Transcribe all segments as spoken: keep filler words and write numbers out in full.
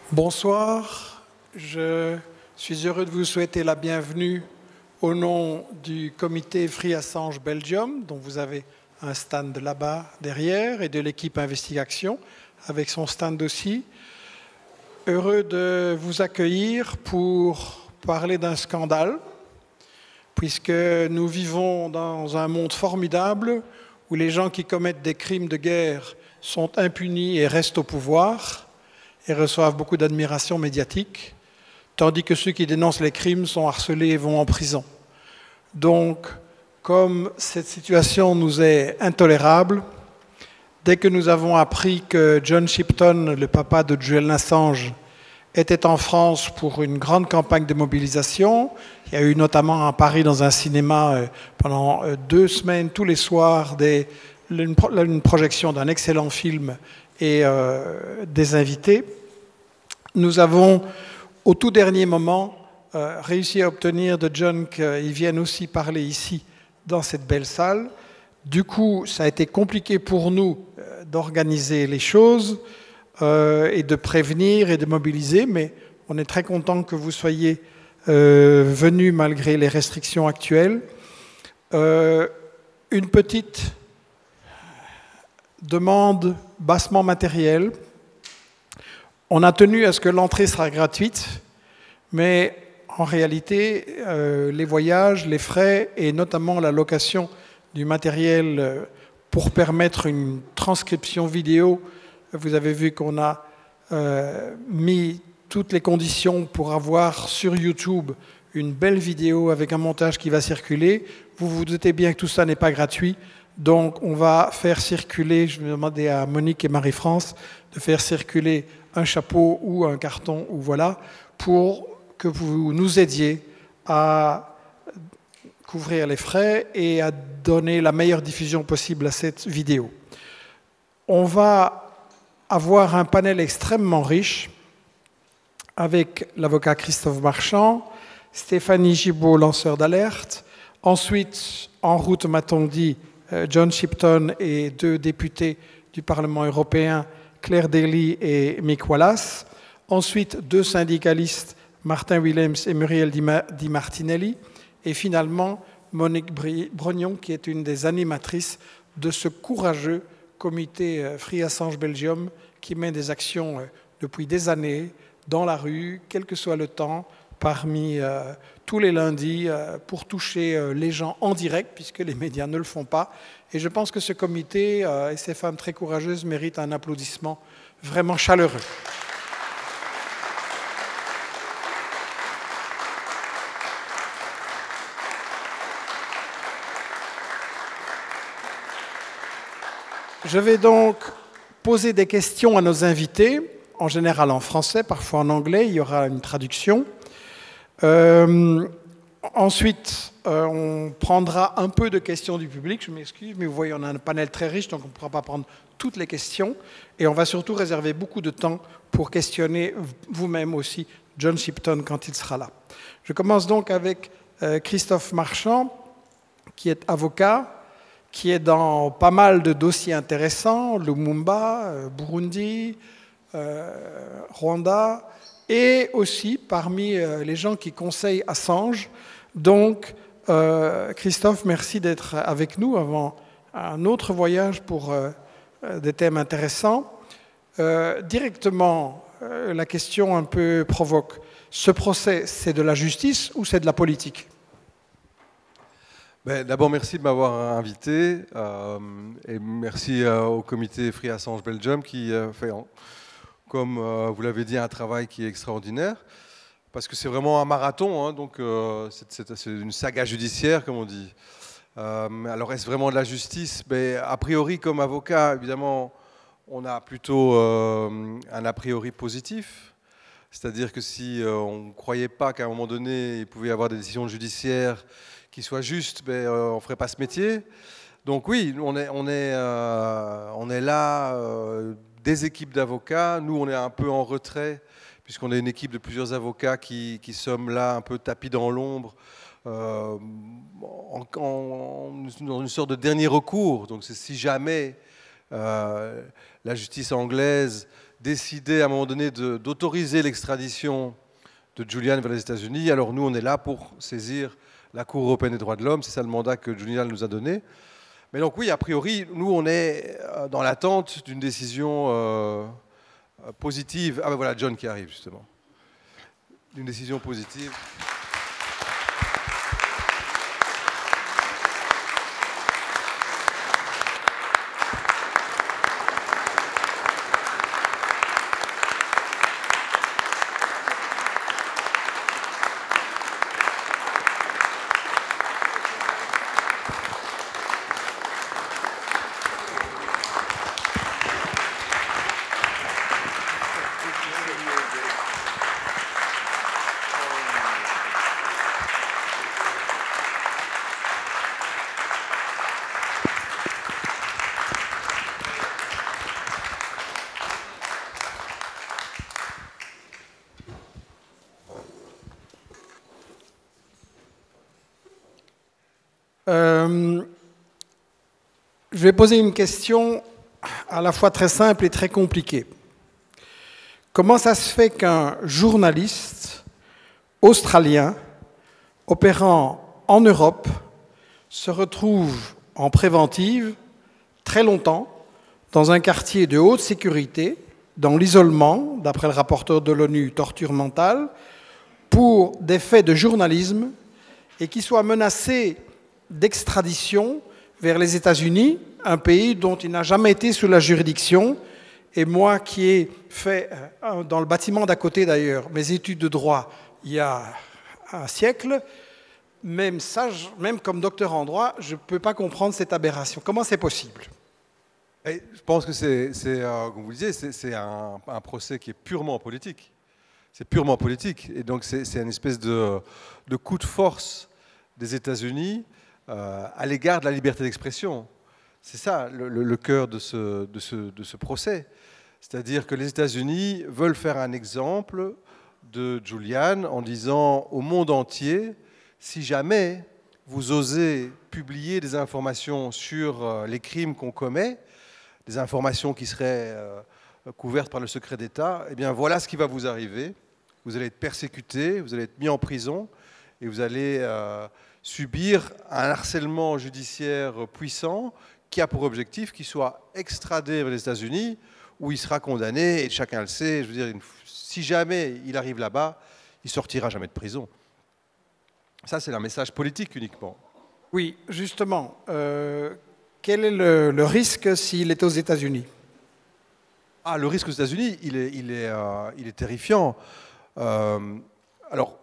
Bonsoir, je suis heureux de vous souhaiter la bienvenue au nom du comité Free Assange Belgium, dont vous avez un stand là-bas derrière, et de l'équipe Investigation, avec son stand aussi. Heureux de vous accueillir pour parler d'un scandale, puisque nous vivons dans un monde formidable où les gens qui commettent des crimes de guerre sont impunis et restent au pouvoir et reçoivent beaucoup d'admiration médiatique, tandis que ceux qui dénoncent les crimes sont harcelés et vont en prison. Donc, comme cette situation nous est intolérable, dès que nous avons appris que John Shipton, le papa de Julian Assange, était en France pour une grande campagne de mobilisation, il y a eu notamment à Paris dans un cinéma pendant deux semaines, tous les soirs, des, une, une projection d'un excellent film et euh, des invités. Nous avons, au tout dernier moment, euh, réussi à obtenir de John qu'il vienne aussi parler ici, dans cette belle salle. Du coup, ça a été compliqué pour nous euh, d'organiser les choses euh, et de prévenir et de mobiliser, mais on est très content que vous soyez euh, venus malgré les restrictions actuelles. Euh, une petite demande bassement matérielle. On a tenu à ce que l'entrée sera gratuite, mais en réalité, euh, les voyages, les frais et notamment la location du matériel euh, pour permettre une transcription vidéo, vous avez vu qu'on a euh, mis toutes les conditions pour avoir sur YouTube une belle vidéo avec un montage qui va circuler. Vous vous doutez bien que tout ça n'est pas gratuit. Donc, on va faire circuler, je vais demander à Monique et Marie-France de faire circuler un chapeau ou un carton, ou voilà, pour que vous nous aidiez à couvrir les frais et à donner la meilleure diffusion possible à cette vidéo. On va avoir un panel extrêmement riche avec l'avocat Christophe Marchand, Stéphanie Gibault, lanceur d'alerte, ensuite, en route, m'a-t-on dit, John Shipton et deux députés du Parlement européen, Claire Daly et Mick Wallace. Ensuite, deux syndicalistes, Martin Willems et Muriel Di Martinelli. Et finalement, Monique Brognon, qui est une des animatrices de ce courageux comité Free Assange Belgium qui mène des actions depuis des années dans la rue, quel que soit le temps, parmi euh, tous les lundis euh, pour toucher euh, les gens en direct, puisque les médias ne le font pas. Et je pense que ce comité euh, et ces femmes très courageuses méritent un applaudissement vraiment chaleureux. Je vais donc poser des questions à nos invités, en général en français, parfois en anglais, il y aura une traduction. Euh, ensuite, euh, on prendra un peu de questions du public, je m'excuse, mais vous voyez, on a un panel très riche, donc on ne pourra pas prendre toutes les questions. Et on va surtout réserver beaucoup de temps pour questionner vous-même aussi John Shipton quand il sera là. Je commence donc avec euh, Christophe Marchand, qui est avocat, qui est dans pas mal de dossiers intéressants, Lumumba, euh, Burundi, euh, Rwanda, et aussi parmi les gens qui conseillent Assange. Donc, euh, Christophe, merci d'être avec nous avant un autre voyage pour euh, des thèmes intéressants. Euh, directement, euh, la question un peu provoque. Ce procès, c'est de la justice ou c'est de la politique? Ben, d'abord, merci de m'avoir invité euh, et merci euh, au comité Free Assange Belgium qui euh, fait... En... comme euh, vous l'avez dit, un travail qui est extraordinaire, parce que c'est vraiment un marathon, hein, donc euh, c'est une saga judiciaire, comme on dit. Euh, alors, est-ce vraiment de la justice? Mais, a priori, comme avocat, évidemment, on a plutôt euh, un a priori positif, c'est-à-dire que si euh, on ne croyait pas qu'à un moment donné, il pouvait y avoir des décisions judiciaires qui soient justes, ben, euh, on ne ferait pas ce métier. Donc oui, on est, on est, euh, on est là... Euh, des équipes d'avocats. Nous, on est un peu en retrait, puisqu'on est une équipe de plusieurs avocats qui, qui sommes là, un peu tapis dans l'ombre, euh, en, en, dans une sorte de dernier recours. Donc, c'est si jamais euh, la justice anglaise décidé à un moment donné d'autoriser l'extradition de Julian vers les États-Unis. Alors nous, on est là pour saisir la Cour européenne des droits de l'homme. C'est ça le mandat que Julian nous a donné. Mais donc oui, a priori, nous, on est dans l'attente d'une décision euh, positive. Ah ben voilà, John qui arrive, justement. D'une décision positive. Euh, je vais poser une question à la fois très simple et très compliquée. Comment ça se fait qu'un journaliste australien opérant en Europe se retrouve en préventive très longtemps dans un quartier de haute sécurité, dans l'isolement, d'après le rapporteur de l'ONU, torture mentale, pour des faits de journalisme et qui soit menacé d'extradition vers les États-Unis, un pays dont il n'a jamais été sous la juridiction. Et moi qui ai fait, dans le bâtiment d'à côté d'ailleurs, mes études de droit il y a un siècle, même, ça, même comme docteur en droit, je ne peux pas comprendre cette aberration. Comment c'est possible? Et je pense que c'est, euh, comme vous le disiez, c'est un, un procès qui est purement politique. C'est purement politique. Et donc c'est une espèce de, de coup de force des États-Unis Euh, à l'égard de la liberté d'expression. C'est ça le, le, le cœur de ce, de ce, de ce procès. C'est-à-dire que les États-Unis veulent faire un exemple de Julian en disant au monde entier, si jamais vous osez publier des informations sur euh, les crimes qu'on commet, des informations qui seraient euh, couvertes par le secret d'État, eh bien voilà ce qui va vous arriver. Vous allez être persécuté, vous allez être mis en prison et vous allez euh, subir un harcèlement judiciaire puissant qui a pour objectif qu'il soit extradé vers les États-Unis où il sera condamné, et chacun le sait, je veux dire, si jamais il arrive là-bas, il sortira jamais de prison. Ça, c'est un message politique uniquement. Oui, justement, euh, quel est le, le risque s'il est aux États-Unis? Ah, le risque aux États-Unis, il est, il est, euh, il est terrifiant. Euh, alors,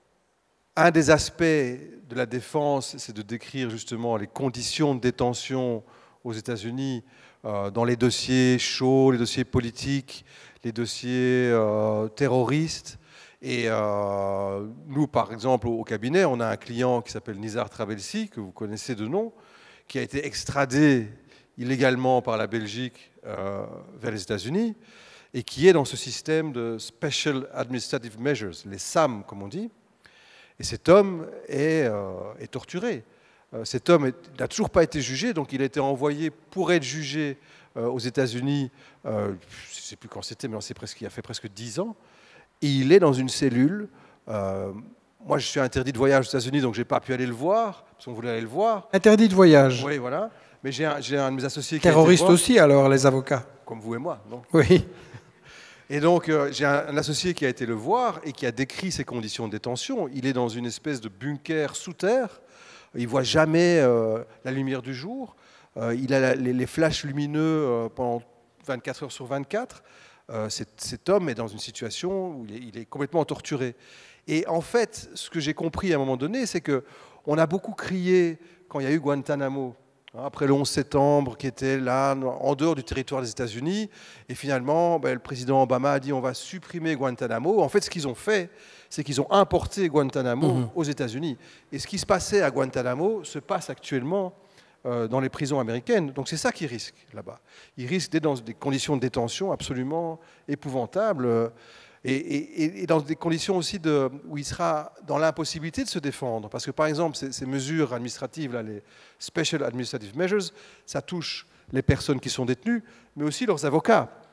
un des aspects de la défense, c'est de décrire justement les conditions de détention aux États-Unis euh, dans les dossiers chauds, les dossiers politiques, les dossiers euh, terroristes. Et euh, nous, par exemple, au cabinet, on a un client qui s'appelle Nizar Travelsi, que vous connaissez de nom, qui a été extradé illégalement par la Belgique euh, vers les États-Unis et qui est dans ce système de Special Administrative Measures, les S A M, comme on dit. Et cet homme est, euh, est torturé. Euh, cet homme n'a toujours pas été jugé, donc il a été envoyé pour être jugé euh, aux États-Unis, euh, je ne sais plus quand c'était, mais presque, il a fait presque dix ans. Et il est dans une cellule. Euh, moi, je suis interdit de voyage aux États-Unis, donc je n'ai pas pu aller le voir, parce qu'on voulait aller le voir. Interdit de voyage? Oui, voilà. Mais j'ai un, un de mes associés qui Terroristes aussi, alors, les avocats? Comme vous et moi, non? Oui. Et donc, euh, j'ai un, un associé qui a été le voir et qui a décrit ses conditions de détention. Il est dans une espèce de bunker sous terre. Il ne voit jamais euh, la lumière du jour. Euh, il a la, les, les flashs lumineux euh, pendant vingt-quatre heures sur vingt-quatre. Euh, cet, cet homme est dans une situation où il est, il est complètement torturé. Et en fait, ce que j'ai compris à un moment donné, c'est qu'on a beaucoup crié quand il y a eu Guantanamo, après le onze septembre, qui était là, en dehors du territoire des États-Unis. Et finalement, ben, le président Obama a dit on va supprimer Guantanamo. En fait, ce qu'ils ont fait, c'est qu'ils ont importé Guantanamo mmh. aux États-Unis. Et ce qui se passait à Guantanamo se passe actuellement euh, dans les prisons américaines. Donc c'est ça qu'ils risquent là-bas. Ils risquent d'être dans des conditions de détention absolument épouvantables. Et, et, et dans des conditions aussi de, où il sera dans l'impossibilité de se défendre. Parce que, par exemple, ces, ces mesures administratives, là, les Special Administrative Measures, ça touche les personnes qui sont détenues, mais aussi leurs avocats.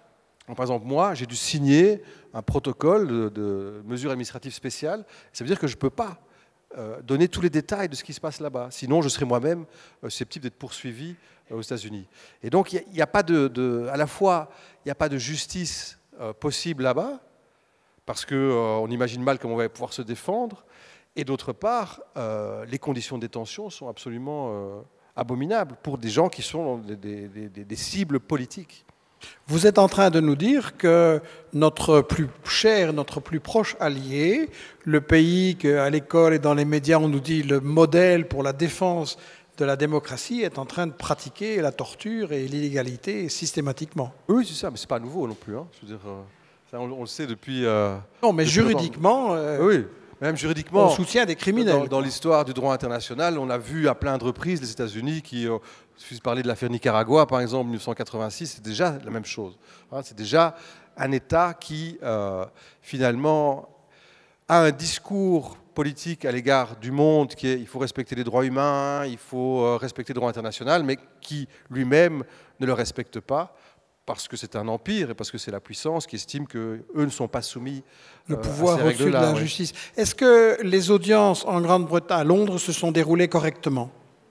Donc, par exemple, moi, j'ai dû signer un protocole de, de mesures administratives spéciales. Ça veut dire que je ne peux pas euh, donner tous les détails de ce qui se passe là-bas. Sinon, je serais moi-même euh, susceptible d'être poursuivi euh, aux États-Unis. Et donc, il n'y a, a pas de, de, à la fois, il n'y a pas de justice euh, possible là-bas, parce qu'on euh, imagine mal comment on va pouvoir se défendre. Et d'autre part, euh, les conditions de détention sont absolument euh, abominables pour des gens qui sont des, des, des, des cibles politiques. Vous êtes en train de nous dire que notre plus cher, notre plus proche allié, le pays qu'à l'école et dans les médias on nous dit le modèle pour la défense de la démocratie, est en train de pratiquer la torture et l'illégalité systématiquement. Oui, c'est ça, mais c'est pas nouveau non plus. Hein. Je veux dire, euh, ça, on, on le sait depuis. Euh, non, mais depuis juridiquement. Euh, oui. Même juridiquement, on soutient des criminels. Dans, dans l'histoire du droit international, on a vu à plein de reprises les États-Unis qui, euh, il suffit de parler de l'affaire Nicaragua, par exemple, en mille neuf cent quatre-vingt-six, c'est déjà la même chose. Hein, c'est déjà un État qui, euh, finalement, a un discours politique à l'égard du monde qui est il faut respecter les droits humains, il faut euh, respecter le droit international, mais qui lui-même ne le respecte pas. Parce que c'est un empire et parce que c'est la puissance qui estime qu'eux ne sont pas soumis le euh, pouvoir à ces au-dessus de la oui. justice. Est-ce que les audiences en Grande-Bretagne, à Londres, se sont déroulées correctement?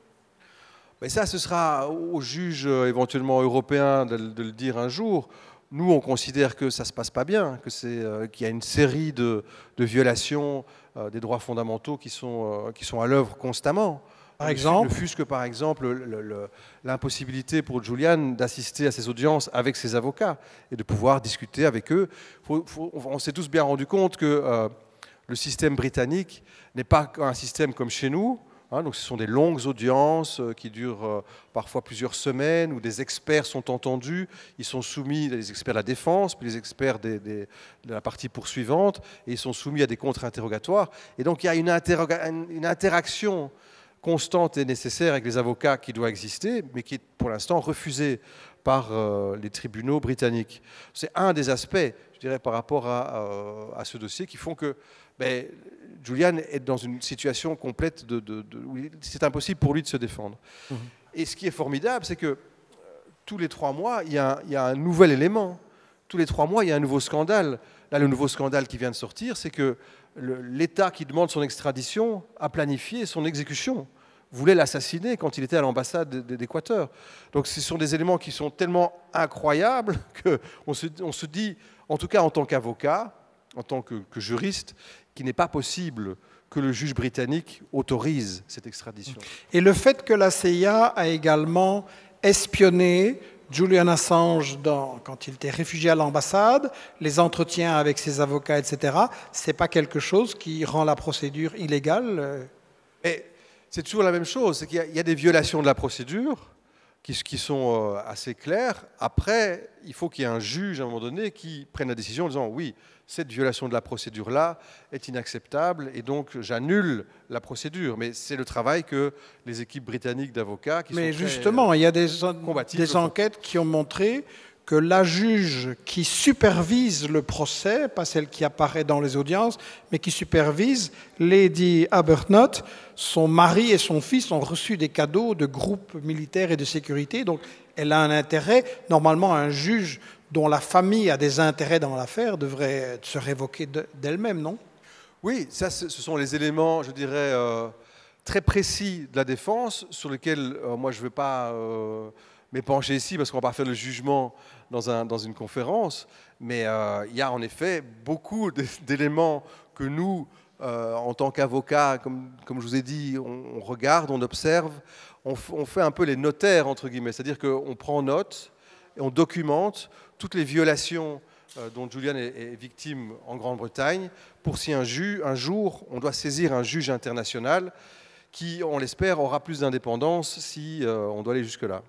Mais ça, ce sera aux juges euh, éventuellement européens de, de le dire un jour. Nous, on considère que ça ne se passe pas bien, que c'est, euh, qu'il y a une série de, de violations euh, des droits fondamentaux qui sont, euh, qui sont à l'œuvre constamment. Par exemple, ne fût-ce que par exemple l'impossibilité pour Julian d'assister à ces audiences avec ses avocats et de pouvoir discuter avec eux. Faut, faut, on s'est tous bien rendu compte que euh, le système britannique n'est pas un système comme chez nous. Hein, donc ce sont des longues audiences euh, qui durent euh, parfois plusieurs semaines, où des experts sont entendus. Ils sont soumis, les experts de la défense, puis les experts des, des, de la partie poursuivante, et ils sont soumis à des contre-interrogatoires. Et donc il y a une, une interaction constante et nécessaire avec les avocats qui doit exister, mais qui est pour l'instant refusée par euh, les tribunaux britanniques. C'est un des aspects, je dirais, par rapport à, euh, à ce dossier qui font que ben, Julian est dans une situation complète de, de, de où c'est impossible pour lui de se défendre. Mmh. Et ce qui est formidable, c'est que euh, tous les trois mois, il y, a, il y a un nouvel élément. Tous les trois mois, il y a un nouveau scandale. Là, le nouveau scandale qui vient de sortir, c'est que l'État qui demande son extradition a planifié son exécution, voulait l'assassiner quand il était à l'ambassade d'Équateur. Donc ce sont des éléments qui sont tellement incroyables qu'on se, on se dit, en tout cas en tant qu'avocat, en tant que, que juriste, qu'il n'est pas possible que le juge britannique autorise cette extradition. Et le fait que la C I A a également espionné Julian Assange, dans, quand il était réfugié à l'ambassade, les entretiens avec ses avocats, et cetera, ce n'est pas quelque chose qui rend la procédure illégale? Et c'est toujours la même chose, c'est qu'il y, y a des violations de la procédure qui, qui sont assez claires. Après, il faut qu'il y ait un juge, à un moment donné, qui prenne la décision en disant « oui, cette violation de la procédure-là est inacceptable et donc j'annule la procédure ». Mais c'est le travail que les équipes britanniques d'avocats qui Mais sont justement, très il y a des, des enquêtes qui ont montré que la juge qui supervise le procès, pas celle qui apparaît dans les audiences, mais qui supervise, Lady Arbuthnot, son mari et son fils ont reçu des cadeaux de groupes militaires et de sécurité, donc elle a un intérêt. Normalement, un juge dont la famille a des intérêts dans l'affaire devrait se révoquer d'elle-même, non? Oui, ça, ce sont les éléments, je dirais, euh, très précis de la défense, sur lesquels euh, moi je ne veux pas euh, m'épancher ici, parce qu'on ne va pas faire le jugement dans, un, dans une conférence, mais euh, il y a en effet beaucoup d'éléments que nous, euh, en tant qu'avocats, comme, comme je vous ai dit, on, on regarde, on observe, on, on fait un peu les notaires, entre guillemets, c'est-à-dire qu'on prend note et on documente toutes les violations euh, dont Julian est, est victime en Grande-Bretagne, pour si un, ju, un jour on doit saisir un juge international qui, on l'espère, aura plus d'indépendance si euh, on doit aller jusque-là.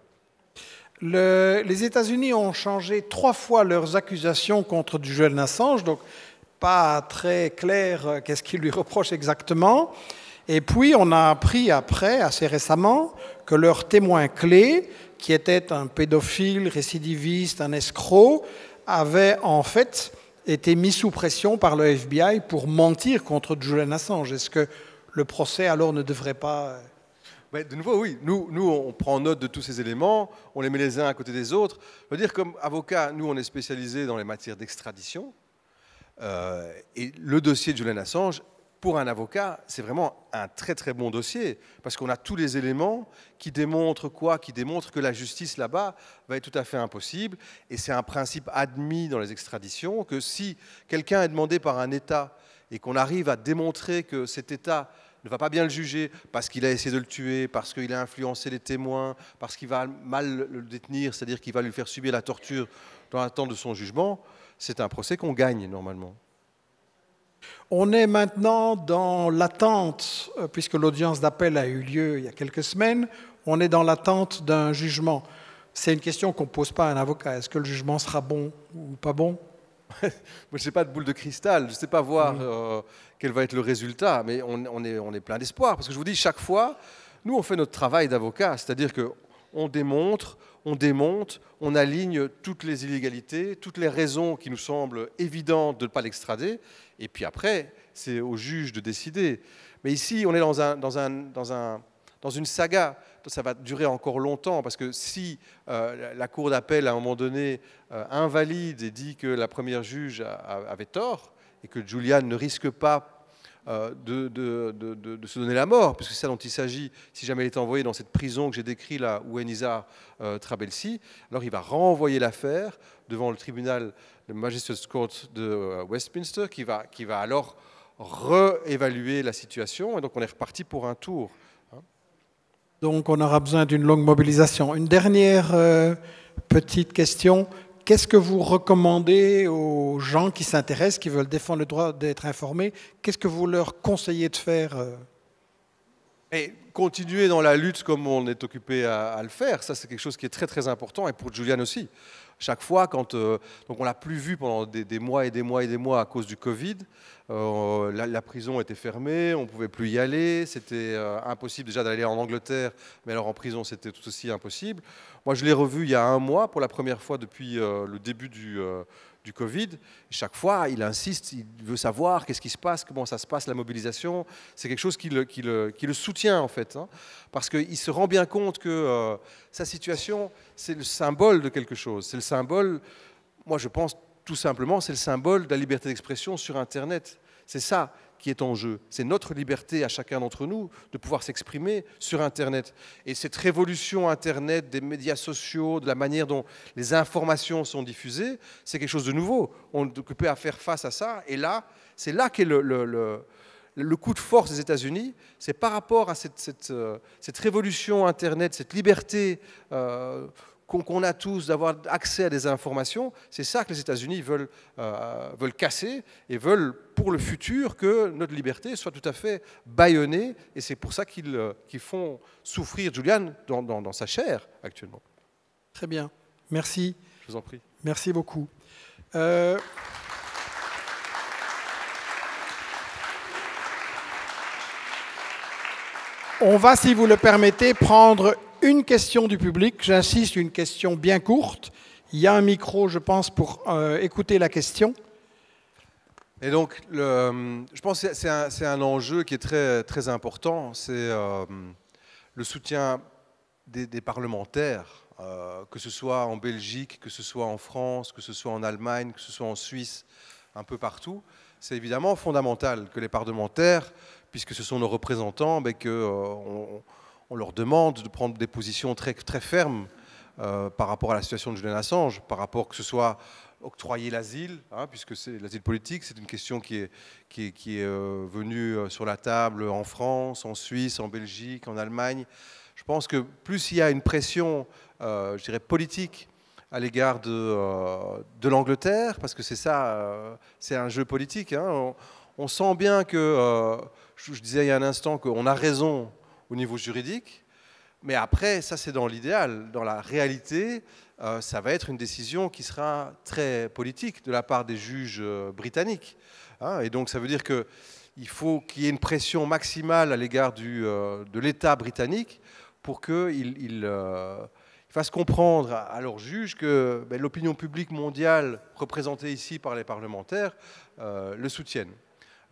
Le, les États-Unis ont changé trois fois leurs accusations contre Julian Assange, donc pas très clair qu'est-ce qu'ils lui reprochent exactement. Et puis on a appris après, assez récemment, que leur témoin clé, qui était un pédophile, récidiviste, un escroc, avait en fait été mis sous pression par le F B I pour mentir contre Julian Assange. Est-ce que le procès alors ne devrait pas... Ouais, de nouveau, oui. Nous, nous, on prend note de tous ces éléments, on les met les uns à côté des autres. Je veux dire, comme avocat, nous, on est spécialisé dans les matières d'extradition. Euh, et le dossier de Julian Assange, pour un avocat, c'est vraiment un très très bon dossier, parce qu'on a tous les éléments qui démontrent quoi? Qui démontrent que la justice là-bas va être tout à fait impossible. Et c'est un principe admis dans les extraditions, que si quelqu'un est demandé par un État et qu'on arrive à démontrer que cet État ne va pas bien le juger parce qu'il a essayé de le tuer, parce qu'il a influencé les témoins, parce qu'il va mal le détenir, c'est-à-dire qu'il va lui faire subir la torture dans l'attente de son jugement, c'est un procès qu'on gagne normalement. On est maintenant dans l'attente, puisque l'audience d'appel a eu lieu il y a quelques semaines, on est dans l'attente d'un jugement. C'est une question qu'on ne pose pas à un avocat. Est-ce que le jugement sera bon ou pas bon? Moi, je n'ai pas de boule de cristal, je ne sais pas voir euh, quel va être le résultat, mais on, on, est, on est plein d'espoir. Parce que je vous dis, chaque fois, nous, on fait notre travail d'avocat, c'est-à-dire qu'on démontre, on démonte, on aligne toutes les illégalités, toutes les raisons qui nous semblent évidentes de ne pas l'extrader, et puis après, c'est au juge de décider. Mais ici, on est dans, un, dans, un, dans, un, dans une saga. Ça va durer encore longtemps, parce que si euh, la cour d'appel, à un moment donné, euh, invalide et dit que la première juge a, a, avait tort, et que Julian ne risque pas euh, de, de, de, de, de se donner la mort, puisque c'est ça dont il s'agit, si jamais il est envoyé dans cette prison que j'ai décrite là, où est Nizar euh, Trabelsi, alors il va renvoyer l'affaire devant le tribunal, le Magistrates Court de euh, Westminster, qui va, qui va alors réévaluer la situation, et donc on est reparti pour un tour. Donc on aura besoin d'une longue mobilisation. Une dernière euh, petite question. Qu'est-ce que vous recommandez aux gens qui s'intéressent, qui veulent défendre le droit d'être informés? Qu'est-ce que vous leur conseillez de faire? Et continuer dans la lutte comme on est occupé à, à le faire, ça c'est quelque chose qui est très très important, et pour Julian aussi. Chaque fois, quand euh, donc on l'a plus vu pendant des, des mois et des mois et des mois à cause du Covid, euh, la, la prison était fermée, on ne pouvait plus y aller, c'était euh, impossible déjà d'aller en Angleterre, mais alors en prison c'était tout aussi impossible. Moi je l'ai revu il y a un mois pour la première fois depuis euh, le début du, euh, du Covid. Et chaque fois il insiste, il veut savoir qu'est-ce qui se passe, comment ça se passe, la mobilisation. C'est quelque chose qui le, qui le, qui le soutient en fait, hein, parce qu'il se rend bien compte que euh, sa situation c'est le symbole de quelque chose, c'est le symbole, moi je pense tout simplement, c'est le symbole de la liberté d'expression sur Internet. C'est ça qui est en jeu. C'est notre liberté à chacun d'entre nous de pouvoir s'exprimer sur Internet. Et cette révolution Internet, des médias sociaux, de la manière dont les informations sont diffusées, c'est quelque chose de nouveau. On est occupé à faire face à ça. Et là, c'est là qu'est le, le, le, le coup de force des États-Unis. C'est par rapport à cette, cette, cette révolution Internet, cette liberté euh, qu'on a tous d'avoir accès à des informations, c'est ça que les États-Unis veulent, euh, veulent casser et veulent pour le futur que notre liberté soit tout à fait bâillonnée, et c'est pour ça qu'ils qu'ils font souffrir Julian dans, dans, dans sa chair actuellement. Très bien, merci. Je vous en prie. Merci beaucoup. Euh... On va, si vous le permettez, prendre une question du public. J'insiste, une question bien courte. Il y a un micro, je pense, pour euh, écouter la question. Et donc, le, je pense que c'est un, un enjeu qui est très, très important. C'est euh, le soutien des, des parlementaires, euh, que ce soit en Belgique, que ce soit en France, que ce soit en Allemagne, que ce soit en Suisse, un peu partout. C'est évidemment fondamental que les parlementaires, puisque ce sont nos représentants, ben que, euh, on, on leur demande de prendre des positions très, très fermes euh, par rapport à la situation de Julian Assange, par rapport que ce soit octroyer l'asile, hein, puisque c'est l'asile politique, c'est une question qui est, qui est, qui est euh, venue sur la table en France, en Suisse, en Belgique, en Allemagne. Je pense que plus il y a une pression, euh, je dirais, politique à l'égard de, euh, de l'Angleterre, parce que c'est ça, euh, c'est un jeu politique. Hein, on, on sent bien que, euh, je, je disais il y a un instant, qu'on a raison au niveau juridique, mais après, ça c'est dans l'idéal. Dans la réalité, euh, ça va être une décision qui sera très politique de la part des juges euh, britanniques. Hein, et donc ça veut dire qu'il faut qu'il y ait une pression maximale à l'égard euh, de l'État britannique pour qu'ils il, euh, fassent comprendre à, à leurs juges que ben, l'opinion publique mondiale, représentée ici par les parlementaires, euh, le soutienne.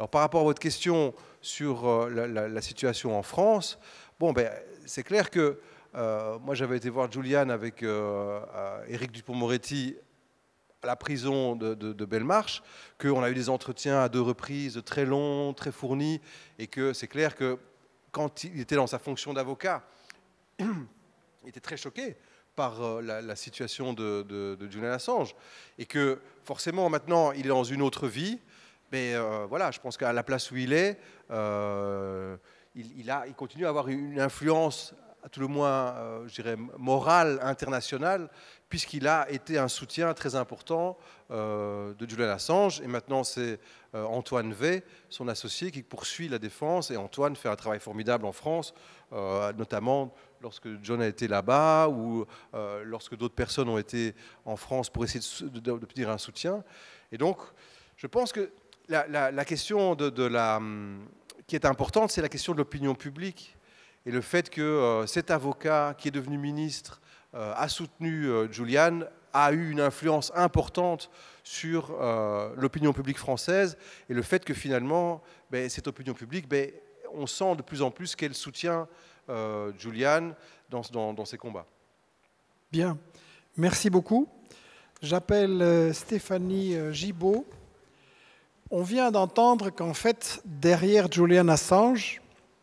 Alors par rapport à votre question sur euh, la, la, la situation en France, bon, ben, c'est clair que euh, moi j'avais été voir Julian avec euh, euh, Éric Dupond-Moretti à la prison de, de, de Belmarsh, qu'on a eu des entretiens à deux reprises très longs, très fournis, et que c'est clair que quand il était dans sa fonction d'avocat, il était très choqué par euh, la, la situation de, de, de Julian Assange, et que forcément maintenant il est dans une autre vie, mais euh, voilà, je pense qu'à la place où il est, euh, il, il, a, il continue à avoir une influence, à tout le moins, euh, je dirais, morale, internationale, puisqu'il a été un soutien très important euh, de Julian Assange. Et maintenant, c'est euh, Antoine Wey, son associé, qui poursuit la défense. Et Antoine fait un travail formidable en France, euh, notamment lorsque John a été là-bas ou euh, lorsque d'autres personnes ont été en France pour essayer d'obtenir un soutien. Et donc, je pense que la, la, la question de, de la, qui est importante, c'est la question de l'opinion publique. Et le fait que euh, cet avocat qui est devenu ministre euh, a soutenu euh, Julian a eu une influence importante sur euh, l'opinion publique française, et le fait que finalement, ben, cette opinion publique, ben, on sent de plus en plus qu'elle soutient euh, Julian dans, dans, dans ses combats. Bien, merci beaucoup. J'appelle euh, Stéphanie euh, Gibault. On vient d'entendre qu'en fait, derrière Julian Assange,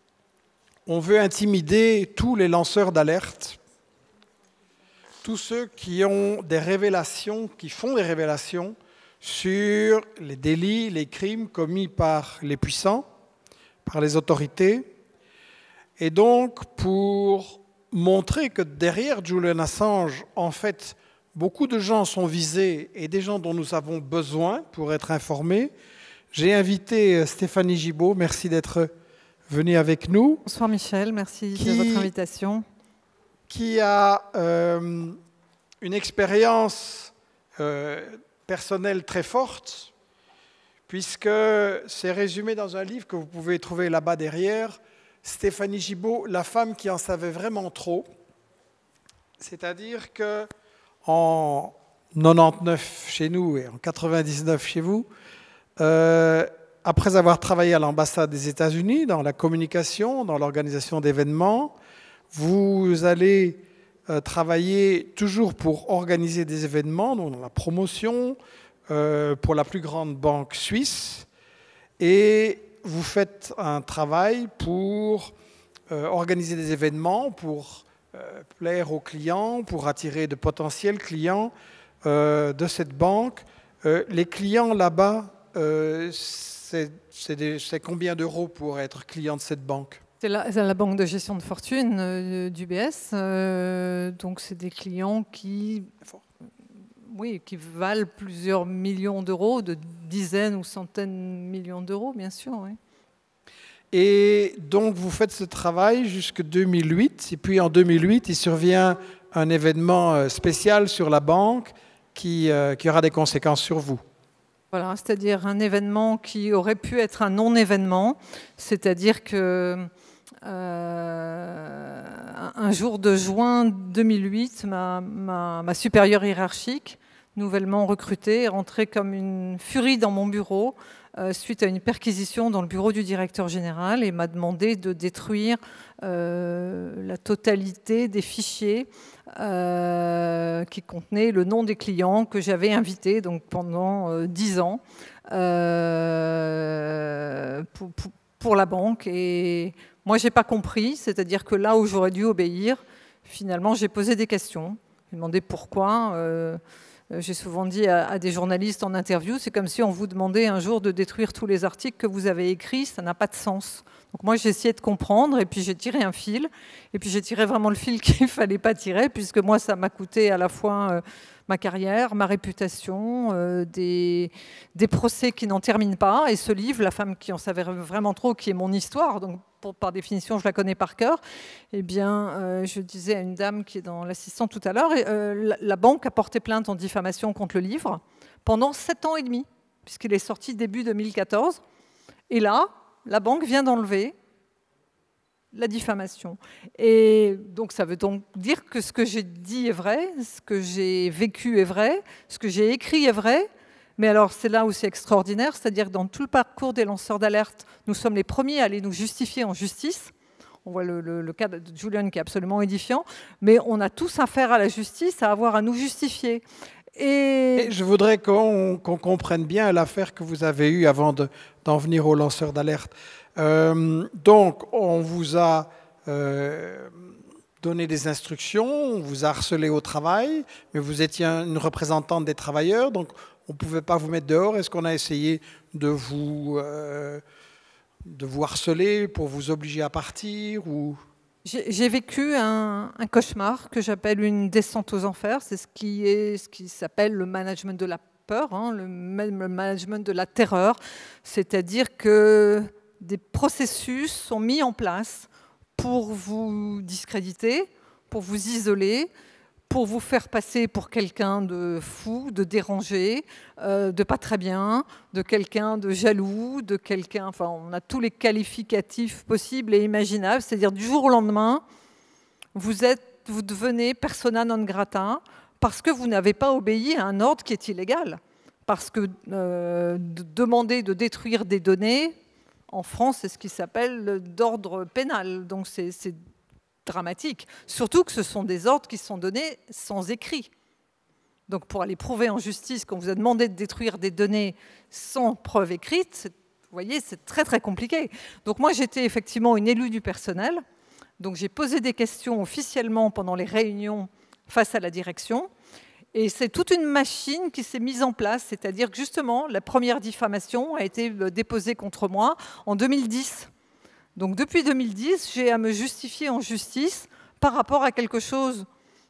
on veut intimider tous les lanceurs d'alerte, tous ceux qui ont des révélations, qui font des révélations sur les délits, les crimes commis par les puissants, par les autorités. Et donc, pour montrer que derrière Julian Assange, en fait, beaucoup de gens sont visés et des gens dont nous avons besoin pour être informés, j'ai invité Stéphanie Gibault, merci d'être venue avec nous. Bonsoir Michel, merci qui, de votre invitation. Qui a euh, une expérience euh, personnelle très forte, puisque c'est résumé dans un livre que vous pouvez trouver là-bas derrière, Stéphanie Gibault, la femme qui en savait vraiment trop. C'est-à-dire qu'en quatre-vingt-dix-neuf chez nous et en quatre-vingt-dix-neuf chez vous, euh, après avoir travaillé à l'ambassade des États-Unis, dans la communication, dans l'organisation d'événements, vous allez euh, travailler toujours pour organiser des événements, donc dans la promotion, euh, pour la plus grande banque suisse. Et vous faites un travail pour euh, organiser des événements, pour euh, plaire aux clients, pour attirer de potentiels clients euh, de cette banque. Euh, les clients là-bas, euh, c'est combien d'euros pour être client de cette banque? C'est la, la banque de gestion de fortune euh, d'U B S. Euh, donc, c'est des clients qui, oui, qui valent plusieurs millions d'euros, de dizaines ou centaines de millions d'euros, bien sûr. Oui. Et donc, vous faites ce travail jusqu'en deux mille huit. Et puis, en deux mille huit, il survient un événement spécial sur la banque qui, euh, qui aura des conséquences sur vous. Voilà, c'est-à-dire un événement qui aurait pu être un non-événement, c'est-à-dire que euh, un jour de juin deux mille huit, ma, ma, ma supérieure hiérarchique, nouvellement recrutée, est rentrée comme une furie dans mon bureau euh, suite à une perquisition dans le bureau du directeur général et m'a demandé de détruire euh, la totalité des fichiers Euh, qui contenait le nom des clients que j'avais invités donc pendant euh, dix ans euh, pour, pour, pour la banque. Et moi, j'ai pas compris, c'est-à-dire que là où j'aurais dû obéir, finalement, j'ai posé des questions. J'ai demandé pourquoi. Euh, j'ai souvent dit à, à des journalistes en interview, c'est comme si on vous demandait un jour de détruire tous les articles que vous avez écrits, ça n'a pas de sens. Donc moi, j'ai essayé de comprendre et puis j'ai tiré un fil. Et puis j'ai tiré vraiment le fil qu'il ne fallait pas tirer, puisque moi, ça m'a coûté à la fois euh, ma carrière, ma réputation, euh, des, des procès qui n'en terminent pas. Et ce livre, La femme qui en savait vraiment trop, qui est mon histoire, donc pour, par définition, je la connais par cœur, eh bien, euh, je disais à une dame qui est dans l'assistant tout à l'heure, euh, la, la banque a porté plainte en diffamation contre le livre pendant sept ans et demi, puisqu'il est sorti début deux mille quatorze. Et là, la banque vient d'enlever la diffamation. Et donc, ça veut donc dire que ce que j'ai dit est vrai, ce que j'ai vécu est vrai, ce que j'ai écrit est vrai, Mais alors, c'est là où c'est extraordinaire, c'est-à-dire que dans tout le parcours des lanceurs d'alerte, nous sommes les premiers à aller nous justifier en justice. On voit le, le, le cas de Julian qui est absolument édifiant, mais on a tous affaire à la justice, à avoir à nous justifier. Et... Et je voudrais qu'on qu'on comprenne bien l'affaire que vous avez eue avant d'en de, venir aux lanceurs d'alerte. Euh, donc, on vous a euh, donné des instructions, on vous a harcelé au travail, mais vous étiez une représentante des travailleurs, donc on ne pouvait pas vous mettre dehors. Est-ce qu'on a essayé de vous, euh, de vous harceler pour vous obliger à partir ou... J'ai vécu un, un cauchemar que j'appelle une descente aux enfers. C'est ce qui est ce qui s'appelle le management de la peur, hein, le, le management de la terreur. C'est-à-dire que des processus sont mis en place pour vous discréditer, pour vous isoler, pour vous faire passer pour quelqu'un de fou, de dérangé, euh, de pas très bien, de quelqu'un de jaloux, de quelqu'un... Enfin, on a tous les qualificatifs possibles et imaginables. C'est-à-dire, du jour au lendemain, vous, êtes, vous devenez persona non grata parce que vous n'avez pas obéi à un ordre qui est illégal. Parce que euh, de demander de détruire des données, en France, c'est ce qui s'appelle d'ordre pénal. Donc, c'est dramatique. Surtout que ce sont des ordres qui sont donnés sans écrit. Donc pour aller prouver en justice qu'on vous a demandé de détruire des données sans preuve écrite, vous voyez, c'est très très compliqué. Donc moi j'étais effectivement une élue du personnel, donc j'ai posé des questions officiellement pendant les réunions face à la direction, et c'est toute une machine qui s'est mise en place, c'est-à-dire que justement la première diffamation a été déposée contre moi en deux mille dix. Donc depuis deux mille dix, j'ai à me justifier en justice par rapport à quelque chose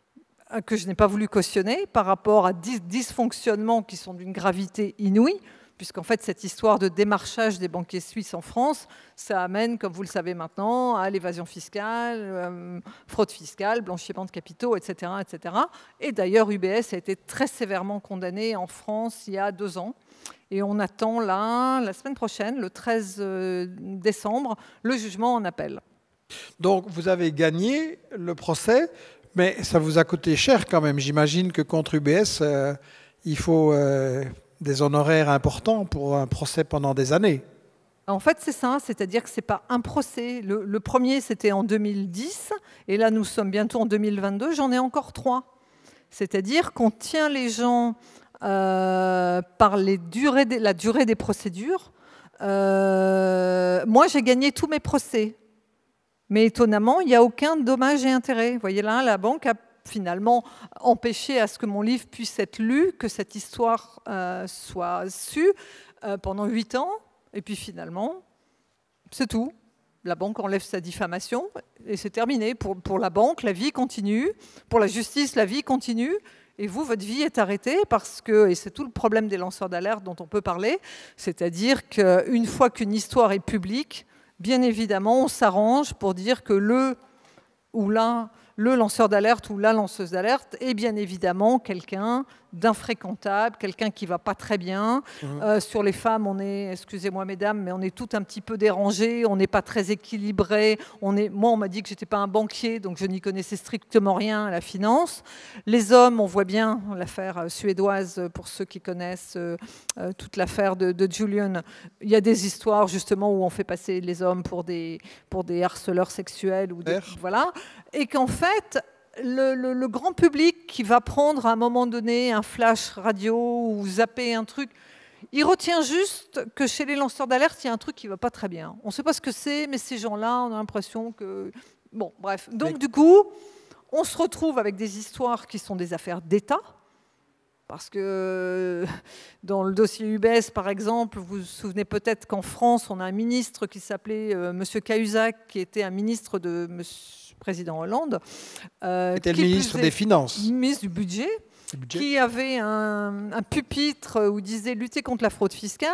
que je n'ai pas voulu cautionner, par rapport à des dysfonctionnements qui sont d'une gravité inouïe, puisqu'en fait cette histoire de démarchage des banquiers suisses en France, ça amène, comme vous le savez maintenant, à l'évasion fiscale, euh, fraude fiscale, blanchiment de capitaux, et cetera, et cetera. Et d'ailleurs, U B S a été très sévèrement condamné en France il y a deux ans. Et on attend là, la semaine prochaine, le treize décembre, le jugement en appel. Donc vous avez gagné le procès, mais ça vous a coûté cher quand même. J'imagine que contre U B S, euh, il faut euh, des honoraires importants pour un procès pendant des années. En fait, c'est ça, c'est-à-dire que ce n'est pas un procès. Le, le premier, c'était en deux mille dix, et là, nous sommes bientôt en deux mille vingt-deux, j'en ai encore trois. C'est-à-dire qu'on tient les gens... Euh, par les durées des, la durée des procédures. Euh, moi, j'ai gagné tous mes procès. Mais étonnamment, il n'y a aucun dommage et intérêt. Vous voyez là, la banque a finalement empêché à ce que mon livre puisse être lu, que cette histoire euh, soit sue euh, pendant huit ans. Et puis finalement, c'est tout. La banque enlève sa diffamation et c'est terminé. Pour, pour la banque, la vie continue. Pour la justice, la vie continue. Et vous, votre vie est arrêtée parce que, et c'est tout le problème des lanceurs d'alerte dont on peut parler, c'est-à-dire qu'une fois qu'une histoire est publique, bien évidemment, on s'arrange pour dire que le ou la, le lanceur d'alerte ou la lanceuse d'alerte est bien évidemment quelqu'un d'infréquentable, quelqu'un qui ne va pas très bien. Mmh. Euh, sur les femmes, on est, excusez-moi mesdames, mais on est tout un petit peu dérangés, on n'est pas très équilibré. On est, moi, on m'a dit que je n'étais pas un banquier, donc je n'y connaissais strictement rien à la finance. Les hommes, on voit bien l'affaire suédoise, pour ceux qui connaissent euh, euh, toute l'affaire de, de Julian. Il y a des histoires justement où on fait passer les hommes pour des, pour des harceleurs sexuels. Ou des, voilà. Et qu'en fait... Le, le, le grand public qui va prendre à un moment donné un flash radio ou zapper un truc, il retient juste que chez les lanceurs d'alerte, il y a un truc qui ne va pas très bien. On ne sait pas ce que c'est, mais ces gens-là, on a l'impression que... Bon, bref. Donc, mais... du coup, on se retrouve avec des histoires qui sont des affaires d'État. Parce que dans le dossier U B S, par exemple, vous vous souvenez peut-être qu'en France, on a un ministre qui s'appelait euh, M. Cahuzac, qui était un ministre de M. président Hollande. Euh, était le ministre des Finances. Ministre du budget, budget. Qui avait un, un pupitre où il disait lutter contre la fraude fiscale.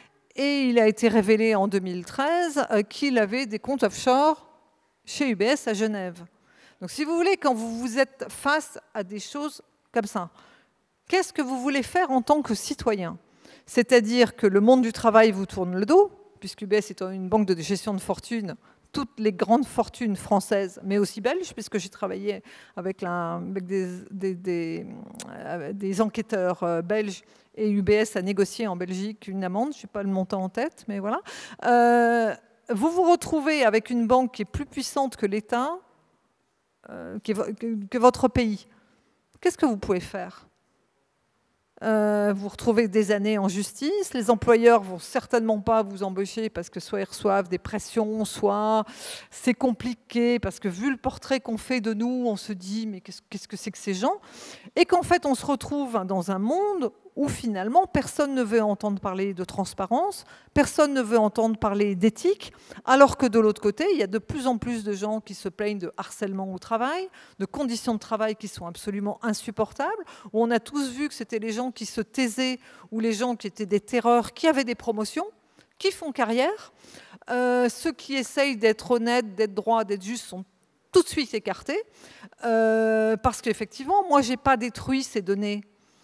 Et il a été révélé en deux mille treize euh, qu'il avait des comptes offshore chez U B S à Genève. Donc si vous voulez, quand vous, vous êtes face à des choses comme ça, qu'est-ce que vous voulez faire en tant que citoyen? C'est-à-dire que le monde du travail vous tourne le dos, puisque U B S est une banque de gestion de fortune toutes les grandes fortunes françaises, mais aussi belges, puisque j'ai travaillé avec, la, avec des, des, des, euh, des enquêteurs euh, belges, et U B S a négocié en Belgique une amende, je n'ai pas le montant en tête, mais voilà. Euh, vous vous retrouvez avec une banque qui est plus puissante que l'État, euh, que, que votre pays. Qu'est-ce que vous pouvez faire ? Euh, vous retrouvez des années en justice, les employeurs vont certainement pas vous embaucher parce que soit ils reçoivent des pressions, soit c'est compliqué parce que vu le portrait qu'on fait de nous, on se dit mais qu'est-ce que c'est que ces gens ? Et qu'en fait on se retrouve dans un monde où finalement personne ne veut entendre parler de transparence, personne ne veut entendre parler d'éthique, alors que de l'autre côté, il y a de plus en plus de gens qui se plaignent de harcèlement au travail, de conditions de travail qui sont absolument insupportables, où on a tous vu que c'était les gens qui se taisaient ou les gens qui étaient des terreurs, qui avaient des promotions, qui font carrière. Euh, ceux qui essayent d'être honnêtes, d'être droits, d'être justes sont tout de suite écartés, euh, parce qu'effectivement, moi, je n'ai pas détruit ces données.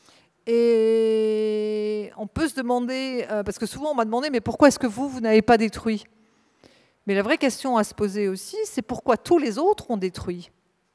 Et on peut se demander, euh, parce que souvent on m'a demandé, mais pourquoi est-ce que vous, vous n'avez pas détruit ? Mais la vraie question à se poser aussi, c'est pourquoi tous les autres ont détruit ?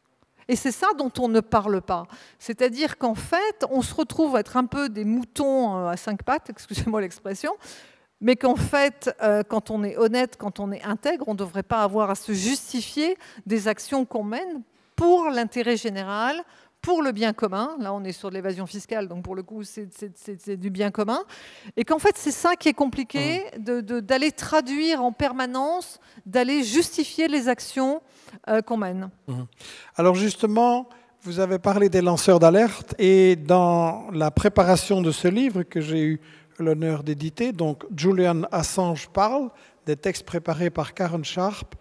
Et c'est ça dont on ne parle pas. C'est-à-dire qu'en fait, on se retrouve à être un peu des moutons à cinq pattes, excusez-moi l'expression, mais qu'en fait, euh, quand on est honnête, quand on est intègre, on ne devrait pas avoir à se justifier des actions qu'on mène pour l'intérêt général, pour le bien commun. Là, on est sur de l'évasion fiscale, donc pour le coup, c'est du bien commun. Et qu'en fait, c'est ça qui est compliqué, de, de, d'aller traduire en permanence, d'aller justifier les actions euh, qu'on mène. Alors justement, vous avez parlé des lanceurs d'alerte, et dans la préparation de ce livre que j'ai eu l'honneur d'éditer, donc Julian Assange parle, des textes préparés par Karen Sharp,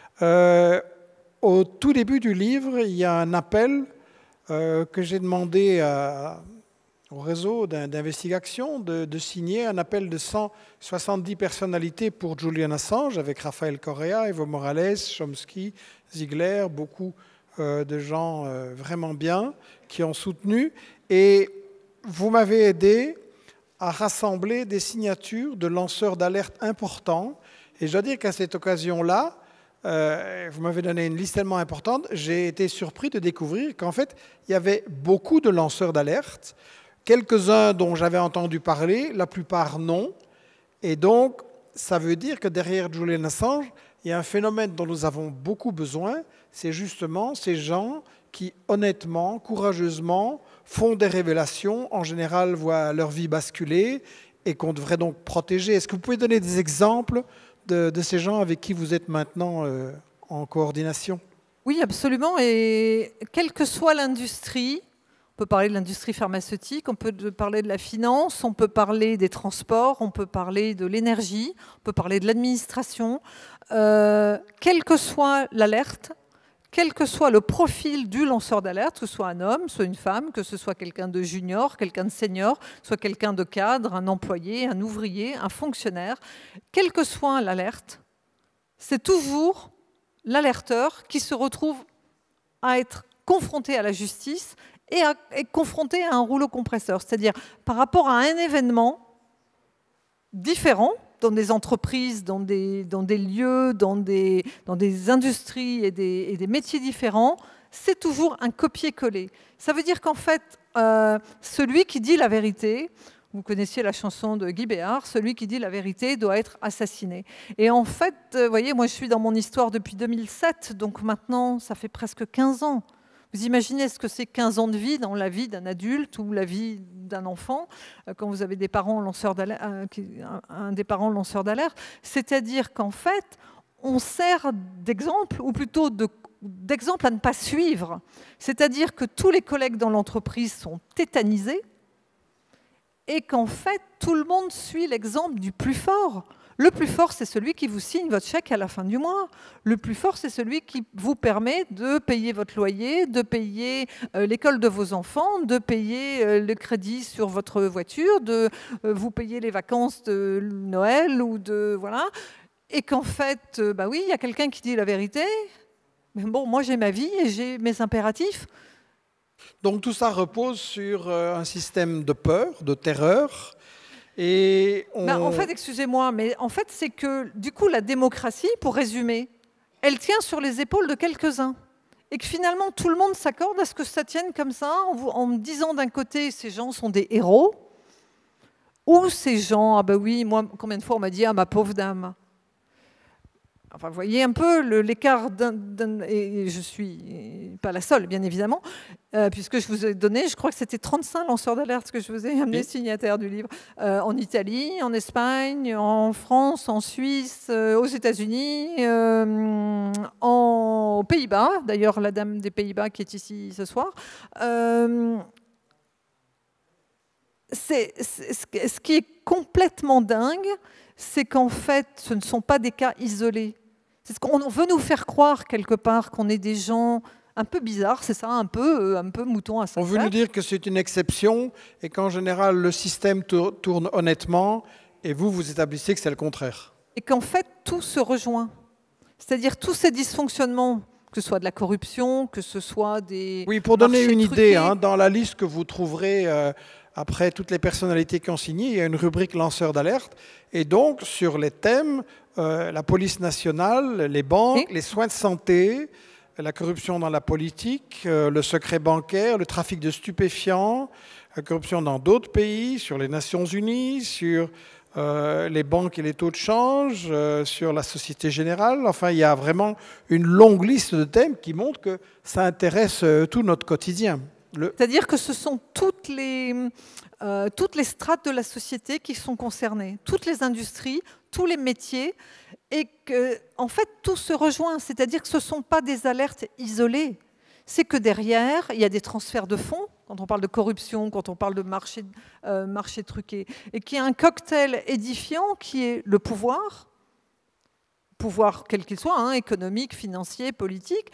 euh, au tout début du livre, il y a un appel Euh, que j'ai demandé à, au réseau d'investigation de, de signer un appel de cent soixante-dix personnalités pour Julian Assange, avec Rafael Correa, Evo Morales, Chomsky, Ziegler, beaucoup euh, de gens euh, vraiment bien qui ont soutenu. Et vous m'avez aidé à rassembler des signatures de lanceurs d'alerte importants. Et je dois dire qu'à cette occasion-là, Euh, vous m'avez donné une liste tellement importante, j'ai été surpris de découvrir qu'en fait, il y avait beaucoup de lanceurs d'alerte, quelques-uns dont j'avais entendu parler, la plupart non. Et donc, ça veut dire que derrière Julian Assange, il y a un phénomène dont nous avons beaucoup besoin, c'est justement ces gens qui, honnêtement, courageusement, font des révélations, en général voient leur vie basculer, et qu'on devrait donc protéger. Est-ce que vous pouvez donner des exemples De, de ces gens avec qui vous êtes maintenant euh, en coordination? Oui, absolument. Et quelle que soit l'industrie, on peut parler de l'industrie pharmaceutique, on peut parler de la finance, on peut parler des transports, on peut parler de l'énergie, on peut parler de l'administration. Euh, quelle que soit l'alerte, quel que soit le profil du lanceur d'alerte, que ce soit un homme, soit une femme, que ce soit quelqu'un de junior, quelqu'un de senior, soit quelqu'un de cadre, un employé, un ouvrier, un fonctionnaire, quelle que soit l'alerte, c'est toujours l'alerteur qui se retrouve à être confronté à la justice et, à, et confronté à un rouleau compresseur. C'est-à-dire par rapport à un événement différent, dans des entreprises, dans des, dans des lieux, dans des, dans des industries et des, et des métiers différents, c'est toujours un copier-coller. Ça veut dire qu'en fait, euh, celui qui dit la vérité, vous connaissiez la chanson de Guy Béard, celui qui dit la vérité doit être assassiné. Et en fait, vous voyez, moi je suis dans mon histoire depuis deux mille sept, donc maintenant ça fait presque quinze ans. Vous imaginez ce que c'est quinze ans de vie dans la vie d'un adulte ou la vie d'un enfant, quand vous avez des parents lanceurs d'alerte, un des parents lanceurs d'alerte. C'est-à-dire qu'en fait, on sert d'exemple, ou plutôt d'exemple à ne pas suivre. C'est-à-dire que tous les collègues dans l'entreprise sont tétanisés et qu'en fait, tout le monde suit l'exemple du plus fort. Le plus fort, c'est celui qui vous signe votre chèque à la fin du mois. Le plus fort, c'est celui qui vous permet de payer votre loyer, de payer euh, l'école de vos enfants, de payer euh, le crédit sur votre voiture, de euh, vous payer les vacances de Noël ou de voilà. Et qu'en fait, euh, bah oui, il y a quelqu'un qui dit la vérité. Mais bon, moi j'ai ma vie et j'ai mes impératifs. Donc tout ça repose sur euh, un système de peur, de terreur. Et on... ben, en fait, excusez-moi, mais en fait, c'est que du coup, la démocratie, pour résumer, elle tient sur les épaules de quelques-uns. Et que finalement, tout le monde s'accorde à ce que ça tienne comme ça, en, vous, en me disant d'un côté, ces gens sont des héros, ou ces gens, ah ben oui, moi, combien de fois on m'a dit, ah ma pauvre dame. Enfin, vous voyez un peu l'écart, et je ne suis pas la seule, bien évidemment, euh, puisque je vous ai donné, je crois que c'était trente-cinq lanceurs d'alerte que je vous ai amené, signataires du livre, euh, en Italie, en Espagne, en France, en Suisse, euh, aux États-Unis, euh, en, aux Pays-Bas, d'ailleurs la dame des Pays-Bas qui est ici ce soir. Euh, c'est, c'est, ce qui est complètement dingue, c'est qu'en fait, ce ne sont pas des cas isolés. C'est ce qu'on veut nous faire croire quelque part qu'on est des gens un peu bizarres, c'est ça, un peu, un peu mouton à cinq pattes. On veut nous dire que c'est une exception et qu'en général le système tourne honnêtement et vous, vous établissez que c'est le contraire. Et qu'en fait, tout se rejoint. C'est-à-dire tous ces dysfonctionnements, que ce soit de la corruption, que ce soit des... Oui, pour donner une idée, hein, dans la liste que vous trouverez... Euh, Après toutes les personnalités qui ont signé, il y a une rubrique lanceurs d'alerte. Et donc, sur les thèmes, euh, la police nationale, les banques, oui. les soins de santé, la corruption dans la politique, euh, le secret bancaire, le trafic de stupéfiants, la corruption dans d'autres pays, sur les Nations Unies, sur euh, les banques et les taux de change, euh, sur la Société Générale. Enfin, il y a vraiment une longue liste de thèmes qui montrent que ça intéresse euh, tout notre quotidien. Le... C'est-à-dire que ce sont toutes les, euh, toutes les strates de la société qui sont concernées, toutes les industries, tous les métiers, et que, en fait, tout se rejoint. C'est-à-dire que ce ne sont pas des alertes isolées. C'est que derrière, il y a des transferts de fonds, quand on parle de corruption, quand on parle de marché, euh, marché truqué, et qu'il y a un cocktail édifiant qui est le pouvoir, pouvoir quel qu'il soit, hein, économique, financier, politique,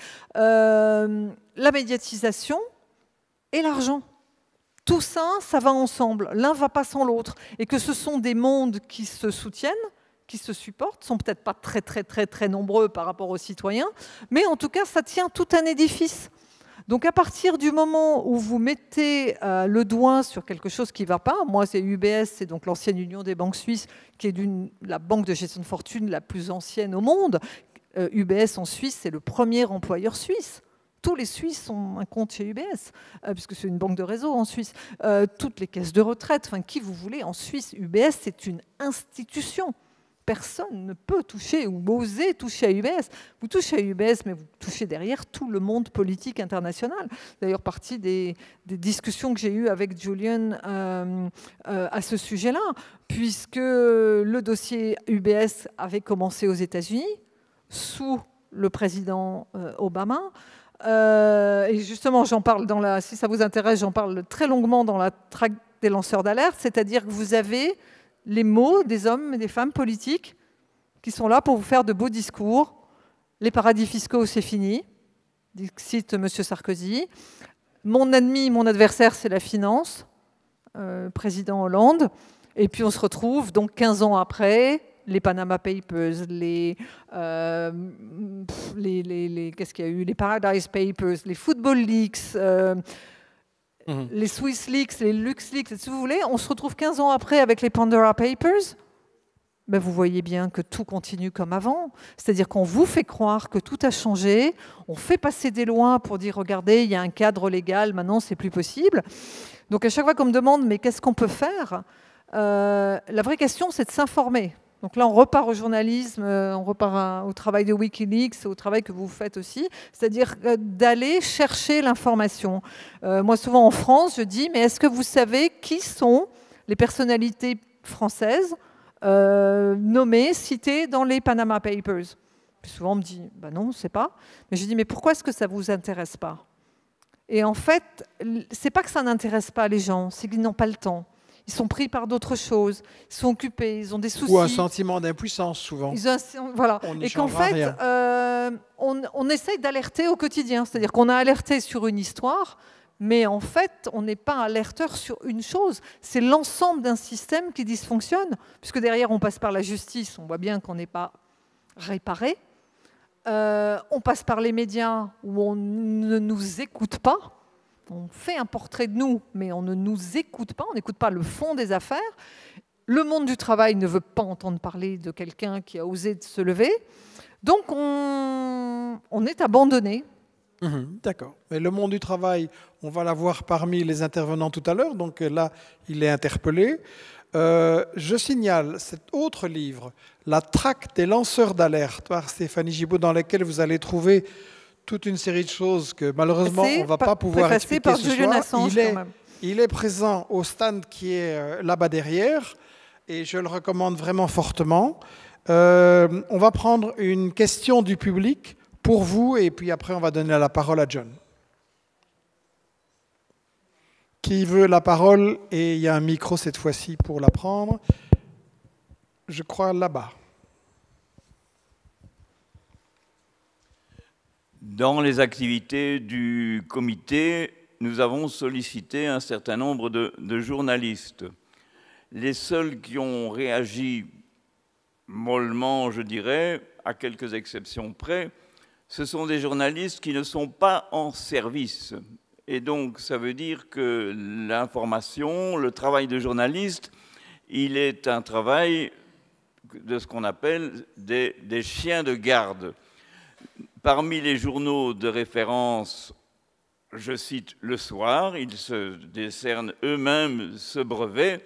euh, la médiatisation, et l'argent. Tout ça, ça va ensemble. L'un ne va pas sans l'autre. Et que ce sont des mondes qui se soutiennent, qui se supportent, sont peut-être pas très, très, très, très nombreux par rapport aux citoyens, mais en tout cas, ça tient tout un édifice. Donc, à partir du moment où vous mettez euh, le doigt sur quelque chose qui ne va pas, moi, c'est U B S, c'est donc l'ancienne Union des banques suisses, qui est d'une, la banque de gestion de fortune la plus ancienne au monde. Euh, U B S en Suisse, c'est le premier employeur suisse. Tous les Suisses ont un compte chez U B S, euh, puisque c'est une banque de réseau en Suisse. Euh, toutes les caisses de retraite, enfin, qui vous voulez en Suisse, U B S, c'est une institution. Personne ne peut toucher ou oser toucher à U B S. Vous touchez à U B S, mais vous touchez derrière tout le monde politique international. D'ailleurs, partie des, des discussions que j'ai eues avec Julian euh, euh, à ce sujet-là, puisque le dossier U B S avait commencé aux États-Unis, sous le président euh, Obama. Euh, et justement, j'en parle dans la, si ça vous intéresse, j'en parle très longuement dans la traque des lanceurs d'alerte, c'est-à-dire que vous avez les mots des hommes et des femmes politiques qui sont là pour vous faire de beaux discours. Les paradis fiscaux, c'est fini, cite M. Sarkozy. Mon ennemi, mon adversaire, c'est la finance, euh, président Hollande. Et puis on se retrouve donc quinze ans après, les Panama Papers, les, euh, les, les, les qu'est-ce qu'il y a eu, les Paradise Papers, les Football Leaks, euh, mmh. les Swiss Leaks, les Lux Leaks, si vous voulez, on se retrouve quinze ans après avec les Pandora Papers. Ben vous voyez bien que tout continue comme avant. C'est-à-dire qu'on vous fait croire que tout a changé, on fait passer des lois pour dire, regardez, il y a un cadre légal, maintenant c'est plus possible. Donc à chaque fois qu'on me demande, mais qu'est-ce qu'on peut faire, euh, la vraie question, c'est de s'informer. Donc là, on repart au journalisme, on repart au travail de Wikileaks, au travail que vous faites aussi, c'est-à-dire d'aller chercher l'information. Euh, moi, souvent en France, je dis, mais est-ce que vous savez qui sont les personnalités françaises euh, nommées, citées dans les Panama Papers? Puis souvent, on me dit, bah non, on ne sait pas. Mais je dis, mais pourquoi est-ce que ça ne vous intéresse pas? Et en fait, ce n'est pas que ça n'intéresse pas les gens, c'est qu'ils n'ont pas le temps. Ils sont pris par d'autres choses, ils sont occupés, ils ont des soucis. Ou un sentiment d'impuissance, souvent. Ils ont, voilà. Et qu'en fait, euh, on, on essaye d'alerter au quotidien. C'est-à-dire qu'on a alerté sur une histoire, mais en fait, on n'est pas alerteur sur une chose. C'est l'ensemble d'un système qui dysfonctionne, puisque derrière, on passe par la justice. On voit bien qu'on n'est pas réparé. Euh, on passe par les médias où on ne nous écoute pas. On fait un portrait de nous, mais on ne nous écoute pas, on n'écoute pas le fond des affaires. Le monde du travail ne veut pas entendre parler de quelqu'un qui a osé se lever. Donc, on, sont, on est abandonné. Mmh, d'accord. Mais le monde du travail, on va l'avoir parmi les intervenants tout à l'heure, donc là, il est interpellé. Euh, je signale cet autre livre, La traque des lanceurs d'alerte, par Stéphanie Gibaud, dans lequel vous allez trouver toute une série de choses que malheureusement on ne va pas pouvoir expliquer par ce Julian soir. Assange, il, est, quand même. il est présent au stand qui est là-bas derrière et je le recommande vraiment fortement. Euh, on va prendre une question du public pour vous et puis après on va donner la parole à John. Qui veut la parole? Et il y a un micro cette fois-ci pour la prendre. Je crois là-bas. Dans les activités du comité, nous avons sollicité un certain nombre de, de journalistes. Les seuls qui ont réagi mollement, je dirais, à quelques exceptions près, ce sont des journalistes qui ne sont pas en service. Et donc, ça veut dire que l'information, le travail de journaliste, il est un travail de ce qu'on appelle des, des chiens de garde. Parmi les journaux de référence, je cite Le Soir, ils se décernent eux-mêmes ce brevet.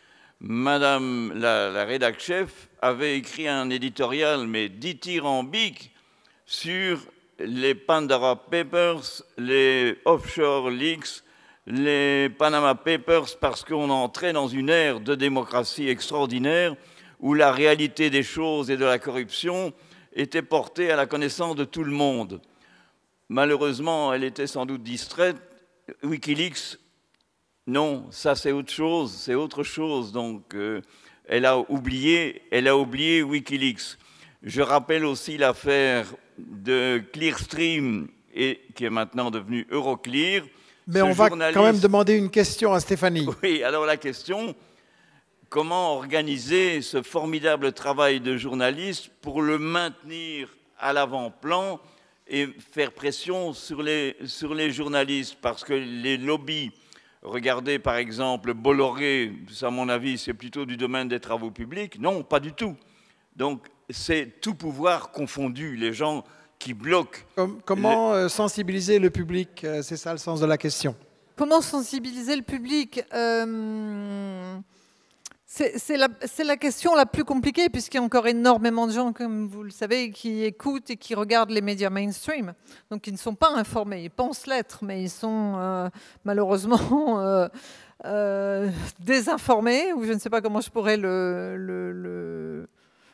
Madame la, la rédac-chef avait écrit un éditorial, mais dithyrambique, sur les Pandora Papers, les Offshore Leaks, les Panama Papers, parce qu'on entrait dans une ère de démocratie extraordinaire où la réalité des choses et de la corruption était portée à la connaissance de tout le monde. Malheureusement, elle était sans doute distraite. Wikileaks, non, ça c'est autre chose, c'est autre chose. Donc, euh, elle a oublié, elle a oublié Wikileaks. Je rappelle aussi l'affaire de Clearstream, et, qui est maintenant devenue Euroclear. Mais Ce on va journaliste... quand même demander une question à Stéphanie. Oui, alors la question, comment organiser ce formidable travail de journaliste pour le maintenir à l'avant-plan et faire pression sur les, sur les journalistes? Parce que les lobbies, regardez par exemple Bolloré, à mon avis, c'est plutôt du domaine des travaux publics. Non, pas du tout. Donc, c'est tout pouvoir confondu, les gens qui bloquent. Comment le... sensibiliser le public? C'est ça le sens de la question. Comment sensibiliser le public? euh... C'est la, la question la plus compliquée, puisqu'il y a encore énormément de gens, comme vous le savez, qui écoutent et qui regardent les médias mainstream. Donc, ils ne sont pas informés. Ils pensent l'être, mais ils sont euh, malheureusement euh, euh, désinformés, ou je ne sais pas comment je pourrais le... le, le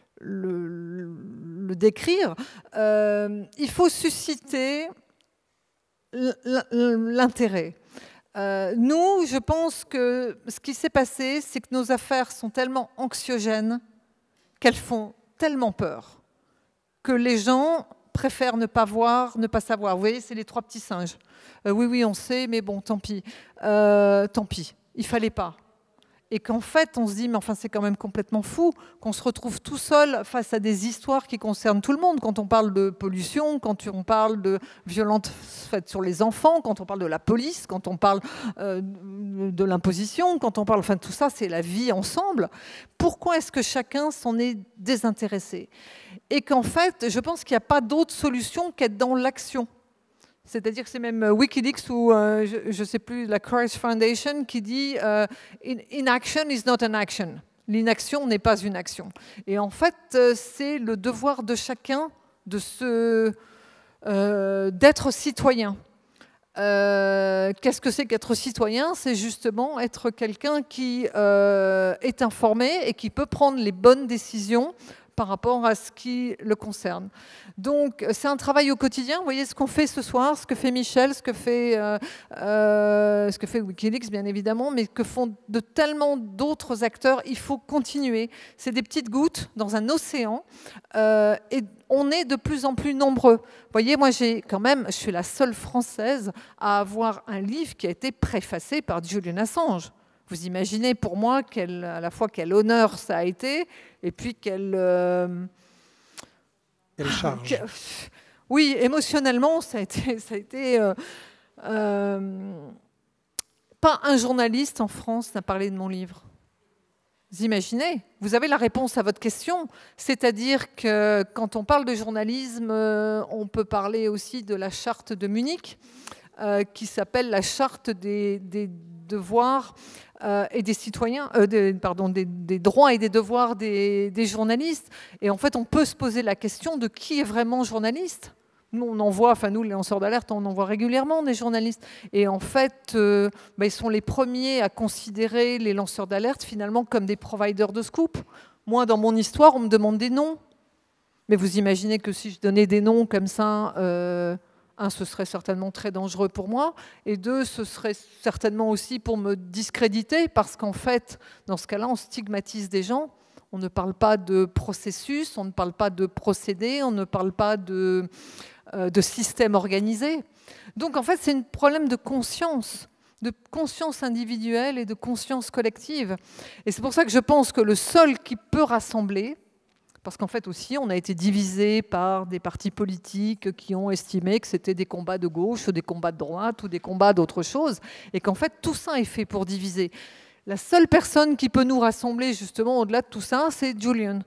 Le, le décrire. Euh, il faut susciter l'intérêt. Euh, nous, je pense que ce qui s'est passé, c'est que nos affaires sont tellement anxiogènes qu'elles font tellement peur que les gens préfèrent ne pas voir, ne pas savoir. Vous voyez, c'est les trois petits singes. Euh, oui, oui, on sait, mais bon, tant pis. Euh, tant pis, il ne fallait pas. Et qu'en fait, on se dit, mais enfin, c'est quand même complètement fou qu'on se retrouve tout seul face à des histoires qui concernent tout le monde. Quand on parle de pollution, quand on parle de violences faites sur les enfants, quand on parle de la police, quand on parle euh, de l'imposition, quand on parle... Enfin, tout ça, c'est la vie ensemble. Pourquoi est-ce que chacun s'en est désintéressé? Et qu'en fait, je pense qu'il n'y a pas d'autre solution qu'être dans l'action. C'est-à-dire que c'est même Wikileaks ou, euh, je ne sais plus, la Christ Foundation qui dit euh, « Inaction is not an action ». L'inaction n'est pas une action. Et en fait, c'est le devoir de chacun de se, euh, d'être citoyen. Euh, Qu'est-ce que c'est qu'être citoyen? C'est justement être quelqu'un qui euh, est informé et qui peut prendre les bonnes décisions par rapport à ce qui le concerne. Donc, c'est un travail au quotidien. Vous voyez ce qu'on fait ce soir, ce que fait Michel, ce que fait, euh, euh, ce que fait Wikileaks, bien évidemment, mais que font de tellement d'autres acteurs. Il faut continuer. C'est des petites gouttes dans un océan. Euh, et on est de plus en plus nombreux. Vous voyez, moi, j'ai quand même, je suis la seule Française à avoir un livre qui a été préfacé par Julian Assange. Vous imaginez pour moi quel, à la fois quel honneur ça a été, et puis quel... Euh, quelle charge. Que, oui, émotionnellement, ça a été... Ça a été euh, euh, pas un journaliste en France n'a parlé de mon livre. imaginez, vous avez la réponse à votre question, c'est-à-dire que quand on parle de journalisme, on peut parler aussi de la charte de Munich, euh, qui s'appelle la charte des, des devoirs euh, et des citoyens, euh, des, pardon, des, des droits et des devoirs des, des journalistes. Et en fait, on peut se poser la question de qui est vraiment journaliste. Nous, on en voit, enfin nous, les lanceurs d'alerte, on en voit régulièrement des journalistes. Et en fait, euh, bah, ils sont les premiers à considérer les lanceurs d'alerte finalement comme des providers de scoop. Moi, dans mon histoire, on me demande des noms. Mais vous imaginez que si je donnais des noms comme ça, euh, un, ce serait certainement très dangereux pour moi. Et deux, ce serait certainement aussi pour me discréditer, parce qu'en fait, dans ce cas-là, on stigmatise des gens. On ne parle pas de processus, on ne parle pas de procédé, on ne parle pas de... de système organisé. Donc en fait, c'est un problème de conscience, de conscience individuelle et de conscience collective. Et c'est pour ça que je pense que le seul qui peut rassembler, parce qu'en fait aussi, on a été divisé par des partis politiques qui ont estimé que c'était des combats de gauche ou des combats de droite ou des combats d'autre chose, et qu'en fait, tout ça est fait pour diviser. La seule personne qui peut nous rassembler justement au-delà de tout ça, c'est Julian.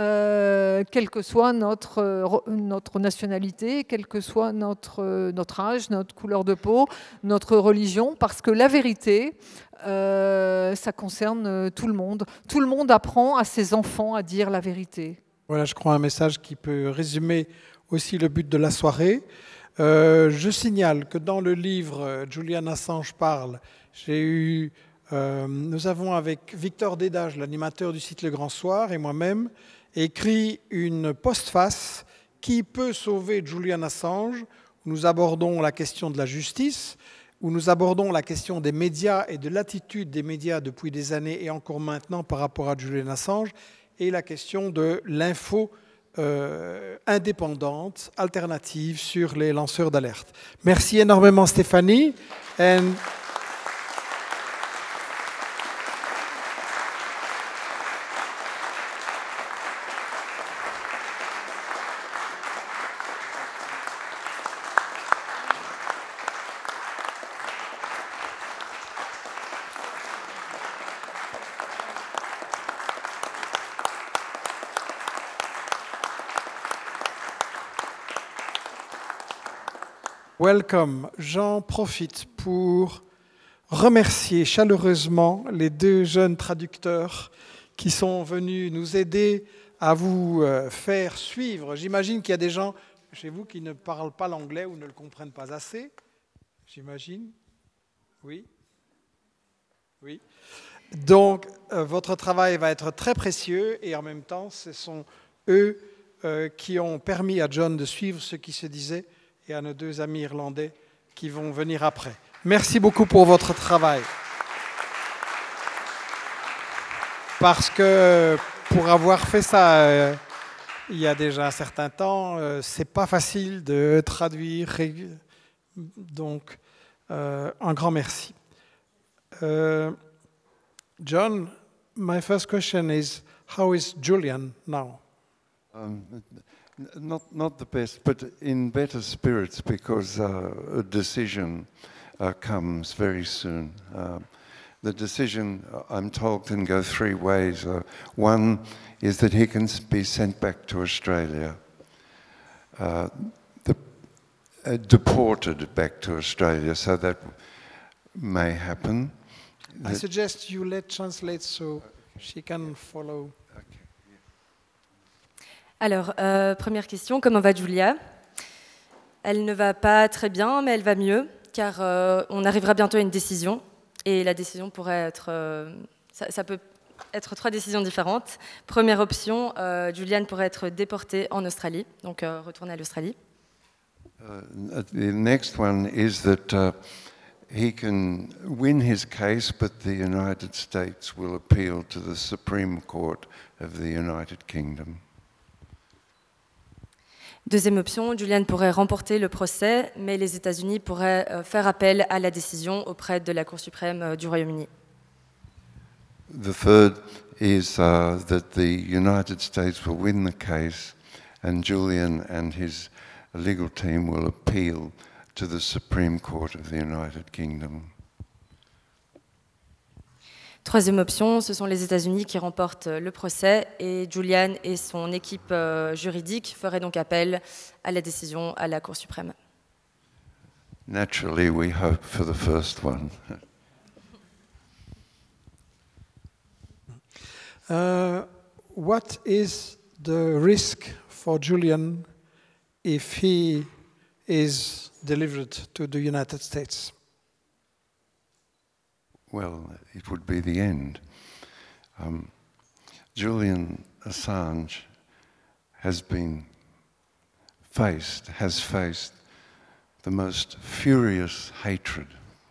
Euh, quelle que soit notre, euh, notre nationalité, quel que soit notre, euh, notre âge, notre couleur de peau, notre religion, parce que la vérité, euh, ça concerne tout le monde. Tout le monde apprend à ses enfants à dire la vérité. Voilà, je crois un message qui peut résumer aussi le but de la soirée. Euh, je signale que dans le livre Julian Assange parle, j'ai eu, euh, nous avons avec Victor Dédage, l'animateur du site Le Grand Soir, et moi-même, écrit une postface qui peut sauver Julian Assange, où nous abordons la question de la justice, où nous abordons la question des médias et de l'attitude des médias depuis des années et encore maintenant par rapport à Julian Assange, et la question de l'info euh, indépendante, alternative sur les lanceurs d'alerte. Merci énormément Stéphanie. And welcome. J'en profite pour remercier chaleureusement les deux jeunes traducteurs qui sont venus nous aider à vous faire suivre. J'imagine qu'il y a des gens chez vous qui ne parlent pas l'anglais ou ne le comprennent pas assez. J'imagine. Oui. Oui. Donc, euh, votre travail va être très précieux et en même temps, ce sont eux euh, qui ont permis à John de suivre ce qui se disait et à nos deux amis irlandais qui vont venir après. Merci beaucoup pour votre travail. Parce que pour avoir fait ça euh, il y a déjà un certain temps, euh, c'est pas facile de traduire. Donc, euh, un grand merci. Uh, John, my first question is, how is Julian now? Um, Not, not the best, but in better spirits because uh, a decision uh, comes very soon. Uh, the decision, I'm told, can go three ways. Uh, one is that he can be sent back to Australia, uh, the, uh, deported back to Australia, so that may happen. I suggest you let translate so she can follow. Alors, euh, première question, comment va Julia? Elle ne va pas très bien, mais elle va mieux, car euh, on arrivera bientôt à une décision, et la décision pourrait être... Euh, ça, ça peut être trois décisions différentes. Première option, euh, Julian pourrait être déporté en Australie, donc euh, retourner à l'Australie. Uh, the next one is that uh, he can win his case, but the United States will appeal to the Supreme Court of the United Kingdom. Deuxième option, Julian pourrait remporter le procès, mais les États-Unis pourraient euh, faire appel à la décision auprès de la Cour suprême euh, du Royaume-Uni. The third is uh, that the United States will win the case, and Julian and his legal team will appeal to the Supreme Court of the United Kingdom. Troisième option, ce sont les États-Unis qui remportent le procès et Julian et son équipe euh, juridique feraient donc appel à la décision à la Cour suprême. Naturally, we hope for the first one. Uh, what is the risk for Julian if he is delivered to the United States? Well, it would be the end. Um, Julian Assange has been faced, has faced the most furious hatred,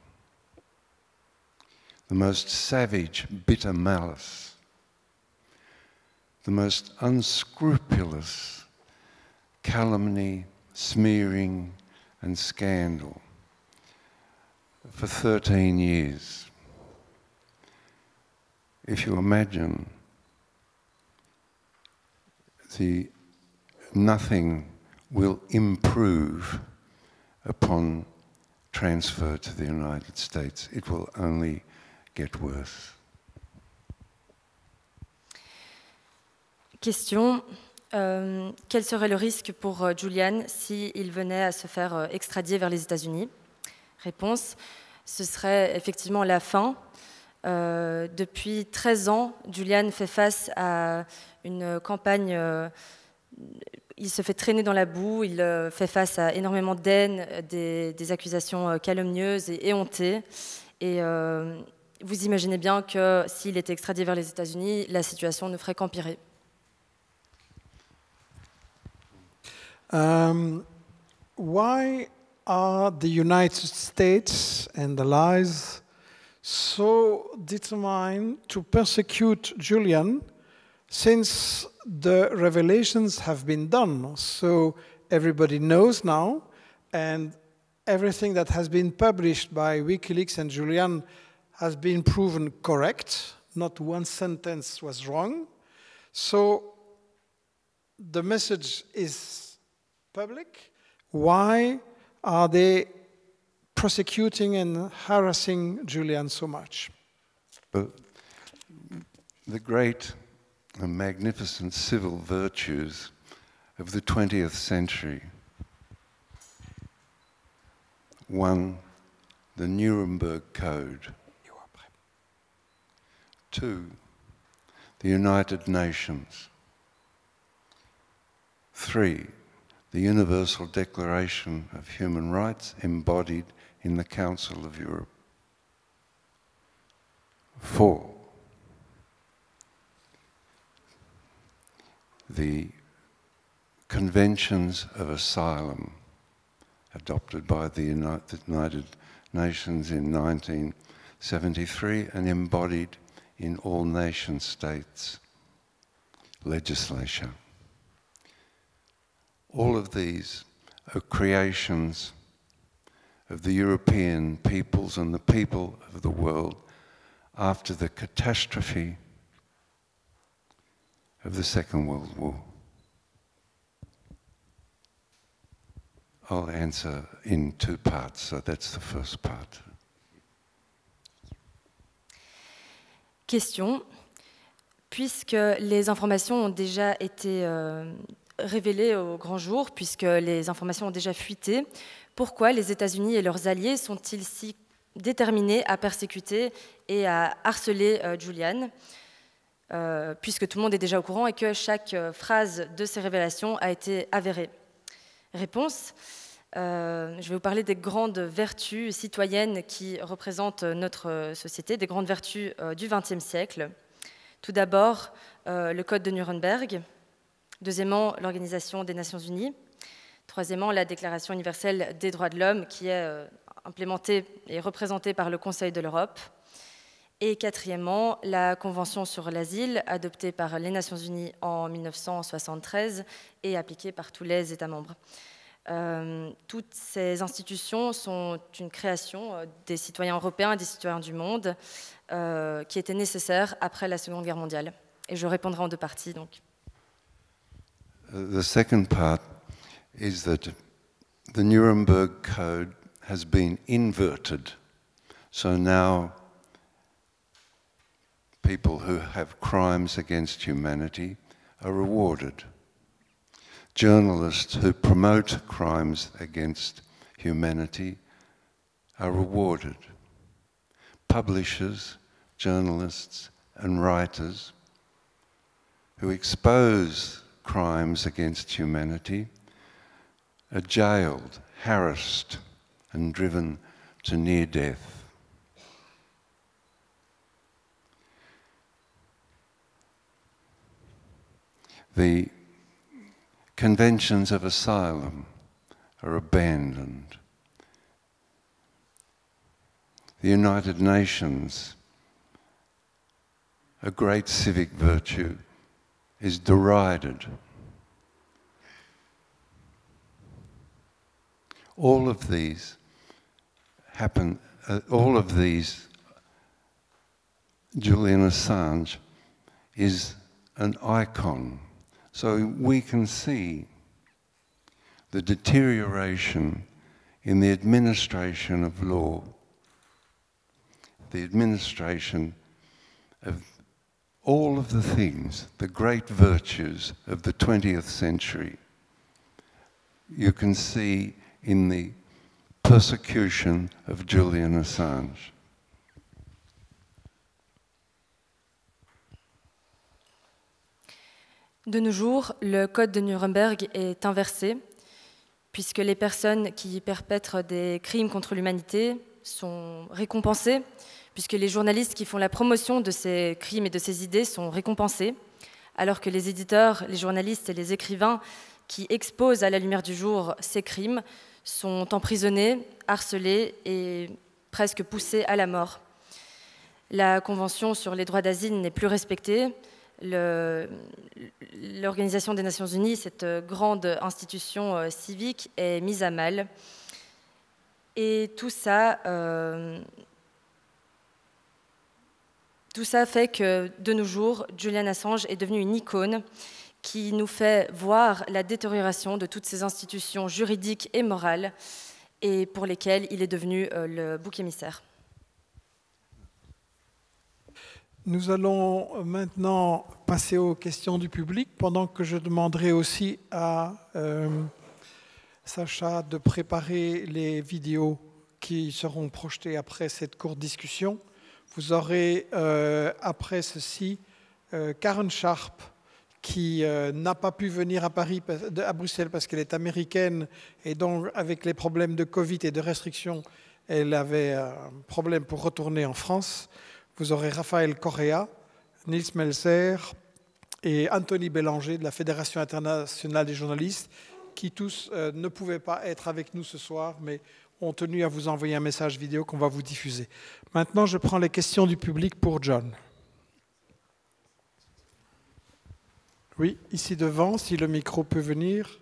the most savage, bitter malice, the most unscrupulous calumny, smearing, and scandal for thirteen years. If you imagine the nothing will improve upon transfer to the United States, it will only get worse. Question. Euh, quel serait le risque pour euh, Julian s'il venait à se faire euh, extradier vers les États-Unis? Réponse. Ce serait effectivement la fin. Euh, depuis treize ans, Julian fait face à une campagne, euh, il se fait traîner dans la boue, il euh, fait face à énormément d'haine, des, des accusations euh, calomnieuses et éhontées. Et euh, vous imaginez bien que s'il était extradé vers les États-Unis, la situation ne ferait qu'empirer. Um, why are the United States and allies so determined to persecute Julian since the revelations have been done? So everybody knows now, and everything that has been published by WikiLeaks and Julian has been proven correct. Not one sentence was wrong. So the message is public. Why are they prosecuting and harassing Julian so much? But the great and magnificent civil virtues of the twentieth century. One, the Nuremberg Code. Two, the United Nations. Three, the Universal Declaration of Human Rights embodied in the Council of Europe. Four, the Conventions of Asylum adopted by the United Nations in nineteen seventy-three and embodied in all nation states' legislation. All of these are creations of the European peoples and the people of the world after the catastrophe of the Second World War. I'll answer in two parts, so that's the first part. Question. Puisque les informations ont déjà été euh, révélées au grand jour, puisque les informations ont déjà fuité, pourquoi les États-Unis et leurs alliés sont-ils si déterminés à persécuter et à harceler euh, Julian, euh, puisque tout le monde est déjà au courant et que chaque euh, phrase de ces révélations a été avérée? Réponse. Euh, je vais vous parler des grandes vertus citoyennes qui représentent notre société, des grandes vertus euh, du vingtième siècle. Tout d'abord, euh, le Code de Nuremberg. Deuxièmement, l'Organisation des Nations Unies. Troisièmement, la Déclaration universelle des droits de l'homme qui est euh, implémentée et représentée par le Conseil de l'Europe. Et quatrièmement, la Convention sur l'asile, adoptée par les Nations Unies en mille neuf cent soixante-treize et appliquée par tous les États membres. Euh, toutes ces institutions sont une création euh, des citoyens européens et des citoyens du monde euh, qui était nécessaire après la Seconde Guerre mondiale. Et je répondrai en deux parties. Donc. The second part is that the Nuremberg Code has been inverted. So now people who have crimes against humanity are rewarded. Journalists who promote crimes against humanity are rewarded. Publishers, journalists, and writers who expose crimes against humanity are jailed, harassed, and driven to near death. The conventions of asylum are abandoned. The United Nations, a great civic virtue, is derided. All of these happen, uh, all of these, Julian Assange is an icon. So we can see the deterioration in the administration of law, the administration of all of the things, the great virtues of the twentieth century. You can see in the persecution of Julian Assange. De nos jours, le code de Nuremberg est inversé, puisque les personnes qui perpètrent des crimes contre l'humanité sont récompensées, puisque les journalistes qui font la promotion de ces crimes et de ces idées sont récompensés, alors que les éditeurs, les journalistes et les écrivains qui exposent à la lumière du jour ces crimes sont emprisonnés, harcelés et presque poussés à la mort. La Convention sur les droits d'asile n'est plus respectée. L'Organisation des Nations Unies, cette grande institution euh, civique, est mise à mal. Et tout ça, euh, tout ça fait que, de nos jours, Julian Assange est devenu une icône qui nous fait voir la détérioration de toutes ces institutions juridiques et morales et pour lesquelles il est devenu euh, le bouc émissaire. Nous allons maintenant passer aux questions du public, pendant que je demanderai aussi à euh, Sacha de préparer les vidéos qui seront projetées après cette courte discussion. Vous aurez euh, après ceci euh, Karen Sharp, qui euh, n'a pas pu venir à Paris, à Bruxelles parce qu'elle est américaine et donc avec les problèmes de Covid et de restrictions, elle avait un problème pour retourner en France. Vous aurez Raphaël Correa, Nils Melzer et Anthony Bélanger de la Fédération internationale des journalistes qui tous euh, ne pouvaient pas être avec nous ce soir, mais ont tenu à vous envoyer un message vidéo qu'on va vous diffuser. Maintenant, je prends les questions du public pour John. Oui, ici devant, si le micro peut venir.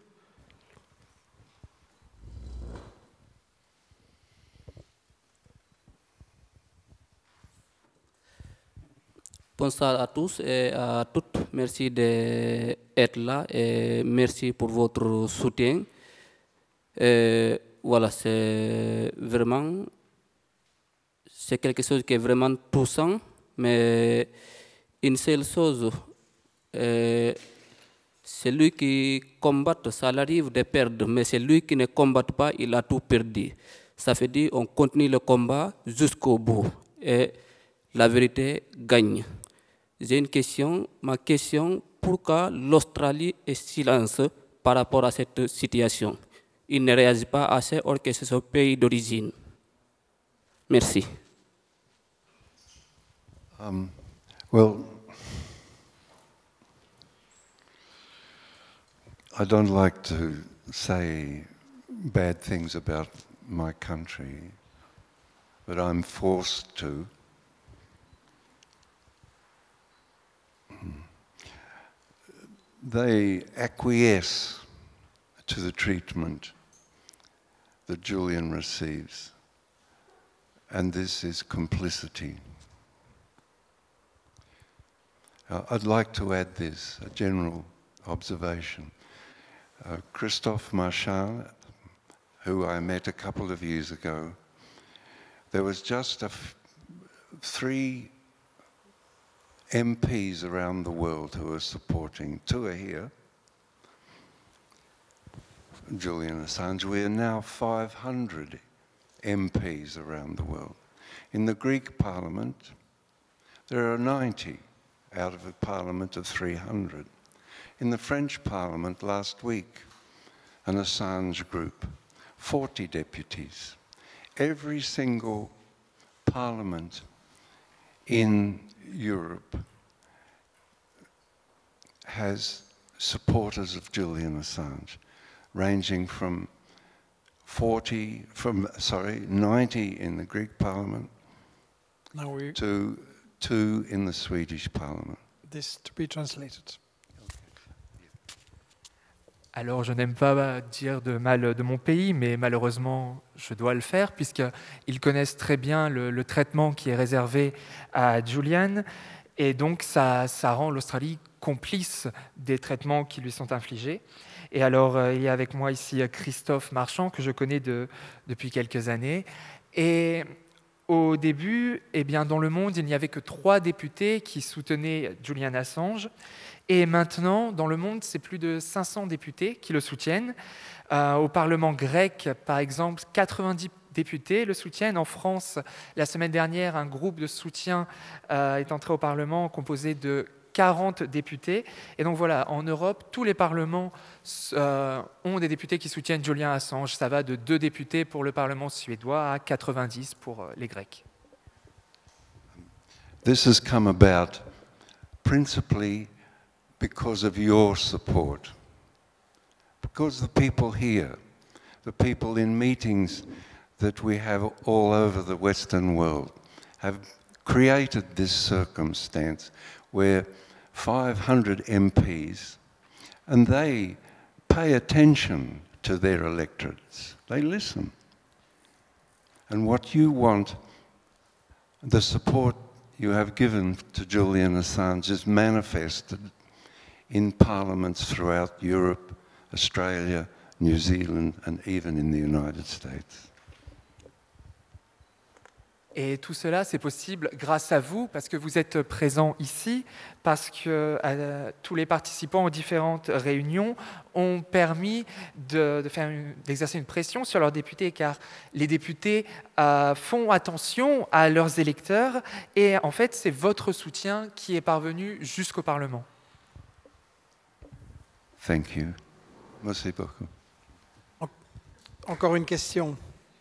Bonsoir à tous et à toutes. Merci d'être là et merci pour votre soutien. Et voilà, c'est vraiment, c'est quelque chose qui est vraiment touchant, mais une seule chose, c'est celui qui combat, ça arrive de perdre, mais celui qui ne combat pas, il a tout perdu. Ça fait dire on continue le combat jusqu'au bout et la vérité gagne. J'ai une question. Ma question, pourquoi l'Australie est silence par rapport à cette situation? Il ne réagit pas assez or que c'est son pays d'origine. Merci. Um, well, I don't like to say bad things about my country, but I'm forced to. They acquiesce to the treatment that Julian receives, and this is complicity. Uh, I'd like to add this, a general observation. Uh, Christophe Marchand, who I met a couple of years ago, there was just a f three M Ps around the world who are supporting. Two are here. Julian Assange. We are now five hundred M Ps around the world. In the Greek Parliament, there are ninety out of a parliament of three hundred. In the French Parliament last week, an Assange group, forty deputies. Every single parliament in Europe has supporters of Julian Assange, ranging from forty, from sorry, ninety in the Greek Parliament Now we, to two in the Swedish Parliament. this to be translated. Alors, je n'aime pas dire de mal de mon pays, mais malheureusement, je dois le faire, puisqu'ils connaissent très bien le, le traitement qui est réservé à Julian, et donc ça, ça rend l'Australie complice des traitements qui lui sont infligés. Et alors, il y a avec moi ici Christophe Marchand, que je connais de, depuis quelques années, et au début, eh bien, dans le monde, il n'y avait que trois députés qui soutenaient Julian Assange. Et maintenant, dans le monde, c'est plus de cinq cents députés qui le soutiennent. Euh, au Parlement grec, par exemple, quatre-vingt-dix députés le soutiennent. En France, la semaine dernière, un groupe de soutien euh, est entré au Parlement composé de quarante députés. Et donc voilà, en Europe, tous les parlements euh, ont des députés qui soutiennent Julian Assange. Ça va de deux députés pour le Parlement suédois à quatre-vingt-dix pour euh, les Grecs. This has come about principally because of your support, because the people here, the people in meetings that we have all over the Western world have created this circumstance where five hundred M Ps, and they pay attention to their electorates, they listen. And what you want, the support you have given to Julian Assange is manifested in parliaments throughout Europe, Australia, New Zealand, and even in the United States. Et tout cela, c'est possible grâce à vous, parce que vous êtes présents ici, parce que euh, tous les participants aux différentes réunions ont permis de, de faire une, d'exercer une pression sur leurs députés, car les députés euh, font attention à leurs électeurs, et en fait, c'est votre soutien qui est parvenu jusqu'au Parlement. Thank you. Merci beaucoup. En- Encore une question.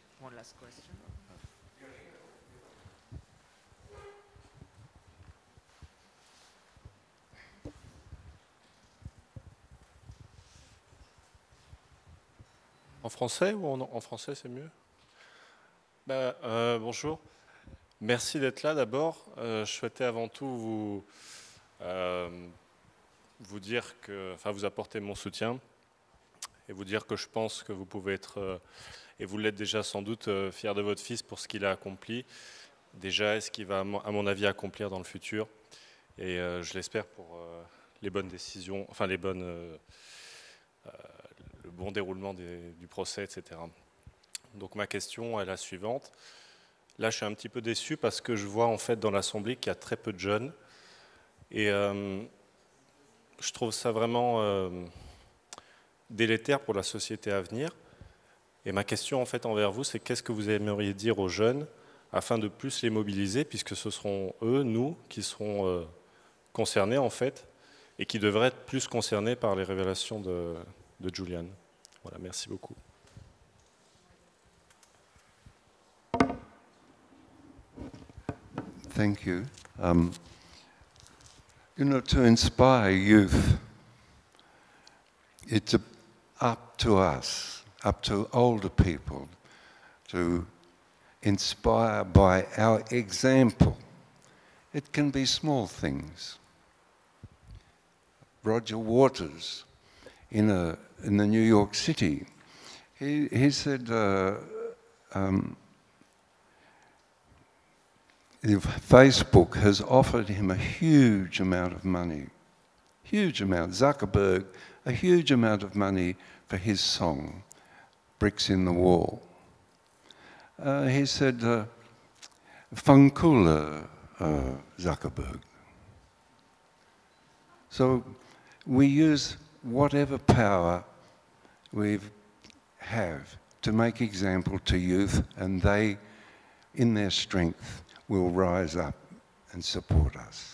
En français ou en, en français, c'est mieux? Bah, euh, bonjour. Merci d'être là d'abord. Euh, je souhaitais avant tout vous, euh, vous dire que, enfin, vous apporter mon soutien et vous dire que je pense que vous pouvez être, euh, et vous l'êtes déjà sans doute, euh, fier de votre fils pour ce qu'il a accompli. Déjà, et ce qu'il va, à mon avis, accomplir dans le futur. Et euh, je l'espère pour euh, les bonnes décisions, enfin les bonnes. Euh, euh, le bon déroulement des, du procès, et cetera. Donc ma question est la suivante. Là, je suis un petit peu déçu parce que je vois en fait dans l'Assemblée qu'il y a très peu de jeunes. Et euh, je trouve ça vraiment euh, délétère pour la société à venir. Et ma question en fait envers vous, c'est qu'est-ce que vous aimeriez dire aux jeunes afin de plus les mobiliser, puisque ce seront eux, nous, qui seront euh, concernés en fait, et qui devraient être plus concernés par les révélations de... de Julian. Voilà, merci beaucoup. Thank you. Um, you know, to inspire youth, it's up to us, up to older people, to inspire by our example. It can be small things. Roger Waters, in a in the New York City, he he said uh, um, Facebook has offered him a huge amount of money, huge amount. Zuckerberg, a huge amount of money for his song, "Bricks in the Wall." Uh, he said, uh, "Funkula uh, Zuckerberg." So we use whatever power we have to make example to youth, and they, in their strength, will rise up and support us.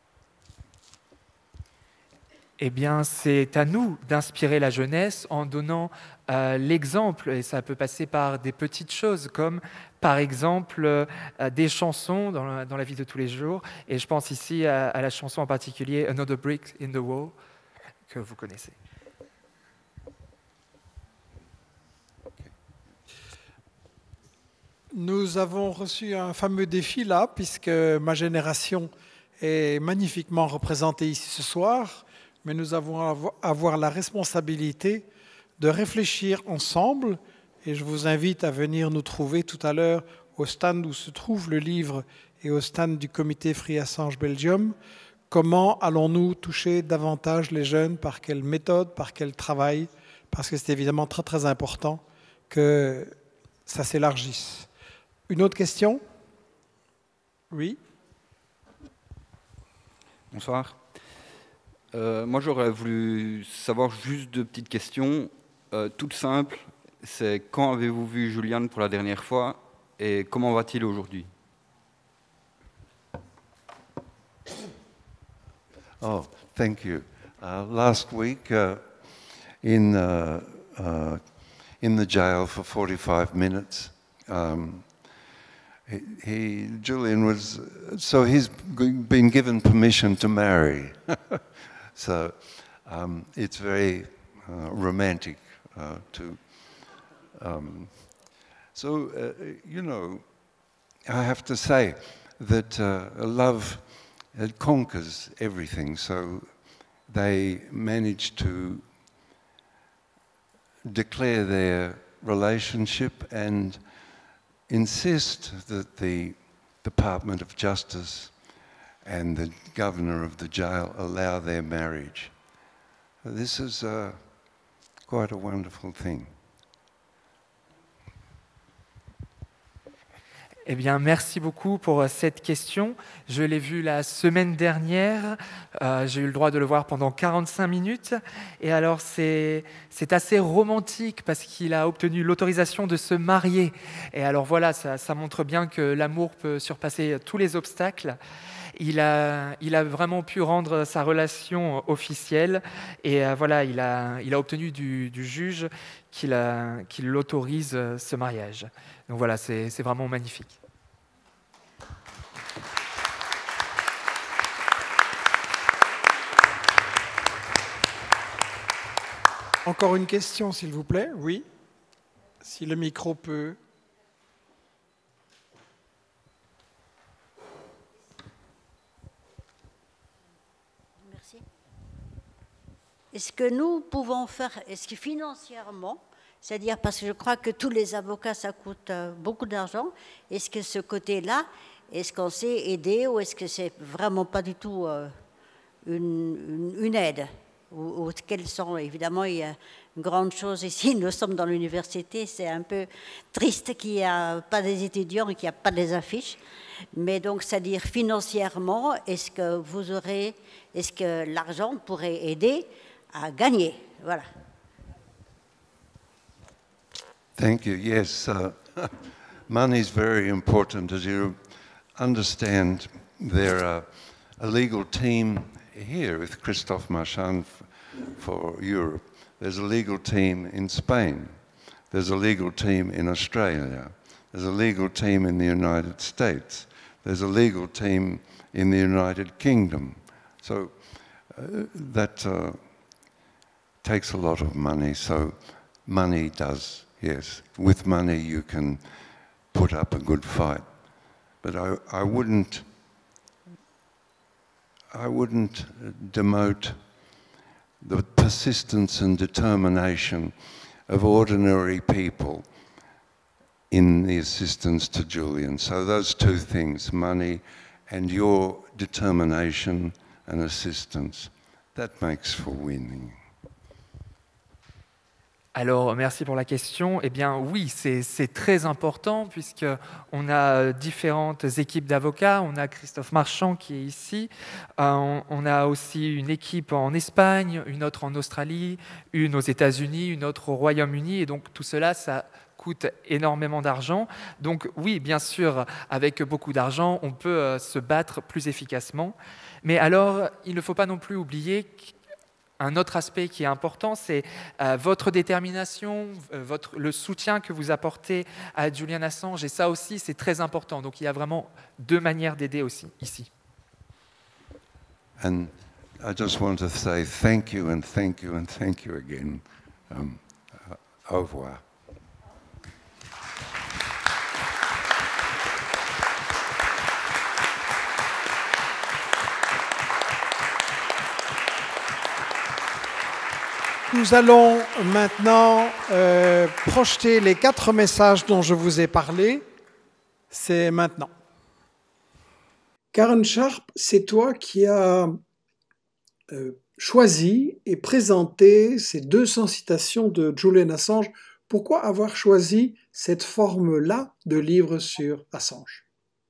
Eh bien, c'est à nous d'inspirer la jeunesse en donnant euh, l'exemple, et ça peut passer par des petites choses, comme par exemple euh, des chansons dans la, dans la vie de tous les jours, et je pense ici à, à la chanson en particulier « Another Brick in the Wall » que vous connaissez. Nous avons reçu un fameux défi là, puisque ma génération est magnifiquement représentée ici ce soir, mais nous avons avoir la responsabilité de réfléchir ensemble, et je vous invite à venir nous trouver tout à l'heure au stand où se trouve le livre et au stand du comité Free Assange Belgium. Comment allons-nous toucher davantage les jeunes, par quelle méthode, par quel travail, parce que c'est évidemment très très important que ça s'élargisse. Une autre question? Oui. Bonsoir. Euh, moi, j'aurais voulu savoir juste deux petites questions, euh, toutes simples. C'est quand avez-vous vu Julian pour la dernière fois et comment va-t-il aujourd'hui? Oh, thank you. Uh, last week, uh, in uh, uh, in the jail for forty-five minutes, um, he, he Julian was so he's been given permission to marry. So um, it's very uh, romantic uh, to. Um, so uh, you know, I have to say that uh, love. It conquers everything, so they managed to declare their relationship and insist that the Department of Justice and the governor of the jail allow their marriage. This is uh, quite a wonderful thing. Eh bien, merci beaucoup pour cette question. Je l'ai vu la semaine dernière. Euh, j'ai eu le droit de le voir pendant quarante-cinq minutes. Et alors, c'est, c'est assez romantique parce qu'il a obtenu l'autorisation de se marier. Et alors voilà, ça, ça montre bien que l'amour peut surpasser tous les obstacles. Il a, il a vraiment pu rendre sa relation officielle. Et euh, voilà, il a, il a obtenu du, du juge qu'il, a, qu'il autorise ce mariage. Donc voilà, c'est, c'est vraiment magnifique. Encore une question, s'il vous plaît. Oui. Si le micro peut. Merci. Est-ce que nous pouvons faire, est-ce que financièrement, c'est-à-dire parce que je crois que tous les avocats, ça coûte beaucoup d'argent, est-ce que ce côté-là, est-ce qu'on sait aider ou est-ce que c'est vraiment pas du tout euh, une, une, une aide? Ou, ou quelles sont, évidemment, il y a une grande chose ici, nous sommes dans l'université, c'est un peu triste qu'il n'y a pas des étudiants et qu'il n'y a pas des affiches, mais donc, c'est-à-dire financièrement, est-ce que vous aurez, est-ce que l'argent pourrait aider à gagner? Voilà. Thank you. Yes, uh, money is very important. As you understand, there are a legal team here with Christophe Marchand for Europe. There's a legal team in Spain. There's a legal team in Australia. There's a legal team in the United States. There's a legal team in the United Kingdom. So uh, that uh, takes a lot of money. So money does, yes. With money you can put up a good fight. But I, I wouldn't I wouldn't demote the persistence and determination of ordinary people in the assistance to Julian. So those two things, money and your determination and assistance, that makes for winning. Alors, merci pour la question. Eh bien, oui, c'est très important puisqu'on a différentes équipes d'avocats. On a Christophe Marchand qui est ici. Euh, on, on a aussi une équipe en Espagne, une autre en Australie, une aux États-Unis, une autre au Royaume-Uni. Et donc, tout cela, ça coûte énormément d'argent. Donc, oui, bien sûr, avec beaucoup d'argent, on peut euh, se battre plus efficacement. Mais alors, il ne faut pas non plus oublier un autre aspect qui est important, c'est euh, votre détermination, euh, votre, le soutien que vous apportez à Julian Assange, et ça aussi, c'est très important. Donc, il y a vraiment deux manières d'aider aussi, ici. And I just want to say thank you and thank you and thank you again. Um, uh, au revoir. Nous allons maintenant euh, projeter les quatre messages dont je vous ai parlé. C'est maintenant. Karen Sharp, c'est toi qui as euh, choisi et présenté ces deux cents citations de Julian Assange. Pourquoi avoir choisi cette forme-là de livre sur Assange ?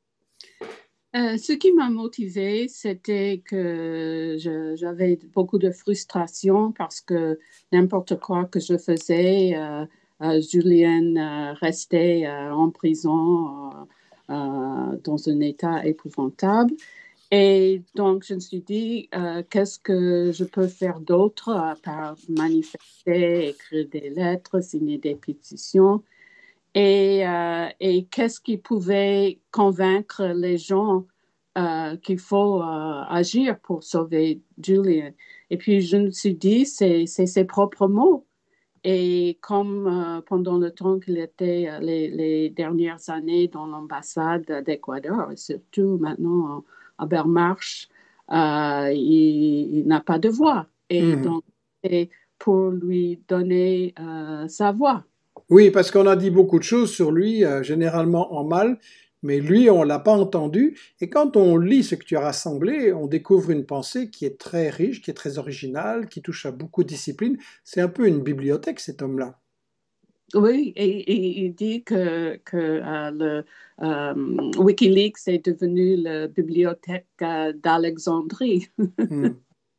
Euh, ce qui m'a motivée, c'était que j'avais beaucoup de frustration parce que n'importe quoi que je faisais, euh, euh, Julian euh, restait euh, en prison euh, euh, dans un état épouvantable. Et donc, je me suis dit, euh, qu'est-ce que je peux faire d'autre à part manifester, écrire des lettres, signer des pétitions. Et, euh, et qu'est-ce qui pouvait convaincre les gens euh, qu'il faut euh, agir pour sauver Julian. Et puis, je me suis dit, c'est ses propres mots. Et comme euh, pendant le temps qu'il était euh, les, les dernières années dans l'ambassade d'Équateur, et surtout maintenant à Belmarsh, euh, il, il n'a pas de voix. Et mmh. donc, c'est pour lui donner euh, sa voix. Oui, parce qu'on a dit beaucoup de choses sur lui, euh, généralement en mal, mais lui, on ne l'a pas entendu. Et quand on lit ce que tu as rassemblé, on découvre une pensée qui est très riche, qui est très originale, qui touche à beaucoup de disciplines. C'est un peu une bibliothèque, cet homme-là. Oui, et, et il dit que, que euh, le, euh, Wikileaks est devenu la bibliothèque euh, d'Alexandrie. mm.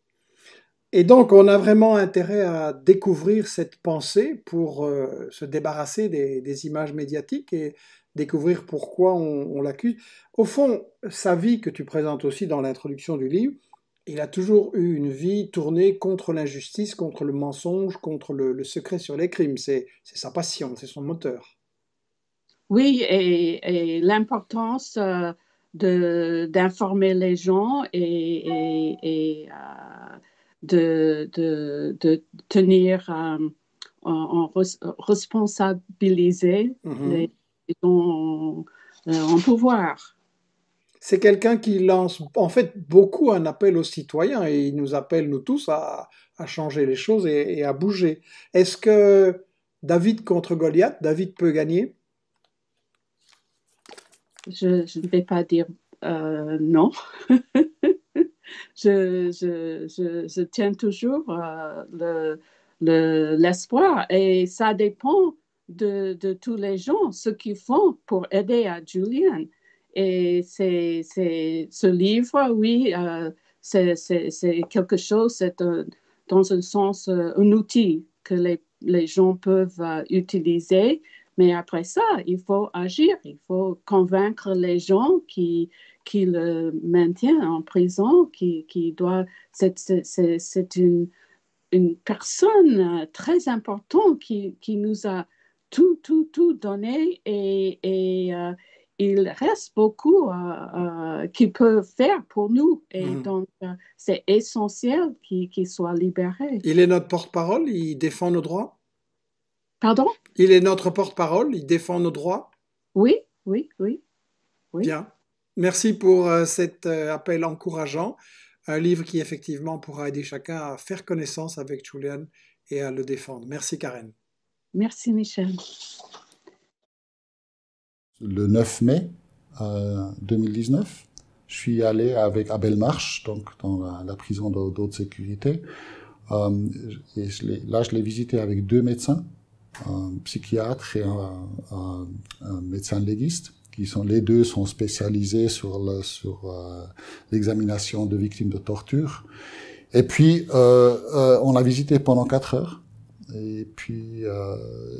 Et donc, on a vraiment intérêt à découvrir cette pensée pour euh, se débarrasser des, des images médiatiques et découvrir pourquoi on, on l'accuse. Au fond, sa vie que tu présentes aussi dans l'introduction du livre, il a toujours eu une vie tournée contre l'injustice, contre le mensonge, contre le, le secret sur les crimes. C'est sa passion, c'est son moteur. Oui, et, et l'importance euh, d'informer les gens et... et, et euh, De, de, de tenir, euh, en, en res, responsabiliser mm-hmm. les gens en, en pouvoir. C'est quelqu'un qui lance en fait beaucoup un appel aux citoyens et il nous appelle, nous tous, à, à changer les choses et, et à bouger. Est-ce que David contre Goliath, David peut gagner? Je, je ne vais pas dire euh, non. Je, je, je, je tiens toujours euh, l'espoir le, le, et ça dépend de, de tous les gens, ce qu'ils font pour aider à Julian. Et c'est, c'est, ce livre, oui, euh, c'est quelque chose, c'est un, dans un sens un outil que les, les gens peuvent uh, utiliser. Mais après ça, il faut agir, il faut convaincre les gens qui, qui le maintiennent en prison, qui, qui doit, c'est une, une personne très importante qui, qui nous a tout, tout, tout donné et, et euh, il reste beaucoup euh, euh, qu'il peut faire pour nous. Et mmh. donc, euh, c'est essentiel qu'il qu'il soit libéré. Il est notre porte-parole, il défend nos droits? Pardon? Il est notre porte-parole, il défend nos droits? Oui, oui, oui. oui. Bien. Merci pour euh, cet euh, appel encourageant. Un livre qui, effectivement, pourra aider chacun à faire connaissance avec Julian et à le défendre. Merci, Karen. Merci, Michel. Le neuf mai euh, deux mille dix-neuf, je suis allé avec Abel Marsh, donc dans la, la prison de haute sécurité. Euh, et je là, je l'ai visité avec deux médecins un psychiatre et un, un, un médecin légiste, qui sont, les deux sont spécialisés sur le, sur euh, l'examination de victimes de torture. Et puis, euh, euh, on l'a visité pendant quatre heures. Et puis, euh,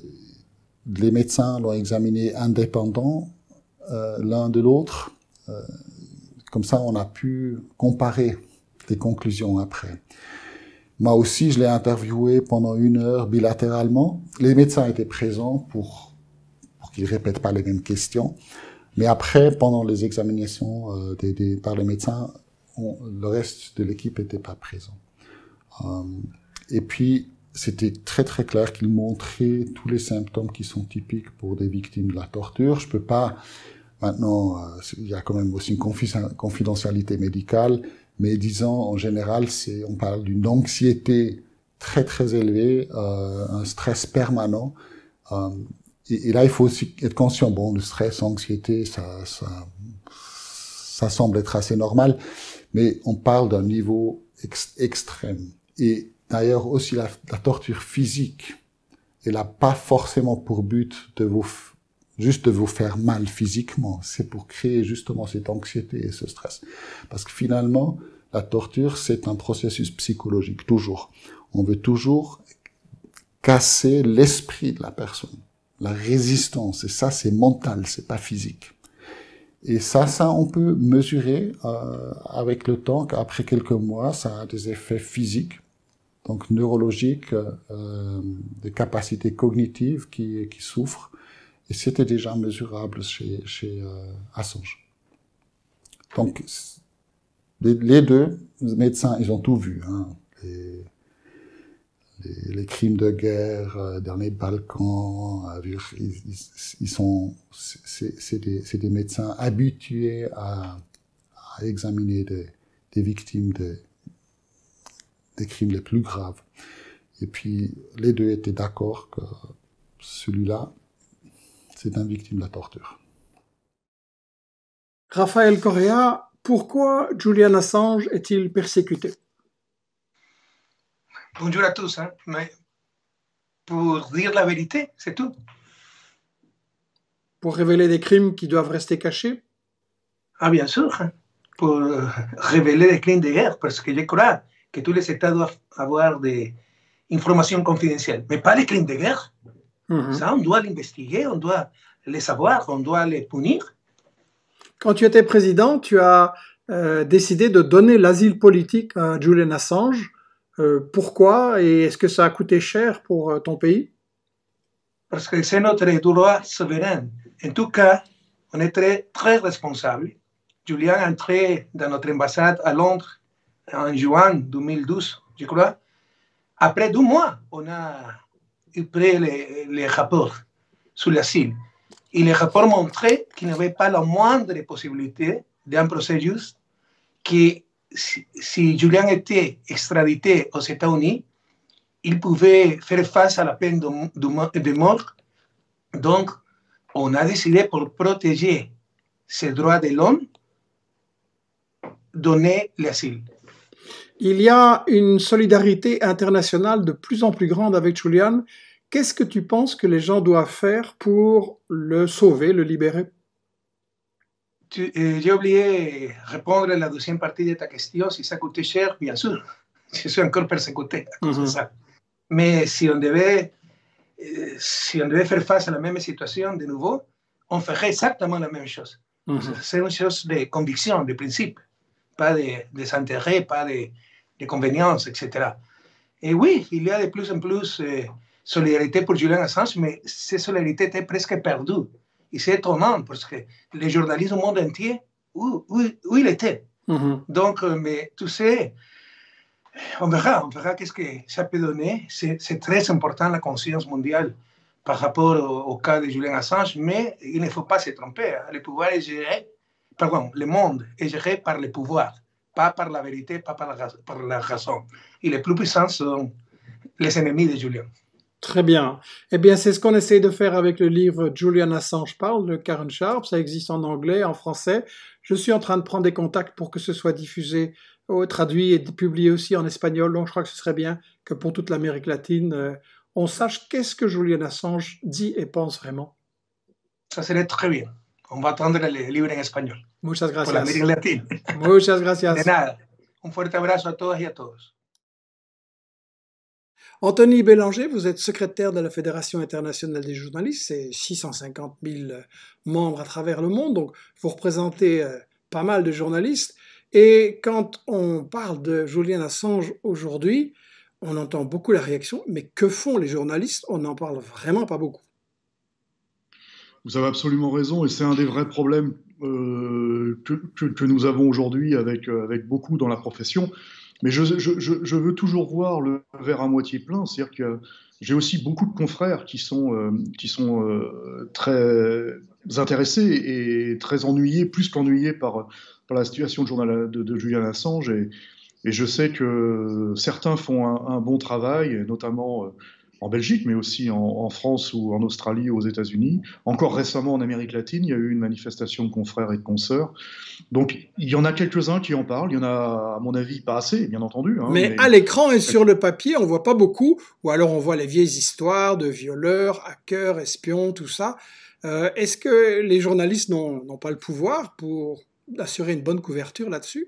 les médecins l'ont examiné indépendant euh, l'un de l'autre. Euh, comme ça, on a pu comparer les conclusions après. Moi aussi, je l'ai interviewé pendant une heure bilatéralement. Les médecins étaient présents pour, pour qu'ils répètent pas les mêmes questions. Mais après, pendant les examinations euh, des, des, par les médecins, on, le reste de l'équipe n'était pas présent. Euh, et puis, c'était très très clair qu'il montrait tous les symptômes qui sont typiques pour des victimes de la torture. Je peux pas, maintenant, euh, il y a quand même aussi une confidentialité médicale, mais disons, en général, c'est, on parle d'une anxiété très très élevée, euh, un stress permanent. Euh, et, et là, il faut aussi être conscient, bon, le stress, l'anxiété, ça, ça, ça semble être assez normal, mais on parle d'un niveau ex extrême. Et d'ailleurs, aussi la, la torture physique, elle n'a pas forcément pour but de vous, juste de vous faire mal physiquement. C'est pour créer justement cette anxiété et ce stress. Parce que finalement, la torture, c'est un processus psychologique, toujours. On veut toujours casser l'esprit de la personne, la résistance. Et ça, c'est mental, c'est pas physique. Et ça, ça, on peut mesurer euh, avec le temps qu'après quelques mois, ça a des effets physiques. Donc neurologiques, euh, des capacités cognitives qui, qui souffrent. Et c'était déjà mesurable chez, chez euh, Assange. Donc, les, les deux médecins, ils ont tout vu. Hein. Les, les, les crimes de guerre euh, dans les Balkans, euh, ils, ils, ils sont, c'est des, des médecins habitués à, à examiner des, des victimes de des crimes les plus graves. Et puis, les deux étaient d'accord que celui-là, c'est une victime de la torture. Raphaël Correa, pourquoi Julian Assange est-il persécuté? Bonjour à tous, hein. Mais pour dire la vérité, c'est tout. Pour révéler des crimes qui doivent rester cachés? Ah, bien sûr, hein. Pour euh, révéler des crimes de guerre, parce que je crois que tous les États doivent avoir des informations confidentielles, mais pas les crimes de guerre. Mm-hmm. Ça, on doit l'investiguer, on doit les savoir, on doit les punir. Quand tu étais président, tu as euh, décidé de donner l'asile politique à Julian Assange. Euh, pourquoi et est-ce que ça a coûté cher pour euh, ton pays? Parce que c'est notre droit souverain. En tout cas, on est très, très responsable. Julian est entré dans notre ambassade à Londres en juin deux mille douze, je crois. Après deux mois, on a eu pris les, les rapports sur l'asile. Et les rapports montraient qu'il n'y avait pas la moindre possibilité d'un procès juste, que si, si Julian était extradité aux États-Unis, il pouvait faire face à la peine de, de, de mort. Donc, on a décidé pour protéger ces droits de l'homme, donner l'asile. Il y a une solidarité internationale de plus en plus grande avec Julian. Qu'est-ce que tu penses que les gens doivent faire pour le sauver, le libérer? J'ai oublié de répondre à la deuxième partie de ta question. Si ça coûtait cher, bien sûr. Je suis encore persécuté à cause mm-hmm. de ça. Mais si on, devait, si on devait faire face à la même situation de nouveau, on ferait exactement la même chose. Mm-hmm. C'est une chose de conviction, de principe. Pas de, des intérêts, pas de, de convenience, et cetera. Et oui, il y a de plus en plus de solidarité pour Julian Assange, mais cette solidarité était presque perdue. Et c'est étonnant parce que les journalistes du monde entier, où, où, où il était. Mm-hmm. Donc, mais tu sais, on verra, on verra qu'est-ce que ça peut donner. C'est très important la conscience mondiale par rapport au, au cas de Julian Assange, mais il ne faut pas se tromper. Hein. Le pouvoir est géré, pardon, le monde est géré par le pouvoir, pas par la vérité, pas par la, par la raison. Et les plus puissants sont les ennemis de Julian. Très bien. Eh bien, c'est ce qu'on essaie de faire avec le livre Julian Assange parle de Karen Sharp. Ça existe en anglais, en français. Je suis en train de prendre des contacts pour que ce soit diffusé, traduit et publié aussi en espagnol. Donc, je crois que ce serait bien que pour toute l'Amérique latine, on sache qu'est-ce que Julian Assange dit et pense vraiment? Ça serait très bien. On va attendre le livre en espagnol. Muchas Por gracias. la América Latina. Muchas gracias. De nada. Un fuerte abrazo a todas y a todos. Anthony Bélanger, vous êtes secrétaire de la Fédération internationale des journalistes, c'est six cent cinquante mille membres à travers le monde, donc vous représentez euh, pas mal de journalistes. Et quand on parle de Julian Assange aujourd'hui, on entend beaucoup la réaction, mais que font les journalistes? On n'en parle vraiment pas beaucoup. Vous avez absolument raison, et c'est un des vrais problèmes euh, que, que, que nous avons aujourd'hui avec, euh, avec beaucoup dans la profession. Mais je, je, je veux toujours voir le verre à moitié plein, c'est-à-dire que j'ai aussi beaucoup de confrères qui sont, euh, qui sont euh, très intéressés et très ennuyés, plus qu'ennuyés par, par la situation de, journal, de, de Julian Assange. Et, et je sais que certains font un, un bon travail, notamment euh, en Belgique, mais aussi en, en France ou en Australie ou aux États-Unis. Encore récemment en Amérique latine, il y a eu une manifestation de confrères et de consoeurs. Donc il y en a quelques-uns qui en parlent, il y en a à mon avis pas assez, bien entendu. Hein, mais, mais à l'écran et sur le papier, on voit pas beaucoup, ou alors on voit les vieilles histoires de violeurs, hackers, espions, tout ça. Euh, est-ce que les journalistes n'ont pas le pouvoir pour assurer une bonne couverture là-dessus?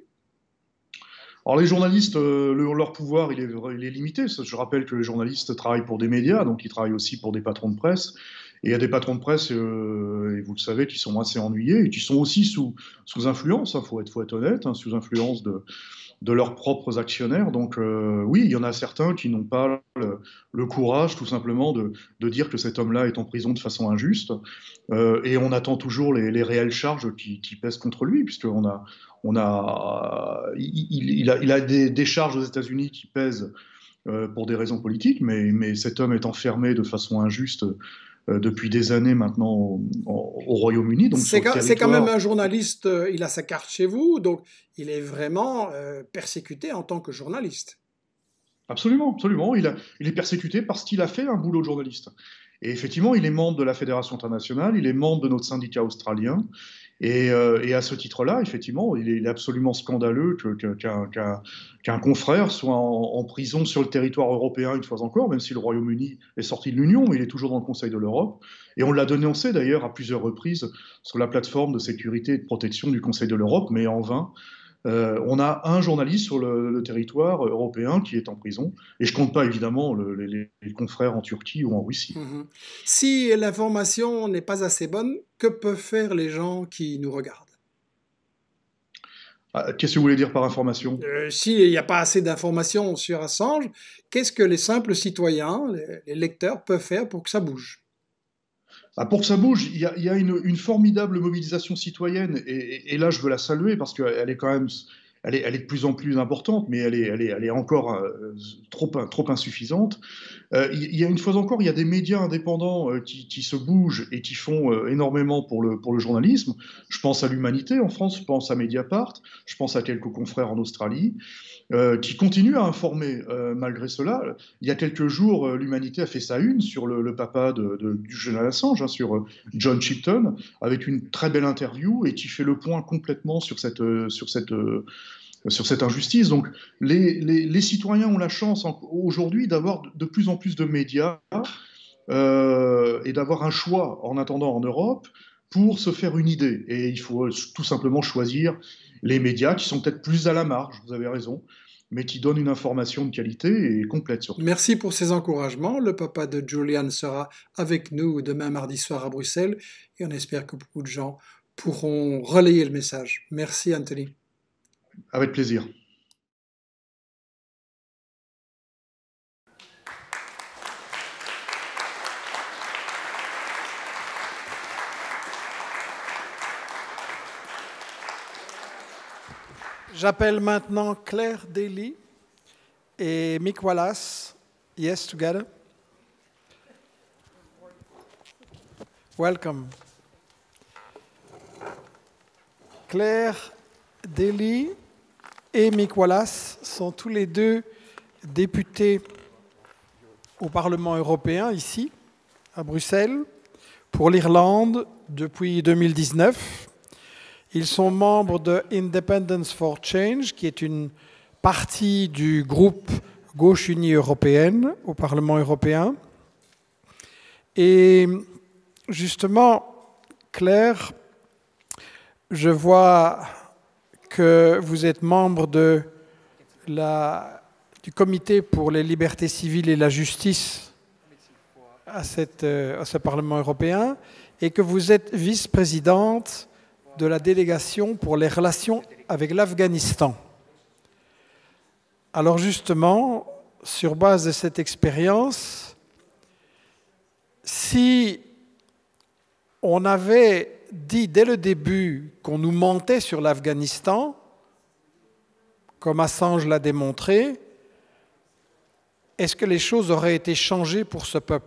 Alors les journalistes, euh, le, leur pouvoir, il est, il est limité. Je rappelle que les journalistes travaillent pour des médias, donc ils travaillent aussi pour des patrons de presse. Et il y a des patrons de presse, euh, et vous le savez, qui sont assez ennuyés et qui sont aussi sous, sous influence, il hein, faut, être, faut être honnête, hein, sous influence de, de leurs propres actionnaires. Donc euh, oui, il y en a certains qui n'ont pas le, le courage tout simplement de, de dire que cet homme-là est en prison de façon injuste. Euh, et on attend toujours les, les réelles charges qui, qui pèsent contre lui, puisqu'on a... On a, il, il, a, il a des, des charges aux États-Unis qui pèsent euh, pour des raisons politiques, mais, mais cet homme est enfermé de façon injuste euh, depuis des années maintenant au, au Royaume-Uni. C'est quand, territoire... quand même un journaliste, euh, il a sa carte chez vous, donc il est vraiment euh, persécuté en tant que journaliste. Absolument, absolument. Il, a, il est persécuté parce qu'il a fait un boulot de journaliste. Et effectivement, il est membre de la Fédération internationale, il est membre de notre syndicat australien. Et, euh, et à ce titre-là, effectivement, il est, il est absolument scandaleux que, que, qu'un, qu'un, qu'un confrère soit en, en prison sur le territoire européen une fois encore, même si le Royaume-Uni est sorti de l'Union, mais il est toujours dans le Conseil de l'Europe. Et on l'a dénoncé d'ailleurs à plusieurs reprises sur la plateforme de sécurité et de protection du Conseil de l'Europe, mais en vain. Euh, on a un journaliste sur le, le territoire européen qui est en prison, et je compte pas évidemment le, les, les confrères en Turquie ou en Russie. Mmh. Si l'information n'est pas assez bonne, que peuvent faire les gens qui nous regardent? ah, Qu'est-ce que vous voulez dire par information? euh, S'il n'y a pas assez d'informations sur Assange, qu'est-ce que les simples citoyens, les, les lecteurs peuvent faire pour que ça bouge? Ah, pour que ça bouge, il y a, il y a une, une formidable mobilisation citoyenne, et, et, et là je veux la saluer parce qu'elle est quand même, elle est, elle est de plus en plus importante, mais elle est, elle est, elle est encore euh, trop, trop insuffisante. Euh, il y a une fois encore, il y a des médias indépendants euh, qui, qui se bougent et qui font euh, énormément pour le, pour le journalisme. Je pense à l'Humanité en France, je pense à Mediapart, je pense à quelques confrères en Australie. Euh, qui continue à informer euh, malgré cela. Il y a quelques jours, euh, l'Humanité a fait sa une sur le, le papa de, de, du Julian Assange, hein, sur euh, John Chipton, avec une très belle interview et qui fait le point complètement sur cette, euh, sur cette, euh, sur cette injustice. Donc les, les, les citoyens ont la chance aujourd'hui d'avoir de plus en plus de médias euh, et d'avoir un choix en attendant en Europe pour se faire une idée. Et il faut tout simplement choisir les médias qui sont peut-être plus à la marge, vous avez raison, mais qui donnent une information de qualité et complète surtout. Merci pour ces encouragements. Le papa de Julian sera avec nous demain mardi soir à Bruxelles et on espère que beaucoup de gens pourront relayer le message. Merci Anthony. Avec plaisir. J'appelle maintenant Claire Daly et Mick Wallace. Yes, together. Welcome. Claire Daly et Mick Wallace sont tous les deux députés au Parlement européen, ici, à Bruxelles, pour l'Irlande depuis deux mille dix-neuf. Ils sont membres de Independence for Change, qui est une partie du groupe Gauche Unie Européenne au Parlement européen. Et justement, Claire, je vois que vous êtes membre de la, du Comité pour les libertés civiles et la justice à, cette, à ce Parlement européen et que vous êtes vice-présidente de la délégation pour les relations avec l'Afghanistan. Alors justement, sur base de cette expérience, si on avait dit dès le début qu'on nous mentait sur l'Afghanistan, comme Assange l'a démontré, est-ce que les choses auraient été changées pour ce peuple ?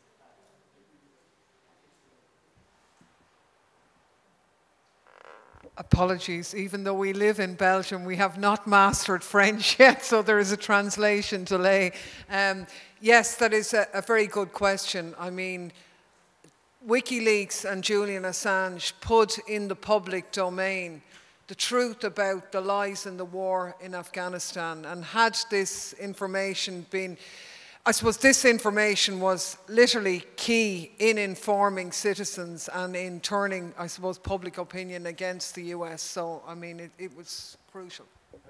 Apologies, even though we live in Belgium, we have not mastered French yet, so there is a translation delay. Um, yes, that is a, a very good question. I mean, WikiLeaks and Julian Assange put in the public domain the truth about the lies in the war in Afghanistan, and had this information been, I suppose this information was literally key in informing citizens and in turning, I suppose, public opinion against the U S. So, I mean, it, it was crucial.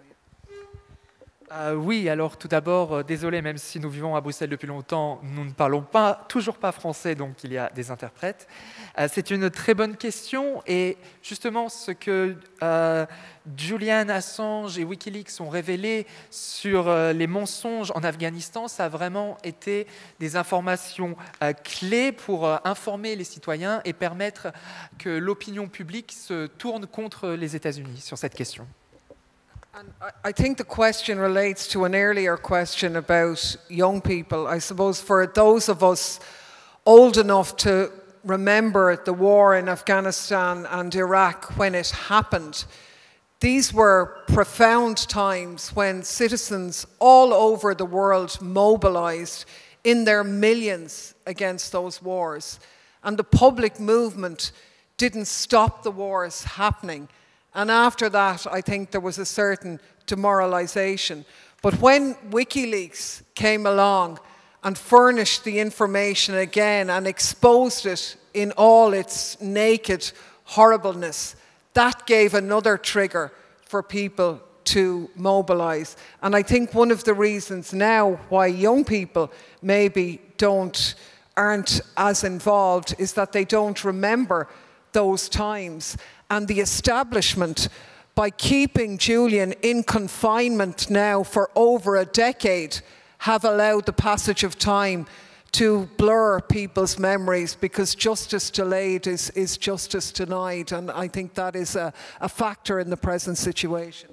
Euh, oui, alors tout d'abord, euh, désolé, même si nous vivons à Bruxelles depuis longtemps, nous ne parlons pas, toujours pas français, donc il y a des interprètes. Euh, c'est une très bonne question, et justement ce que euh, Julian Assange et Wikileaks ont révélé sur euh, les mensonges en Afghanistan, ça a vraiment été des informations euh, clés pour euh, informer les citoyens et permettre que l'opinion publique se tourne contre les États-Unis sur cette question. And I think the question relates to an earlier question about young people. I suppose for those of us old enough to remember the war in Afghanistan and Iraq when it happened, these were profound times when citizens all over the world mobilized in their millions against those wars. And the public movement didn't stop the wars happening. And after that, I think there was a certain demoralization. But when WikiLeaks came along and furnished the information again and exposed it in all its naked horribleness, that gave another trigger for people to mobilize. And I think one of the reasons now why young people maybe don't, aren't as involved is that they don't remember those times. And the establishment, by keeping Julian in confinement now for over a decade, have allowed the passage of time to blur people's memories, because justice delayed is, is justice denied. And I think that is a, a factor in the present situation.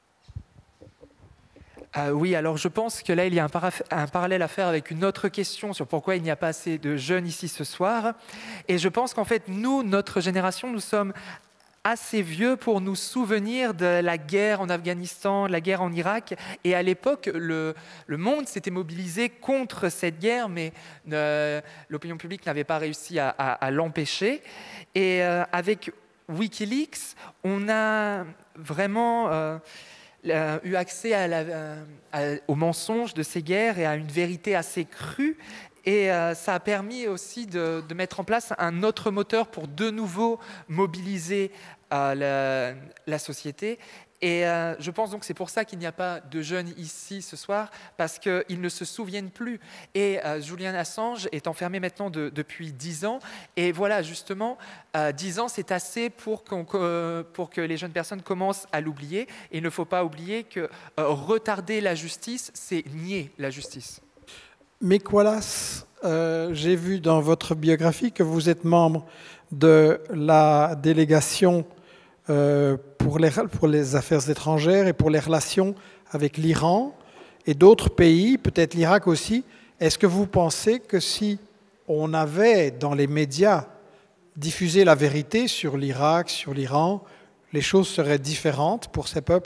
Euh, oui, alors je pense que là, il y a un, un parallèle à faire avec une autre question sur pourquoi il n'y a pas assez de jeunes ici ce soir. Et je pense qu'en fait, nous, notre génération, nous sommes assez vieux pour nous souvenir de la guerre en Afghanistan, la guerre en Irak. Et à l'époque, le, le monde s'était mobilisé contre cette guerre, mais euh, l'opinion publique n'avait pas réussi à, à, à l'empêcher. Et euh, avec Wikileaks, on a vraiment euh, eu accès à la, à, aux mensonges de ces guerres et à une vérité assez crue. Et euh, ça a permis aussi de, de mettre en place un autre moteur pour de nouveau mobiliser euh, la, la société. Et euh, je pense donc que c'est pour ça qu'il n'y a pas de jeunes ici ce soir, parce qu'ils ne se souviennent plus. Et euh, Julian Assange est enfermé maintenant de, depuis dix ans. Et voilà, justement, euh, dix ans, c'est assez pour, qu'on, euh, pour que les jeunes personnes commencent à l'oublier. Et il ne faut pas oublier que euh, retarder la justice, c'est nier la justice. Mick Wallace, euh, j'ai vu dans votre biographie que vous êtes membre de la délégation euh, pour, les, pour les affaires étrangères et pour les relations avec l'Iran et d'autres pays, peut-être l'Irak aussi. Est-ce que vous pensez que si on avait dans les médias diffusé la vérité sur l'Irak, sur l'Iran, les choses seraient différentes pour ces peuples ?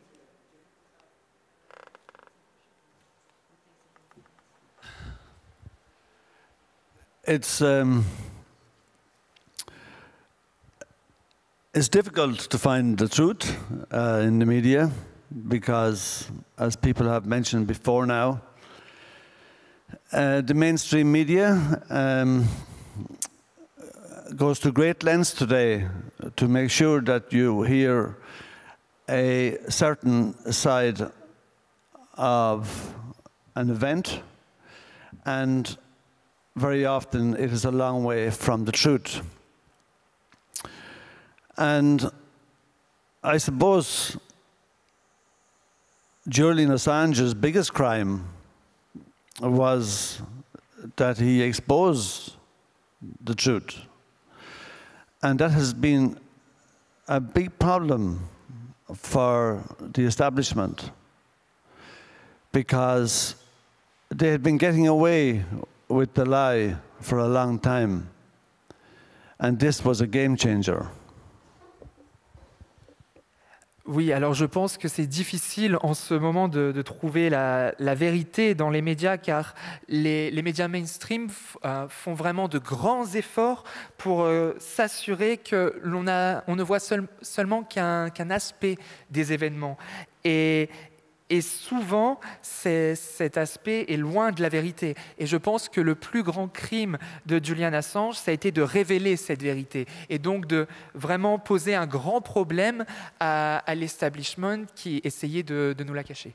It's um, it's difficult to find the truth uh, in the media because, as people have mentioned before now, Uh, the mainstream media um, goes to great lengths today to make sure that you hear a certain side of an event, and very often it is a long way from the truth. And I suppose Julian Assange's biggest crime was that he exposed the truth. And that has been a big problem for the establishment, because they had been getting away with the lie for a long time. And this was a game changer. Oui, alors je pense que c'est difficile en ce moment de, de trouver la, la vérité dans les médias, car les, les médias mainstream euh, font vraiment de grands efforts pour euh, s'assurer que l'on a, on ne voit seul, seulement qu'un qu'un aspect des événements. Et, et souvent, cet aspect est loin de la vérité. Et je pense que le plus grand crime de Julian Assange, ça a été de révéler cette vérité. Et donc de vraiment poser un grand problème à, à l'establishment qui essayait de, de nous la cacher.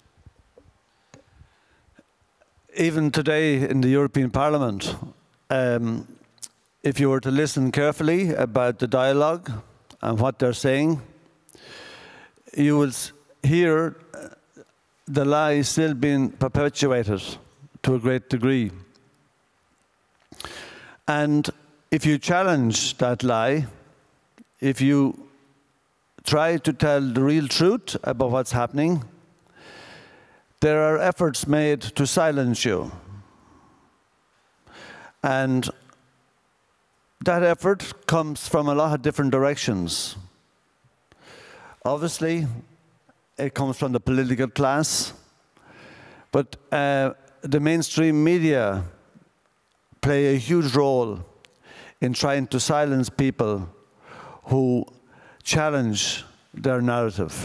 Even today in the European Parliament, um, if you were to listen carefully about the dialogue and what they're saying, you will hear the lie still being perpetuated to a great degree. And if you challenge that lie, if you try to tell the real truth about what's happening, there are efforts made to silence you. And that effort comes from a lot of different directions. Obviously, it comes from the political class, but uh, the mainstream media play a huge role in trying to silence people who challenge their narrative.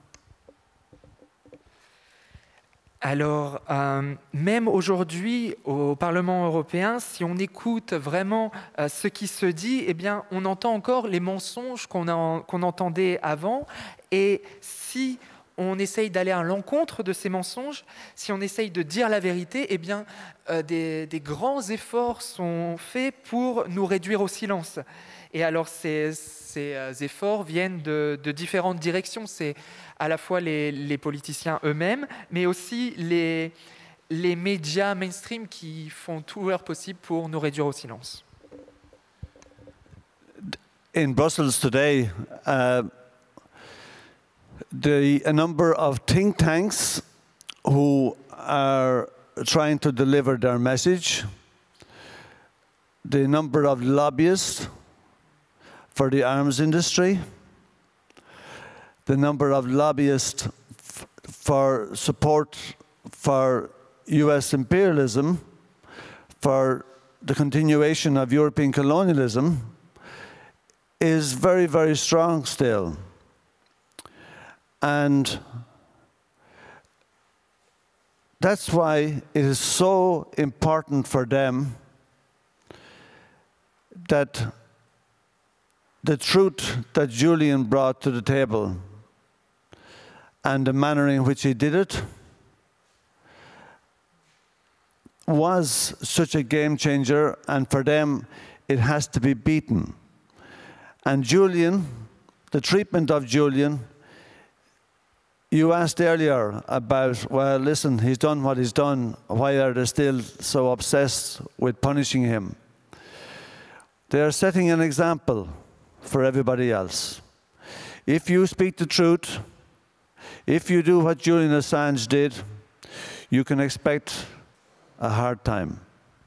Alors, euh, même aujourd'hui, au Parlement européen, si on écoute vraiment euh, ce qui se dit, eh bien, on entend encore les mensonges qu'on a- qu'on entendait avant. Et si on essaye d'aller à l'encontre de ces mensonges, si on essaye de dire la vérité, eh bien, euh, des, des grands efforts sont faits pour nous réduire au silence. Et alors, ces, ces euh, efforts viennent de, de différentes directions. C'est à la fois les, les politiciens eux-mêmes, mais aussi les, les médias mainstream qui font tout leur possible pour nous réduire au silence. In Brussels today, uh, the, a number of think tanks who are trying to deliver their message, the number of lobbyists for the arms industry, the number of lobbyists f for support for U S imperialism, for the continuation of European colonialism, is very, very strong still. And that's why it is so important for them that the truth that Julian brought to the table and the manner in which he did it was such a game changer, and for them it has to be beaten. And Julian, the treatment of Julian, you asked earlier about, well, listen, he's done what he's done. Why are they still so obsessed with punishing him? They are setting an example for everybody else. If you speak the truth, if you do what Julian Assange did, you can expect a hard time.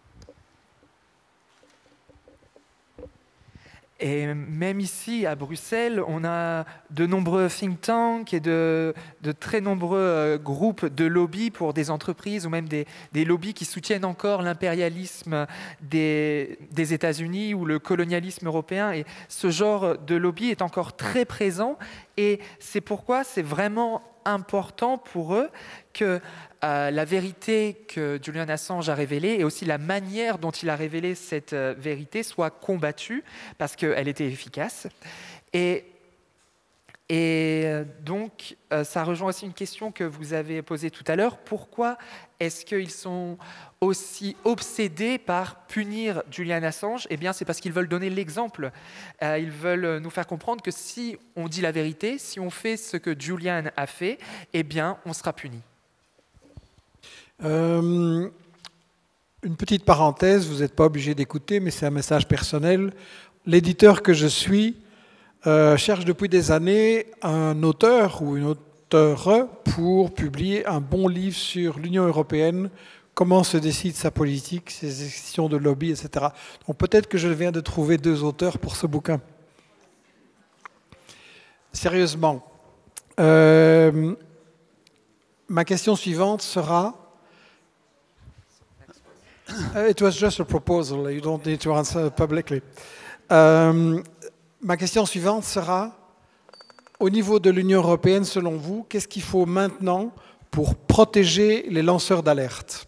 Et même ici, à Bruxelles, on a de nombreux think tanks et de, de très nombreux euh, groupes de lobby pour des entreprises, ou même des, des lobbies qui soutiennent encore l'impérialisme des, des États-Unis ou le colonialisme européen. Et ce genre de lobby est encore très présent. Et c'est pourquoi c'est vraiment important pour eux que euh, la vérité que Julian Assange a révélée et aussi la manière dont il a révélé cette euh, vérité soit combattue parce qu'elle était efficace. Et, et euh, donc, euh, ça rejoint aussi une question que vous avez posée tout à l'heure. Pourquoi est-ce qu'ils sont aussi obsédés par punir Julian Assange? Eh bien, c'est parce qu'ils veulent donner l'exemple. Euh, ils veulent nous faire comprendre que si on dit la vérité, si on fait ce que Julian a fait, eh bien, on sera puni. Euh, une petite parenthèse, vous n'êtes pas obligé d'écouter, mais c'est un message personnel. L'éditeur que je suis euh, cherche depuis des années un auteur ou une auteure pour publier un bon livre sur l'Union européenne, comment se décide sa politique, ses questions de lobby, et cetera. Donc peut-être que je viens de trouver deux auteurs pour ce bouquin. Sérieusement, euh, ma question suivante sera... It was just a proposal, you don't need to answer publicly. Euh, ma question suivante sera, au niveau de l'Union européenne, selon vous, qu'est-ce qu'il faut maintenant pour protéger les lanceurs d'alerte?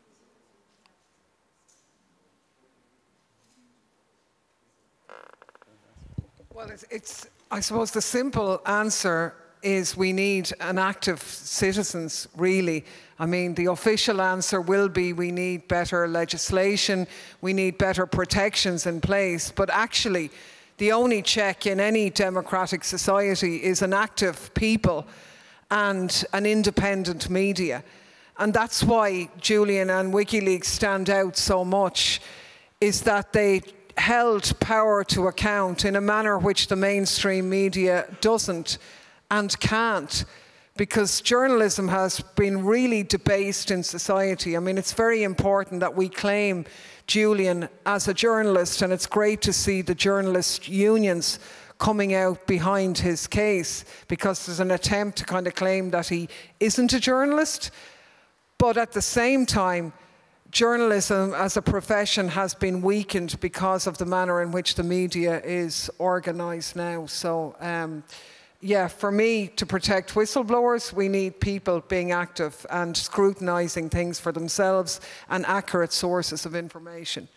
Well, it's, it's, I suppose the simple answer is we need an active citizens, really. I mean, the official answer will be we need better legislation, we need better protections in place, but actually the only check in any democratic society is an active people and an independent media. And that's why Julian and WikiLeaks stand out so much, is that they held power to account in a manner which the mainstream media doesn't and can't, because journalism has been really debased in society. I mean, it's very important that we claim Julian as a journalist, and it's great to see the journalist unions coming out behind his case, because there's an attempt to kind of claim that he isn't a journalist. But at the same time, journalism as a profession has been weakened because of the manner in which the media is organised now. So, um, yeah, for me, to protect whistleblowers, we need people being active and scrutinising things for themselves and accurate sources of information.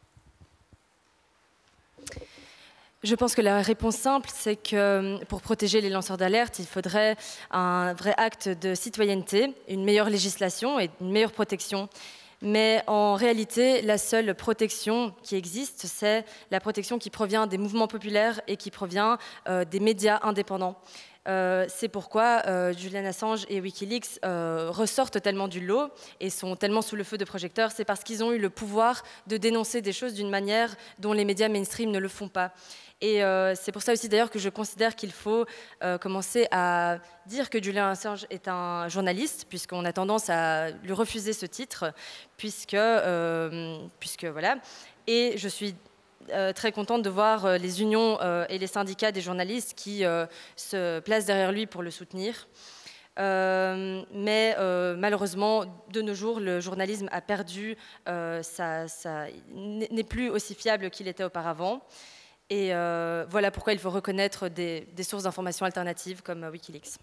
Je pense que la réponse simple, c'est que pour protéger les lanceurs d'alerte, il faudrait un vrai acte de citoyenneté, une meilleure législation et une meilleure protection. Mais en réalité, la seule protection qui existe, c'est la protection qui provient des mouvements populaires et qui provient euh, des médias indépendants. Euh, c'est pourquoi euh, Julian Assange et Wikileaks euh, ressortent tellement du lot et sont tellement sous le feu de projecteurs. C'est parce qu'ils ont eu le pouvoir de dénoncer des choses d'une manière dont les médias mainstream ne le font pas. Et euh, c'est pour ça aussi d'ailleurs que je considère qu'il faut euh, commencer à dire que Julian Assange est un journaliste, puisqu'on a tendance à lui refuser ce titre, puisque, euh, puisque voilà. Et je suis euh, très contente de voir euh, les unions euh, et les syndicats des journalistes qui euh, se placent derrière lui pour le soutenir. Euh, mais euh, malheureusement, de nos jours, le journalisme a perdu, euh, ça, ça n'est plus aussi fiable qu'il était auparavant. Et euh, voilà pourquoi il faut reconnaître des, des sources d'informations alternatives comme Wikileaks.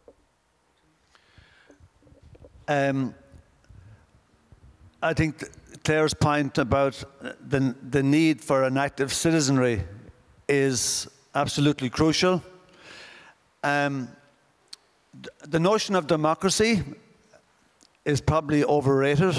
Um, I think Claire's point about the, the need for an active citizenry is absolutely crucial. Um, the notion of democracy is probably overrated.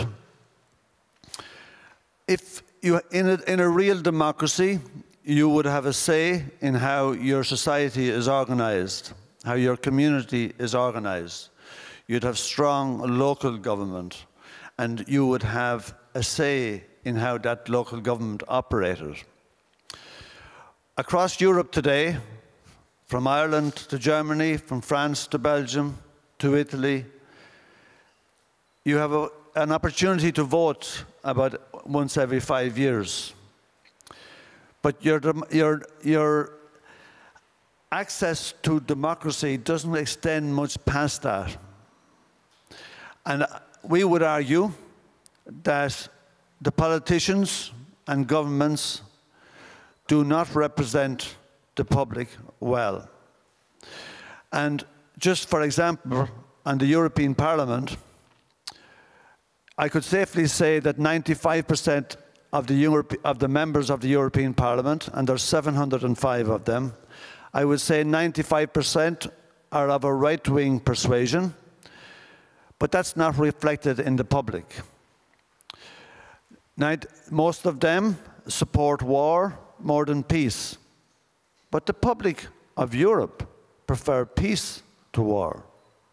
If you, in a, in a real democracy, you would have a say in how your society is organized, how your community is organized. You'd have strong local government, and you would have a say in how that local government operated. Across Europe today, from Ireland to Germany, from France to Belgium to Italy, you have a, an opportunity to vote about once every five years. But your, your, your access to democracy doesn't extend much past that. And we would argue that the politicians and governments do not represent the public well. And just for example, on the European Parliament, I could safely say that ninety-five percent of the, Europe, of the members of the European Parliament, and there's seven hundred and five of them, I would say ninety-five percent are of a right-wing persuasion, but that's not reflected in the public. Most of them support war more than peace, but the public of Europe prefer peace to war.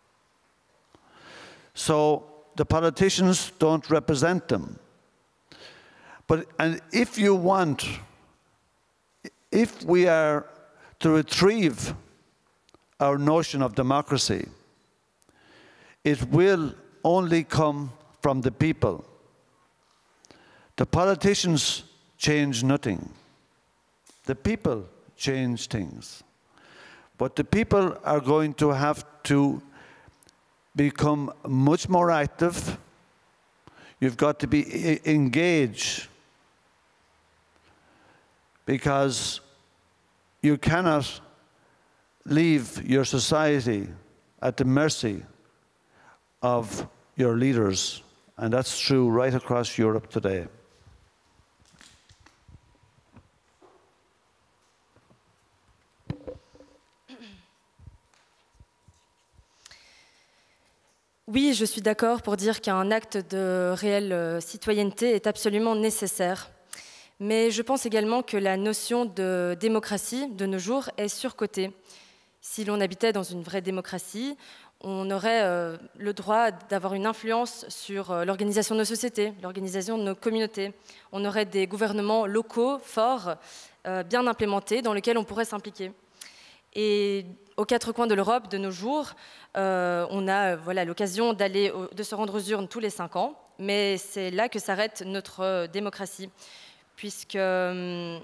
So the politicians don't represent them. But and if you want, if we are to retrieve our notion of democracy, it will only come from the people. The politicians change nothing. The people change things. But the people are going to have to become much more active. You've got to be engaged, because you cannot leave your society at the mercy of your leaders. And that's true right across Europe today. Oui, je suis d'accord pour dire qu'un acte de réelle citoyenneté est absolument nécessaire. Mais je pense également que la notion de démocratie de nos jours est surcotée. Si l'on habitait dans une vraie démocratie, on aurait euh, le droit d'avoir une influence sur euh, l'organisation de nos sociétés, l'organisation de nos communautés. On aurait des gouvernements locaux forts, euh, bien implémentés, dans lesquels on pourrait s'impliquer. Et aux quatre coins de l'Europe, de nos jours, euh, on a voilà, l'occasion d'aller, de se rendre aux urnes tous les cinq ans, mais c'est là que s'arrête notre euh, démocratie, puisque euh,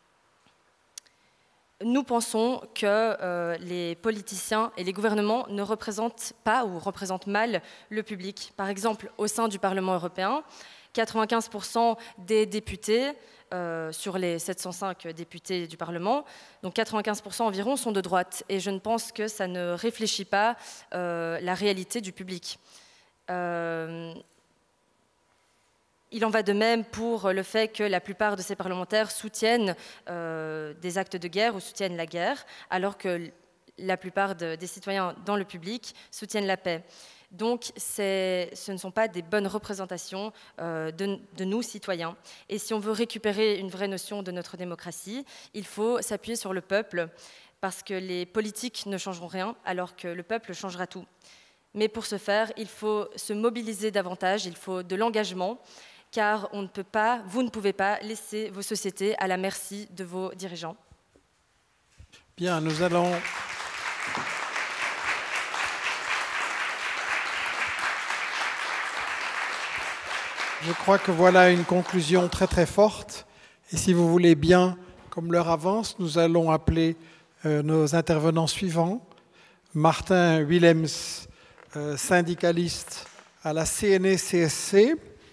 nous pensons que euh, les politiciens et les gouvernements ne représentent pas ou représentent mal le public. Par exemple, au sein du Parlement européen, quatre-vingt-quinze pour cent des députés, euh, sur les sept cent cinq députés du Parlement, donc quatre-vingt-quinze pour cent environ sont de droite. Et je ne pense que ça ne réfléchit pas euh, la réalité du public. Euh, Il en va de même pour le fait que la plupart de ces parlementaires soutiennent euh, des actes de guerre ou soutiennent la guerre, alors que la plupart de, des citoyens dans le public soutiennent la paix. Donc ce ne sont pas des bonnes représentations euh, de, de nous, citoyens. Et si on veut récupérer une vraie notion de notre démocratie, il faut s'appuyer sur le peuple, parce que les politiques ne changeront rien, alors que le peuple changera tout. Mais pour ce faire, il faut se mobiliser davantage, il faut de l'engagement, car on ne peut pas, vous ne pouvez pas laisser vos sociétés à la merci de vos dirigeants. Bien, nous allons... Je crois que voilà une conclusion très très forte. Et si vous voulez bien, comme l'heure avance, nous allons appeler euh, nos intervenants suivants. Martin Willems, euh, syndicaliste à la C N E C S C,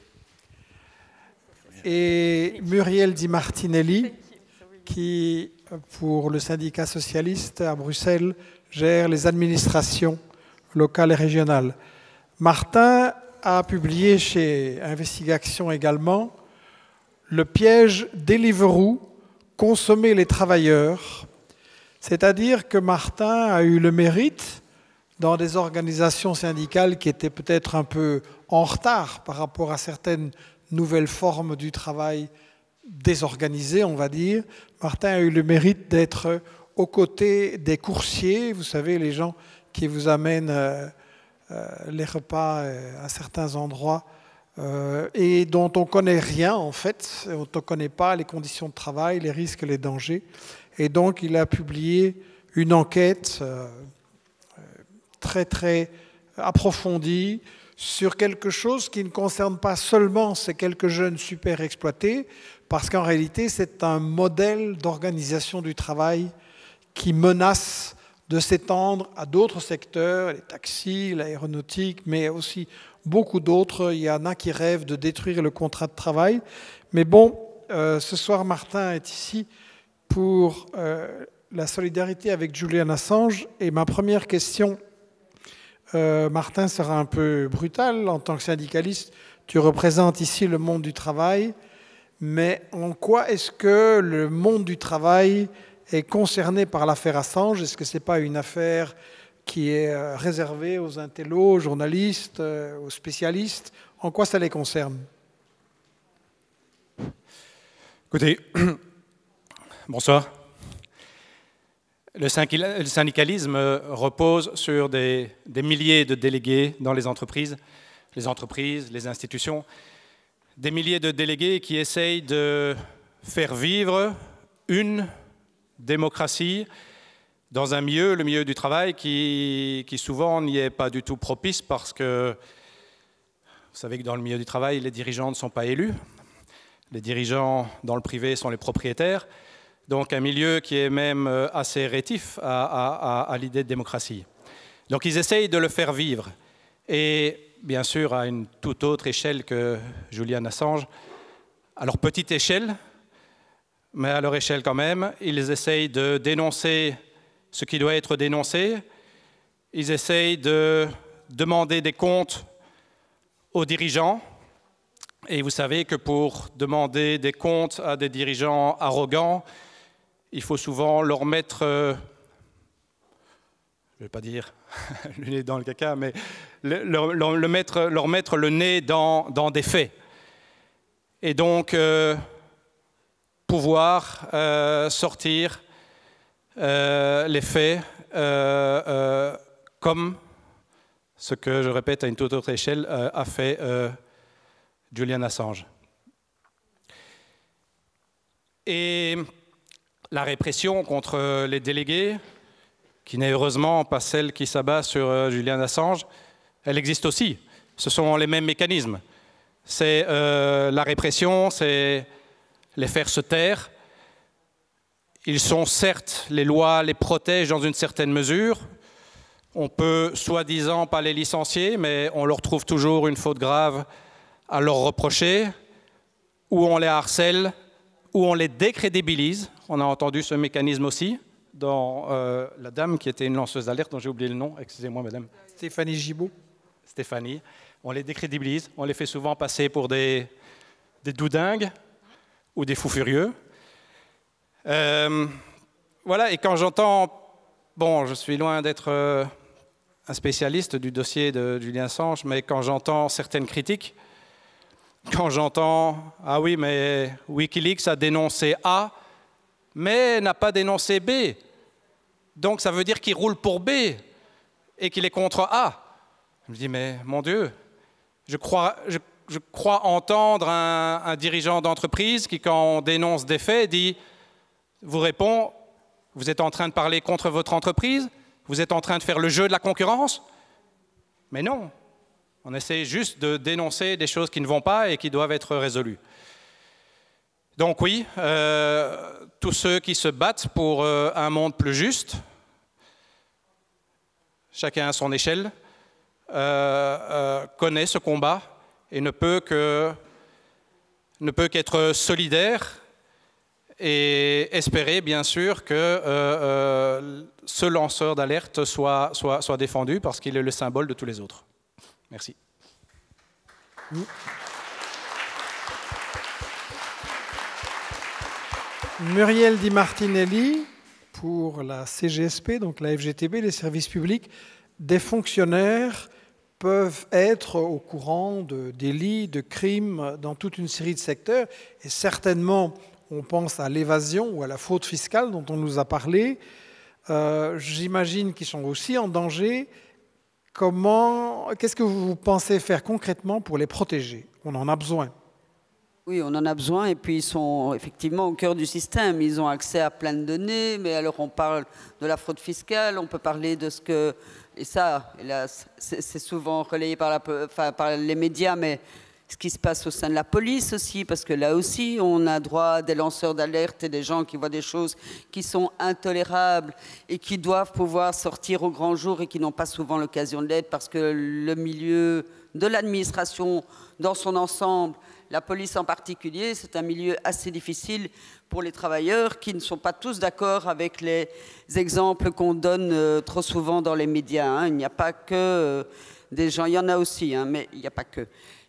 et Muriel Di Martinelli, qui, pour le syndicat socialiste à Bruxelles, gère les administrations locales et régionales. Martin a publié chez Investigation également le piège Deliveroo, consommer les travailleurs. C'est-à-dire que Martin a eu le mérite, dans des organisations syndicales qui étaient peut-être un peu en retard par rapport à certaines nouvelles formes du travail désorganisé, on va dire, Martin a eu le mérite d'être aux côtés des coursiers, vous savez, les gens qui vous amènent euh, euh, les repas euh, à certains endroits euh, et dont on ne connaît rien en fait, on ne connaît pas les conditions de travail, les risques, les dangers. Et donc il a publié une enquête euh, très très approfondie sur quelque chose qui ne concerne pas seulement ces quelques jeunes super exploités, parce qu'en réalité, c'est un modèle d'organisation du travail qui menace de s'étendre à d'autres secteurs, les taxis, l'aéronautique, mais aussi beaucoup d'autres. Il y en a qui rêvent de détruire le contrat de travail. Mais bon, euh, ce soir, Martin est ici pour euh, la solidarité avec Julian Assange. Et ma première question... Euh, Martin sera un peu brutal en tant que syndicaliste. tu représentes ici le monde du travail, mais en quoi est-ce que le monde du travail est concerné par l'affaire Assange? Est-ce que ce n'est pas une affaire qui est réservée aux intellos, aux journalistes, aux spécialistes? En quoi ça les concerne? Écoutez, bonsoir. Le syndicalisme repose sur des, des milliers de délégués dans les entreprises, les entreprises, les institutions, des milliers de délégués qui essayent de faire vivre une démocratie dans un milieu, le milieu du travail, qui, qui souvent n'y est pas du tout propice parce que vous savez que dans le milieu du travail, les dirigeants ne sont pas élus. Les dirigeants dans le privé sont les propriétaires. Donc un milieu qui est même assez rétif à, à, à, à l'idée de démocratie. Donc ils essayent de le faire vivre. Et bien sûr, à une toute autre échelle que Julian Assange, à leur petite échelle, mais à leur échelle quand même, ils essayent de dénoncer ce qui doit être dénoncé. Ils essayent de demander des comptes aux dirigeants. Et vous savez que pour demander des comptes à des dirigeants arrogants, il faut souvent leur mettre, euh, je ne vais pas dire le nez dans le caca, mais le, le, le mettre, leur mettre le nez dans, dans des faits. Et donc, euh, pouvoir euh, sortir euh, les faits euh, euh, comme ce que, je répète, à une toute autre échelle, euh, a fait euh, Julian Assange. Et la répression contre les délégués, qui n'est heureusement pas celle qui s'abat sur Julian Assange, elle existe aussi. Ce sont les mêmes mécanismes. C'est euh, la répression, c'est les faire se taire. Ils sont certes, les lois les protègent dans une certaine mesure. On peut soi-disant pas les licencier, mais on leur trouve toujours une faute grave à leur reprocher, ou on les harcèle, ou on les décrédibilise. On a entendu ce mécanisme aussi dans euh, la dame qui était une lanceuse d'alerte, dont j'ai oublié le nom, excusez-moi madame. Stéphanie Gibault. Stéphanie. On les décrédibilise, on les fait souvent passer pour des, des doudingues ou des fous furieux. Euh, voilà, et quand j'entends, bon, je suis loin d'être euh, un spécialiste du dossier de Julian Assange, mais quand j'entends certaines critiques, quand j'entends « Ah oui, mais Wikileaks a dénoncé A, mais n'a pas dénoncé B. Donc ça veut dire qu'il roule pour B et qu'il est contre A. » Je me dis « Mais mon Dieu, je crois, je, je crois entendre un, un dirigeant d'entreprise qui, quand on dénonce des faits, dit, vous répond « Vous êtes en train de parler contre votre entreprise? Vous êtes en train de faire le jeu de la concurrence ?» Mais non. On essaie juste de dénoncer des choses qui ne vont pas et qui doivent être résolues. Donc oui, euh, tous ceux qui se battent pour euh, un monde plus juste, chacun à son échelle, euh, euh, connaît ce combat et ne peut que, ne peut qu'être solidaire et espérer bien sûr que euh, euh, ce lanceur d'alerte soit, soit, soit défendu parce qu'il est le symbole de tous les autres. Merci. Muriel Di Martinelli, pour la C G S P, donc la F G T B, les services publics, des fonctionnaires peuvent être au courant de délits, de crimes dans toute une série de secteurs. Et certainement, on pense à l'évasion ou à la fraude fiscale dont on nous a parlé. Euh, J'imagine qu'ils sont aussi en danger. Comment, qu'est-ce que vous pensez faire concrètement pour les protéger? On en a besoin. Oui, on en a besoin et puis ils sont effectivement au cœur du système. Ils ont accès à plein de données, mais alors on parle de la fraude fiscale, on peut parler de ce que... Et ça, c'est souvent relayé par, la, enfin, par les médias, mais ce qui se passe au sein de la police aussi, parce que là aussi, on a droit à des lanceurs d'alerte et des gens qui voient des choses qui sont intolérables et qui doivent pouvoir sortir au grand jour et qui n'ont pas souvent l'occasion de l'être parce que le milieu de l'administration dans son ensemble, la police en particulier, c'est un milieu assez difficile pour les travailleurs qui ne sont pas tous d'accord avec les exemples qu'on donne euh, trop souvent dans les médias. Hein. Il n'y a pas que euh, des gens, il y en a aussi, hein, mais il n'y a pas que.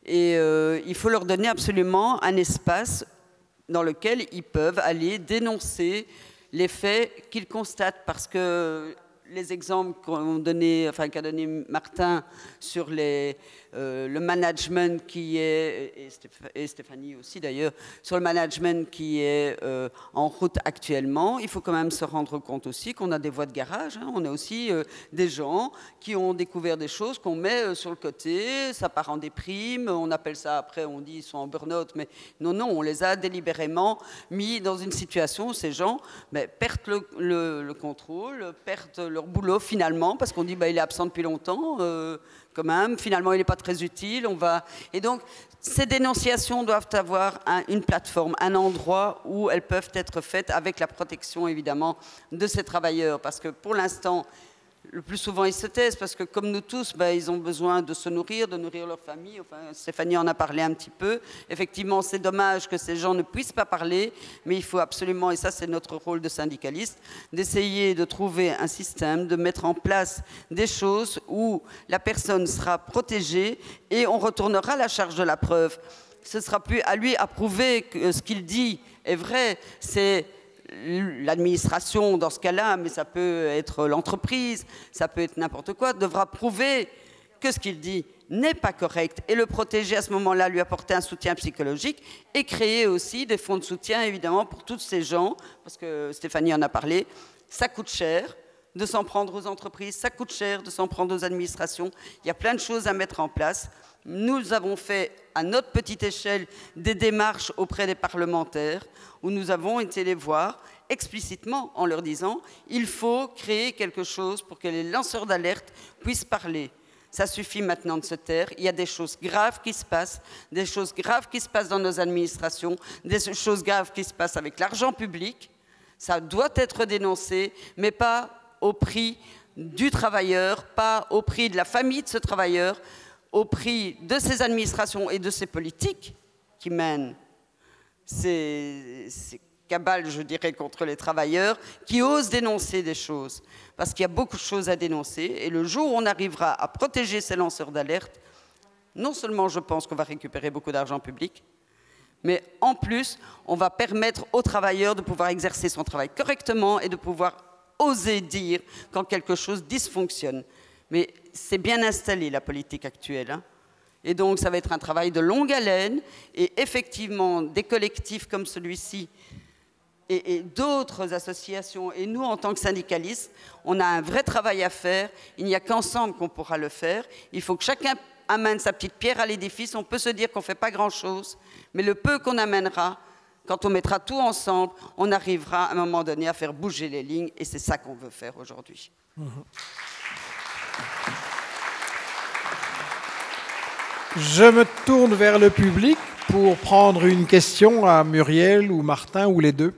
Et euh, il faut leur donner absolument un espace dans lequel ils peuvent aller dénoncer les faits qu'ils constatent, parce que les exemples qu'ont donné, enfin, qu'a donné Martin sur les, euh, le management qui est, et, Stéph et Stéphanie aussi d'ailleurs, sur le management qui est euh, en route actuellement, il faut quand même se rendre compte aussi qu'on a des voies de garage, hein, on a aussi euh, des gens qui ont découvert des choses qu'on met euh, sur le côté, ça part en déprime, on appelle ça après, on dit ils sont en burn-out, mais non, non, on les a délibérément mis dans une situation où ces gens ben, perdent le, le, le contrôle, perdent leur boulot finalement, parce qu'on dit bah, il est absent depuis longtemps, euh, quand même, finalement il n'est pas très utile, on va... Et donc, ces dénonciations doivent avoir un, une plateforme, un endroit où elles peuvent être faites avec la protection, évidemment, de ces travailleurs, parce que pour l'instant, le plus souvent, ils se taisent, parce que comme nous tous, ben, ils ont besoin de se nourrir, de nourrir leur famille. Enfin, Stéphanie en a parlé un petit peu. Effectivement, c'est dommage que ces gens ne puissent pas parler, mais il faut absolument, et ça c'est notre rôle de syndicaliste, d'essayer de trouver un système, de mettre en place des choses où la personne sera protégée et on retournera à la charge de la preuve. Ce ne sera plus à lui à prouver que ce qu'il dit est vrai. C'est l'administration dans ce cas-là, mais ça peut être l'entreprise, ça peut être n'importe quoi, devra prouver que ce qu'il dit n'est pas correct et le protéger à ce moment-là, lui apporter un soutien psychologique et créer aussi des fonds de soutien, évidemment, pour tous ces gens, parce que Stéphanie en a parlé, ça coûte cher de s'en prendre aux entreprises, ça coûte cher de s'en prendre aux administrations, il y a plein de choses à mettre en place. Nous avons fait, à notre petite échelle, des démarches auprès des parlementaires où nous avons été les voir explicitement en leur disant il faut créer quelque chose pour que les lanceurs d'alerte puissent parler. Ça suffit maintenant de se taire. Il y a des choses graves qui se passent, des choses graves qui se passent dans nos administrations, des choses graves qui se passent avec l'argent public. Ça doit être dénoncé, mais pas au prix du travailleur, pas au prix de la famille de ce travailleur, au prix de ces administrations et de ces politiques qui mènent ces, ces cabales, je dirais, contre les travailleurs, qui osent dénoncer des choses. Parce qu'il y a beaucoup de choses à dénoncer. Et le jour où on arrivera à protéger ces lanceurs d'alerte, non seulement je pense qu'on va récupérer beaucoup d'argent public, mais en plus, on va permettre aux travailleurs de pouvoir exercer son travail correctement et de pouvoir oser dire quand quelque chose dysfonctionne. Mais c'est bien installé, la politique actuelle. Hein. Et donc, ça va être un travail de longue haleine. Et effectivement, des collectifs comme celui-ci et, et d'autres associations, et nous, en tant que syndicalistes, on a un vrai travail à faire. Il n'y a qu'ensemble qu'on pourra le faire. Il faut que chacun amène sa petite pierre à l'édifice. On peut se dire qu'on ne fait pas grand-chose, mais le peu qu'on amènera, quand on mettra tout ensemble, on arrivera à un moment donné à faire bouger les lignes. Et c'est ça qu'on veut faire aujourd'hui. Mmh. Je me tourne vers le public pour prendre une question à Muriel ou Martin ou les deux.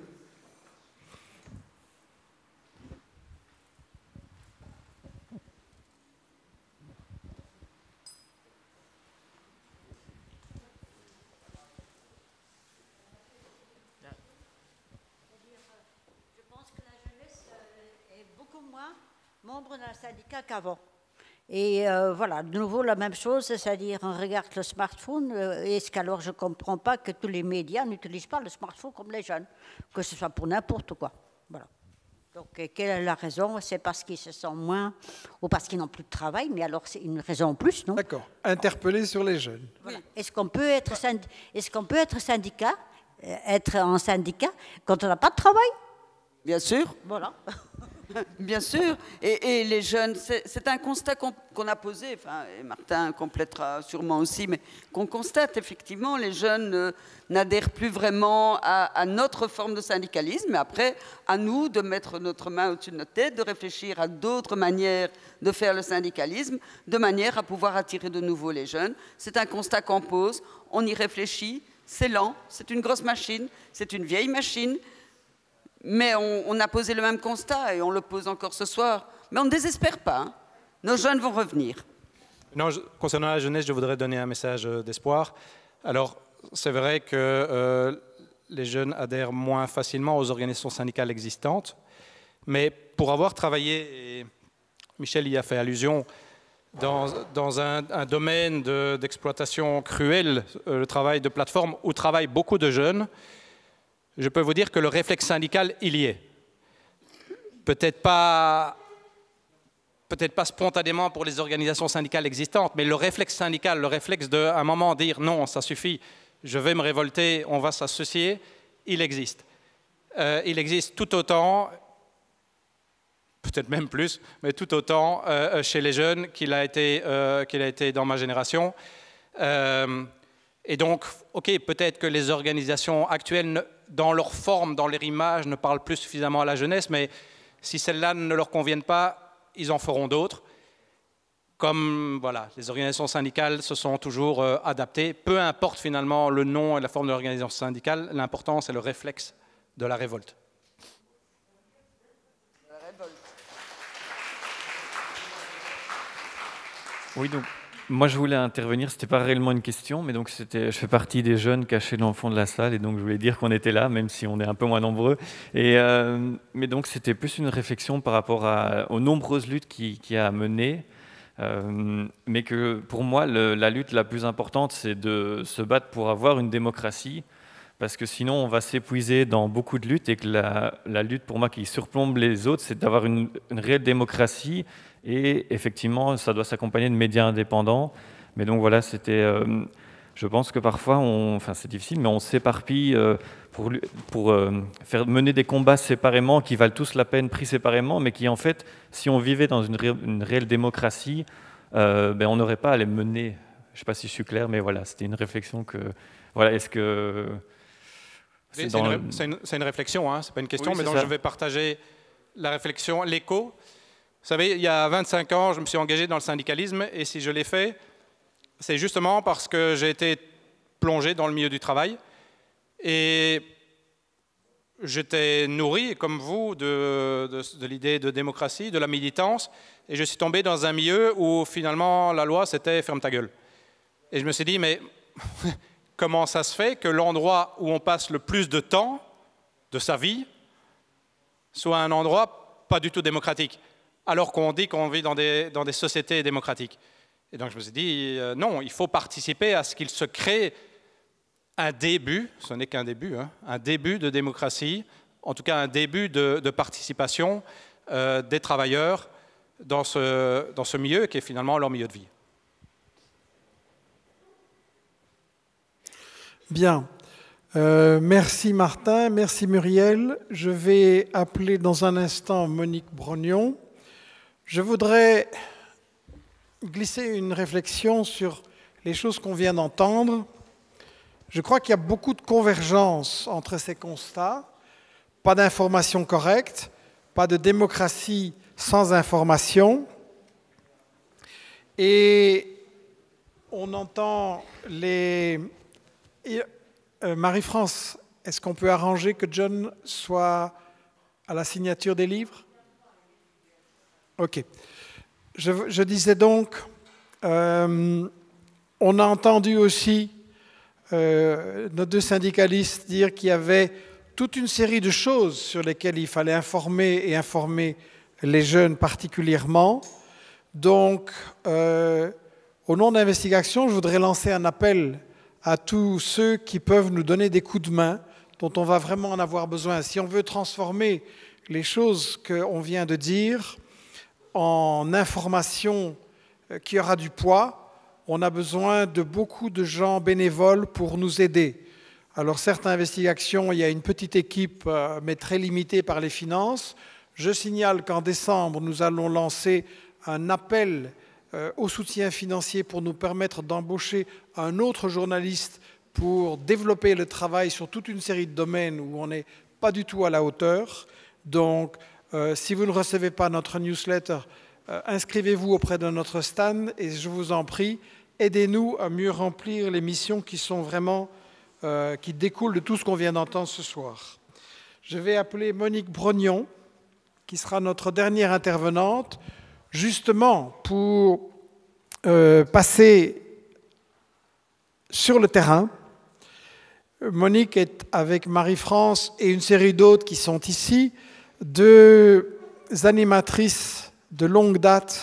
Je pense que la jeunesse est beaucoup moins membre d'un syndicat qu'avant. Et euh, voilà, de nouveau la même chose, c'est-à-dire on regarde le smartphone, euh, est-ce qu'alors je ne comprends pas que tous les médias n'utilisent pas le smartphone comme les jeunes, que ce soit pour n'importe quoi. Voilà. Donc quelle est la raison? C'est parce qu'ils se sentent moins, ou parce qu'ils n'ont plus de travail, mais alors c'est une raison en plus, non? D'accord, interpeller sur les jeunes. Voilà. Est-ce qu'on peut être, synd... est-ce qu'on peut être syndicat, euh, être en syndicat quand on n'a pas de travail? Bien sûr. Voilà. Bien sûr, et, et les jeunes, c'est un constat qu'on qu'on a posé, enfin, et Martin complétera sûrement aussi, mais qu'on constate effectivement, les jeunes euh, n'adhèrent plus vraiment à, à notre forme de syndicalisme, mais après, à nous de mettre notre main au-dessus de notre tête, de réfléchir à d'autres manières de faire le syndicalisme, de manière à pouvoir attirer de nouveau les jeunes. C'est un constat qu'on pose, on y réfléchit, c'est lent, c'est une grosse machine, c'est une vieille machine, mais on, on a posé le même constat et on le pose encore ce soir. Mais on ne désespère pas. Hein. Nos jeunes vont revenir. Non, je, concernant la jeunesse, je voudrais donner un message d'espoir. Alors, c'est vrai que euh, les jeunes adhèrent moins facilement aux organisations syndicales existantes. Mais pour avoir travaillé, et Michel y a fait allusion, dans, dans un, un domaine d'exploitation cruelle, le travail de plateforme, où travaillent beaucoup de jeunes, je peux vous dire que le réflexe syndical, il y est. Peut-être pas, peut-être pas spontanément pour les organisations syndicales existantes, mais le réflexe syndical, le réflexe de, à un moment, dire non, ça suffit, je vais me révolter, on va s'associer, il existe. Euh, il existe tout autant, peut-être même plus, mais tout autant euh, chez les jeunes qu'il a été, euh, qu'il a été dans ma génération. Euh, et donc, ok, peut-être que les organisations actuelles, dans leur forme, dans leur image, ne parlent plus suffisamment à la jeunesse, mais si celles-là ne leur conviennent pas, ils en feront d'autres. Comme voilà, les organisations syndicales se sont toujours euh, adaptées, peu importe finalement le nom et la forme de l'organisation syndicale, l'important c'est le réflexe de la révolte. Oui, donc moi je voulais intervenir, c'était pas réellement une question, mais donc c'était, je fais partie des jeunes cachés dans le fond de la salle, et donc je voulais dire qu'on était là, même si on est un peu moins nombreux. Et, euh, mais donc c'était plus une réflexion par rapport à, aux nombreuses luttes qui, qui a menées, euh, mais que pour moi le, la lutte la plus importante c'est de se battre pour avoir une démocratie, parce que sinon on va s'épuiser dans beaucoup de luttes, et que la, la lutte pour moi qui surplombe les autres, c'est d'avoir une, une réelle démocratie. Et effectivement, ça doit s'accompagner de médias indépendants. Mais donc voilà, c'était. Euh, je pense que parfois, on, enfin c'est difficile, mais on s'éparpille euh, pour, pour euh, faire mener des combats séparément, qui valent tous la peine pris séparément, mais qui en fait, si on vivait dans une, ré, une réelle démocratie, euh, ben on n'aurait pas à les mener. Je ne sais pas si je suis clair, mais voilà, c'était une réflexion que. Voilà, est-ce que. C'est une, le... une, une réflexion, hein, c'est pas une question, oui, mais donc ça. Je vais partager la réflexion, l'écho. Vous savez, il y a vingt-cinq ans, je me suis engagé dans le syndicalisme, et si je l'ai fait, c'est justement parce que j'ai été plongé dans le milieu du travail, et j'étais nourri, comme vous, de, de, de l'idée de démocratie, de la militance, et je suis tombé dans un milieu où finalement la loi c'était « ferme ta gueule ». Et je me suis dit, mais comment ça se fait que l'endroit où on passe le plus de temps de sa vie soit un endroit pas du tout démocratique, alors qu'on dit qu'on vit dans des, dans des sociétés démocratiques. Et donc je me suis dit, euh, non, il faut participer à ce qu'il se crée un début, ce n'est qu'un début, hein, un début de démocratie, en tout cas un début de, de participation euh, des travailleurs dans ce, dans ce milieu qui est finalement leur milieu de vie. Bien. Euh, merci Martin, merci Muriel. Je vais appeler dans un instant Monique Brognon. Je voudrais glisser une réflexion sur les choses qu'on vient d'entendre. Je crois qu'il y a beaucoup de convergence entre ces constats. Pas d'information correcte, pas de démocratie sans information. Et on entend les... Euh, Marie-France, est-ce qu'on peut arranger que John soit à la signature des livres? Ok. Je, je disais donc, euh, on a entendu aussi euh, nos deux syndicalistes dire qu'il y avait toute une série de choses sur lesquelles il fallait informer et informer les jeunes particulièrement. Donc, euh, au nom d'Investigation, je voudrais lancer un appel à tous ceux qui peuvent nous donner des coups de main, dont on va vraiment en avoir besoin. Si on veut transformer les choses qu'on vient de dire en information qui aura du poids, on a besoin de beaucoup de gens bénévoles pour nous aider. Alors, certes, à Investigation, il y a une petite équipe, mais très limitée par les finances. Je signale qu'en décembre, nous allons lancer un appel au soutien financier pour nous permettre d'embaucher un autre journaliste pour développer le travail sur toute une série de domaines où on n'est pas du tout à la hauteur. Donc, euh, si vous ne recevez pas notre newsletter, euh, inscrivez-vous auprès de notre stand et je vous en prie, aidez-nous à mieux remplir les missions qui sont vraiment, euh, qui découlent de tout ce qu'on vient d'entendre ce soir. Je vais appeler Monique Brognon, qui sera notre dernière intervenante, justement pour euh, passer sur le terrain. Monique est avec Marie-France et une série d'autres qui sont ici, deux animatrices de longue date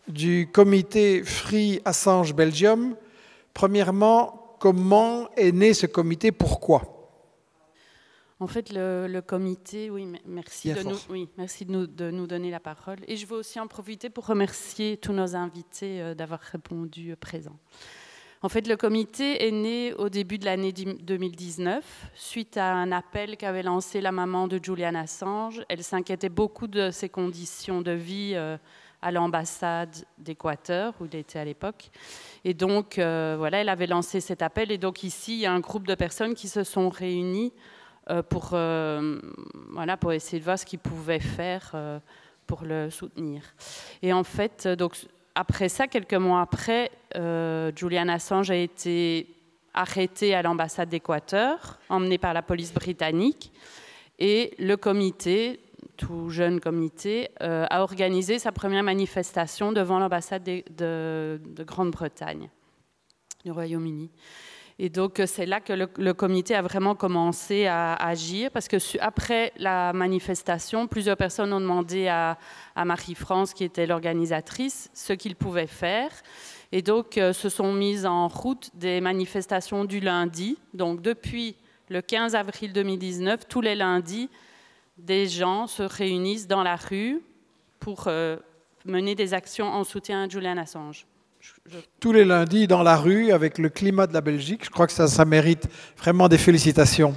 du comité Free Assange Belgium. Premièrement, comment est né ce comité? Pourquoi? En fait, le, le comité, oui, merci, Bien de nous, oui, merci de, nous, de nous donner la parole. Et je veux aussi en profiter pour remercier tous nos invités euh, d'avoir répondu euh, présents. En fait, le comité est né au début de l'année deux mille dix-neuf, suite à un appel qu'avait lancé la maman de Julian Assange. Elle s'inquiétait beaucoup de ses conditions de vie euh, à l'ambassade d'Équateur, où il était à l'époque. Et donc, euh, voilà, elle avait lancé cet appel. Et donc ici, il y a un groupe de personnes qui se sont réunies euh, pour, euh, voilà, pour essayer de voir ce qu'ils pouvaient faire euh, pour le soutenir. Et en fait, donc, après ça, quelques mois après, euh, Julian Assange a été arrêté à l'ambassade d'Équateur, emmené par la police britannique. Et le comité, tout jeune comité, euh, a organisé sa première manifestation devant l'ambassade de, de, de Grande-Bretagne, du Royaume-Uni. Et donc, c'est là que le, le comité a vraiment commencé à, à agir, parce que su, après la manifestation, plusieurs personnes ont demandé à, à Marie-France, qui était l'organisatrice, ce qu'ils pouvaient faire. Et donc, euh, se sont mises en route des manifestations du lundi. Donc, depuis le quinze avril deux mille dix-neuf, tous les lundis, des gens se réunissent dans la rue pour euh, mener des actions en soutien à Julian Assange. Je... Tous les lundis dans la rue avec le climat de la Belgique, je crois que ça, ça mérite vraiment des félicitations.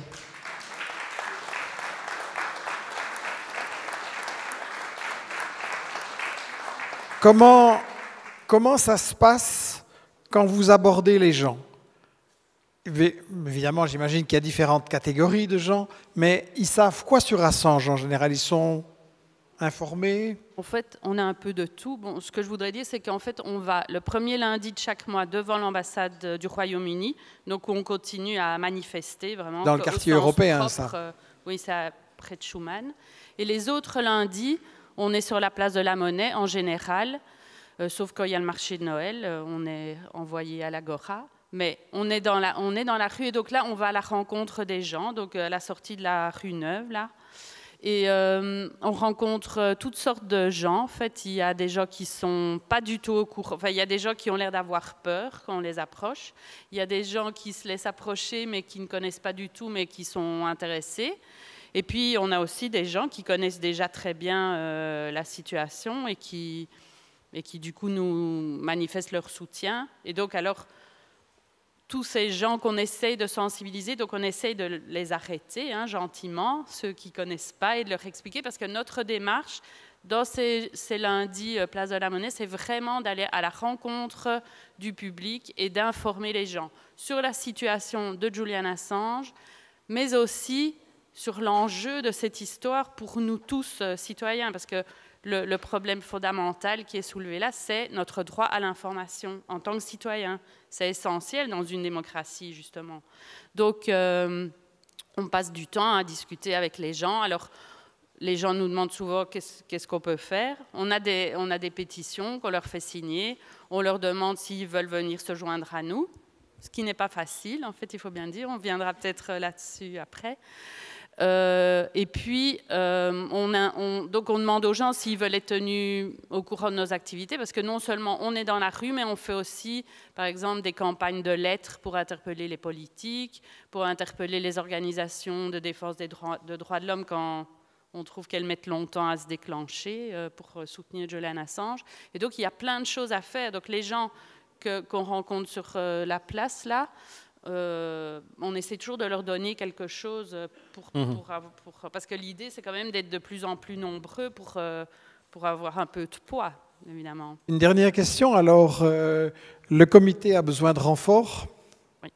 Comment, comment ça se passe quand vous abordez les gens? Évidemment, j'imagine qu'il y a différentes catégories de gens, mais ils savent quoi sur Assange en général? Ils sont informés? En fait, on a un peu de tout. Bon, ce que je voudrais dire, c'est qu'en fait, on va le premier lundi de chaque mois devant l'ambassade du Royaume-Uni, donc on continue à manifester vraiment. Dans le quartier européen, propre, ça. euh, oui, c'est près de Schuman. Et les autres lundis, on est sur la place de la Monnaie en général, euh, sauf quand il y a le marché de Noël, euh, on est envoyé à l'Agora. Mais on est, dans la, on est dans la rue, et donc là, on va à la rencontre des gens, donc à la sortie de la rue Neuve, là. Et euh, on rencontre toutes sortes de gens. En fait, il y a des gens qui sont pas du tout au courant. Enfin, il y a des gens qui ont l'air d'avoir peur quand on les approche. Il y a des gens qui se laissent approcher, mais qui ne connaissent pas du tout, mais qui sont intéressés. Et puis, on a aussi des gens qui connaissent déjà très bien euh, la situation et qui, et qui, du coup, nous manifestent leur soutien. Et donc, alors... tous ces gens qu'on essaye de sensibiliser, donc on essaye de les arrêter hein, gentiment, ceux qui ne connaissent pas, et de leur expliquer, parce que notre démarche, dans ces, ces lundis euh, Place de la Monnaie, c'est vraiment d'aller à la rencontre du public et d'informer les gens sur la situation de Julian Assange, mais aussi sur l'enjeu de cette histoire pour nous tous euh, citoyens, parce que Le, le problème fondamental qui est soulevé là, c'est notre droit à l'information en tant que citoyen. C'est essentiel dans une démocratie, justement. Donc, euh, on passe du temps à discuter avec les gens. Alors, les gens nous demandent souvent qu'est-ce, qu'est-ce qu'on peut faire. On a des, on a des pétitions qu'on leur fait signer. On leur demande s'ils veulent venir se joindre à nous, ce qui n'est pas facile, en fait, il faut bien dire. On viendra peut-être là-dessus après. Euh, et puis, euh, on a, on, donc on demande aux gens s'ils veulent être tenus au courant de nos activités, parce que non seulement on est dans la rue, mais on fait aussi, par exemple, des campagnes de lettres pour interpeller les politiques, pour interpeller les organisations de défense des droits de, droits de l'homme quand on trouve qu'elles mettent longtemps à se déclencher euh, pour soutenir Julian Assange. Et donc, il y a plein de choses à faire. Donc, les gens que, qu'on rencontre sur euh, la place, là, Euh, on essaie toujours de leur donner quelque chose pour, pour, pour, pour, parce que l'idée c'est quand même d'être de plus en plus nombreux pour, euh, pour avoir un peu de poids, évidemment. Une dernière question, alors euh, le comité a besoin de renforts? Oui.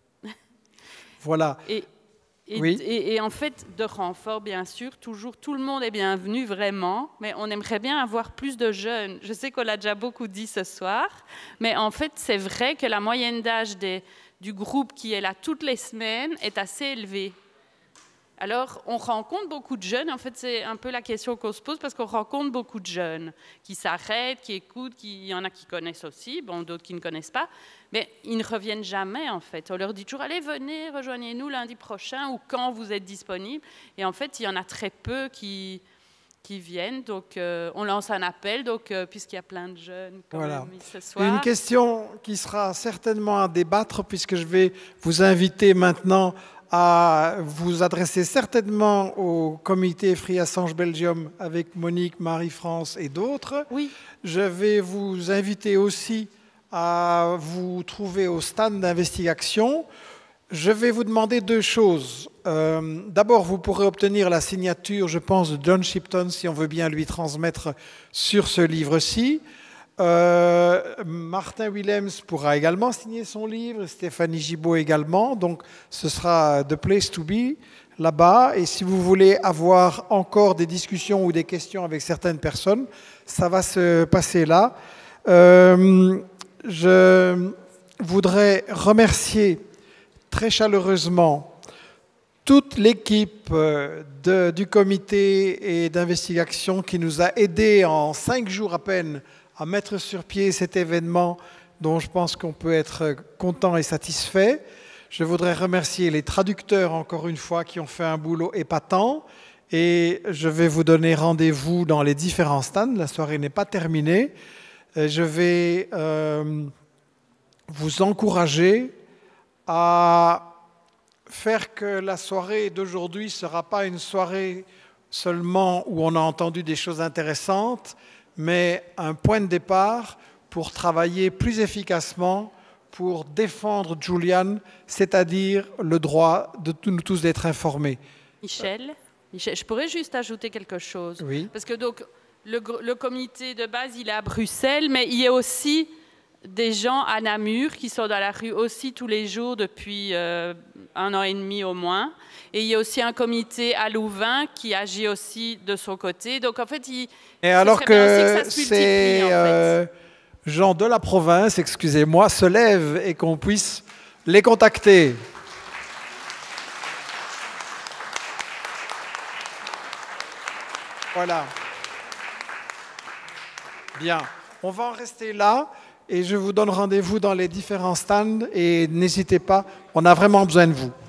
Voilà. Et, et, oui. et, et en fait, de renforts, bien sûr, toujours, tout le monde est bienvenu, vraiment, mais on aimerait bien avoir plus de jeunes. Je sais qu'on l'a déjà beaucoup dit ce soir, mais en fait, c'est vrai que la moyenne d'âge des du groupe qui est là toutes les semaines est assez élevé. Alors, on rencontre beaucoup de jeunes. En fait, c'est un peu la question qu'on se pose parce qu'on rencontre beaucoup de jeunes qui s'arrêtent, qui écoutent, qui, il y en a qui connaissent aussi, bon, d'autres qui ne connaissent pas, mais ils ne reviennent jamais, en fait. On leur dit toujours, allez, venez, rejoignez-nous lundi prochain ou quand vous êtes disponible. Et en fait, il y en a très peu qui, qui viennent. Donc, euh, on lance un appel, donc, euh, puisqu'il y a plein de jeunes quand Voilà. même ce soir. Une question qui sera certainement à débattre, puisque je vais vous inviter maintenant à vous adresser certainement au comité Free Assange Belgium avec Monique, Marie-France et d'autres. Oui. Je vais vous inviter aussi à vous trouver au stand d'investigation. Je vais vous demander deux choses. Euh, D'abord, vous pourrez obtenir la signature, je pense, de John Shipton, si on veut bien lui transmettre sur ce livre-ci. Euh, Martin Willems pourra également signer son livre, Stéphanie Gibault également, donc ce sera The Place to Be là-bas. Et si vous voulez avoir encore des discussions ou des questions avec certaines personnes, ça va se passer là. Euh, je voudrais remercier très chaleureusement toute l'équipe de, du comité et d'investigation qui nous a aidés en cinq jours à peine à mettre sur pied cet événement dont je pense qu'on peut être content et satisfait. Je voudrais remercier les traducteurs, encore une fois, qui ont fait un boulot épatant. Et je vais vous donner rendez-vous dans les différents stands. La soirée n'est pas terminée. Je vais euh, vous encourager à faire que la soirée d'aujourd'hui ne sera pas une soirée seulement où on a entendu des choses intéressantes, mais un point de départ pour travailler plus efficacement pour défendre Julian, c'est-à-dire le droit de nous tous d'être informés. Michel, Michel, je pourrais juste ajouter quelque chose. Oui. Parce que donc, le, le comité de base, il est à Bruxelles, mais il y a aussi des gens à Namur qui sont dans la rue aussi tous les jours depuis euh, un an et demi au moins. Et il y a aussi un comité à Louvain qui agit aussi de son côté. Donc en fait, il, et alors que, que ces euh, gens de la province, excusez-moi, se lèvent et qu'on puisse les contacter. Voilà. Bien. On va en rester là. Et je vous donne rendez-vous dans les différents stands et n'hésitez pas, on a vraiment besoin de vous.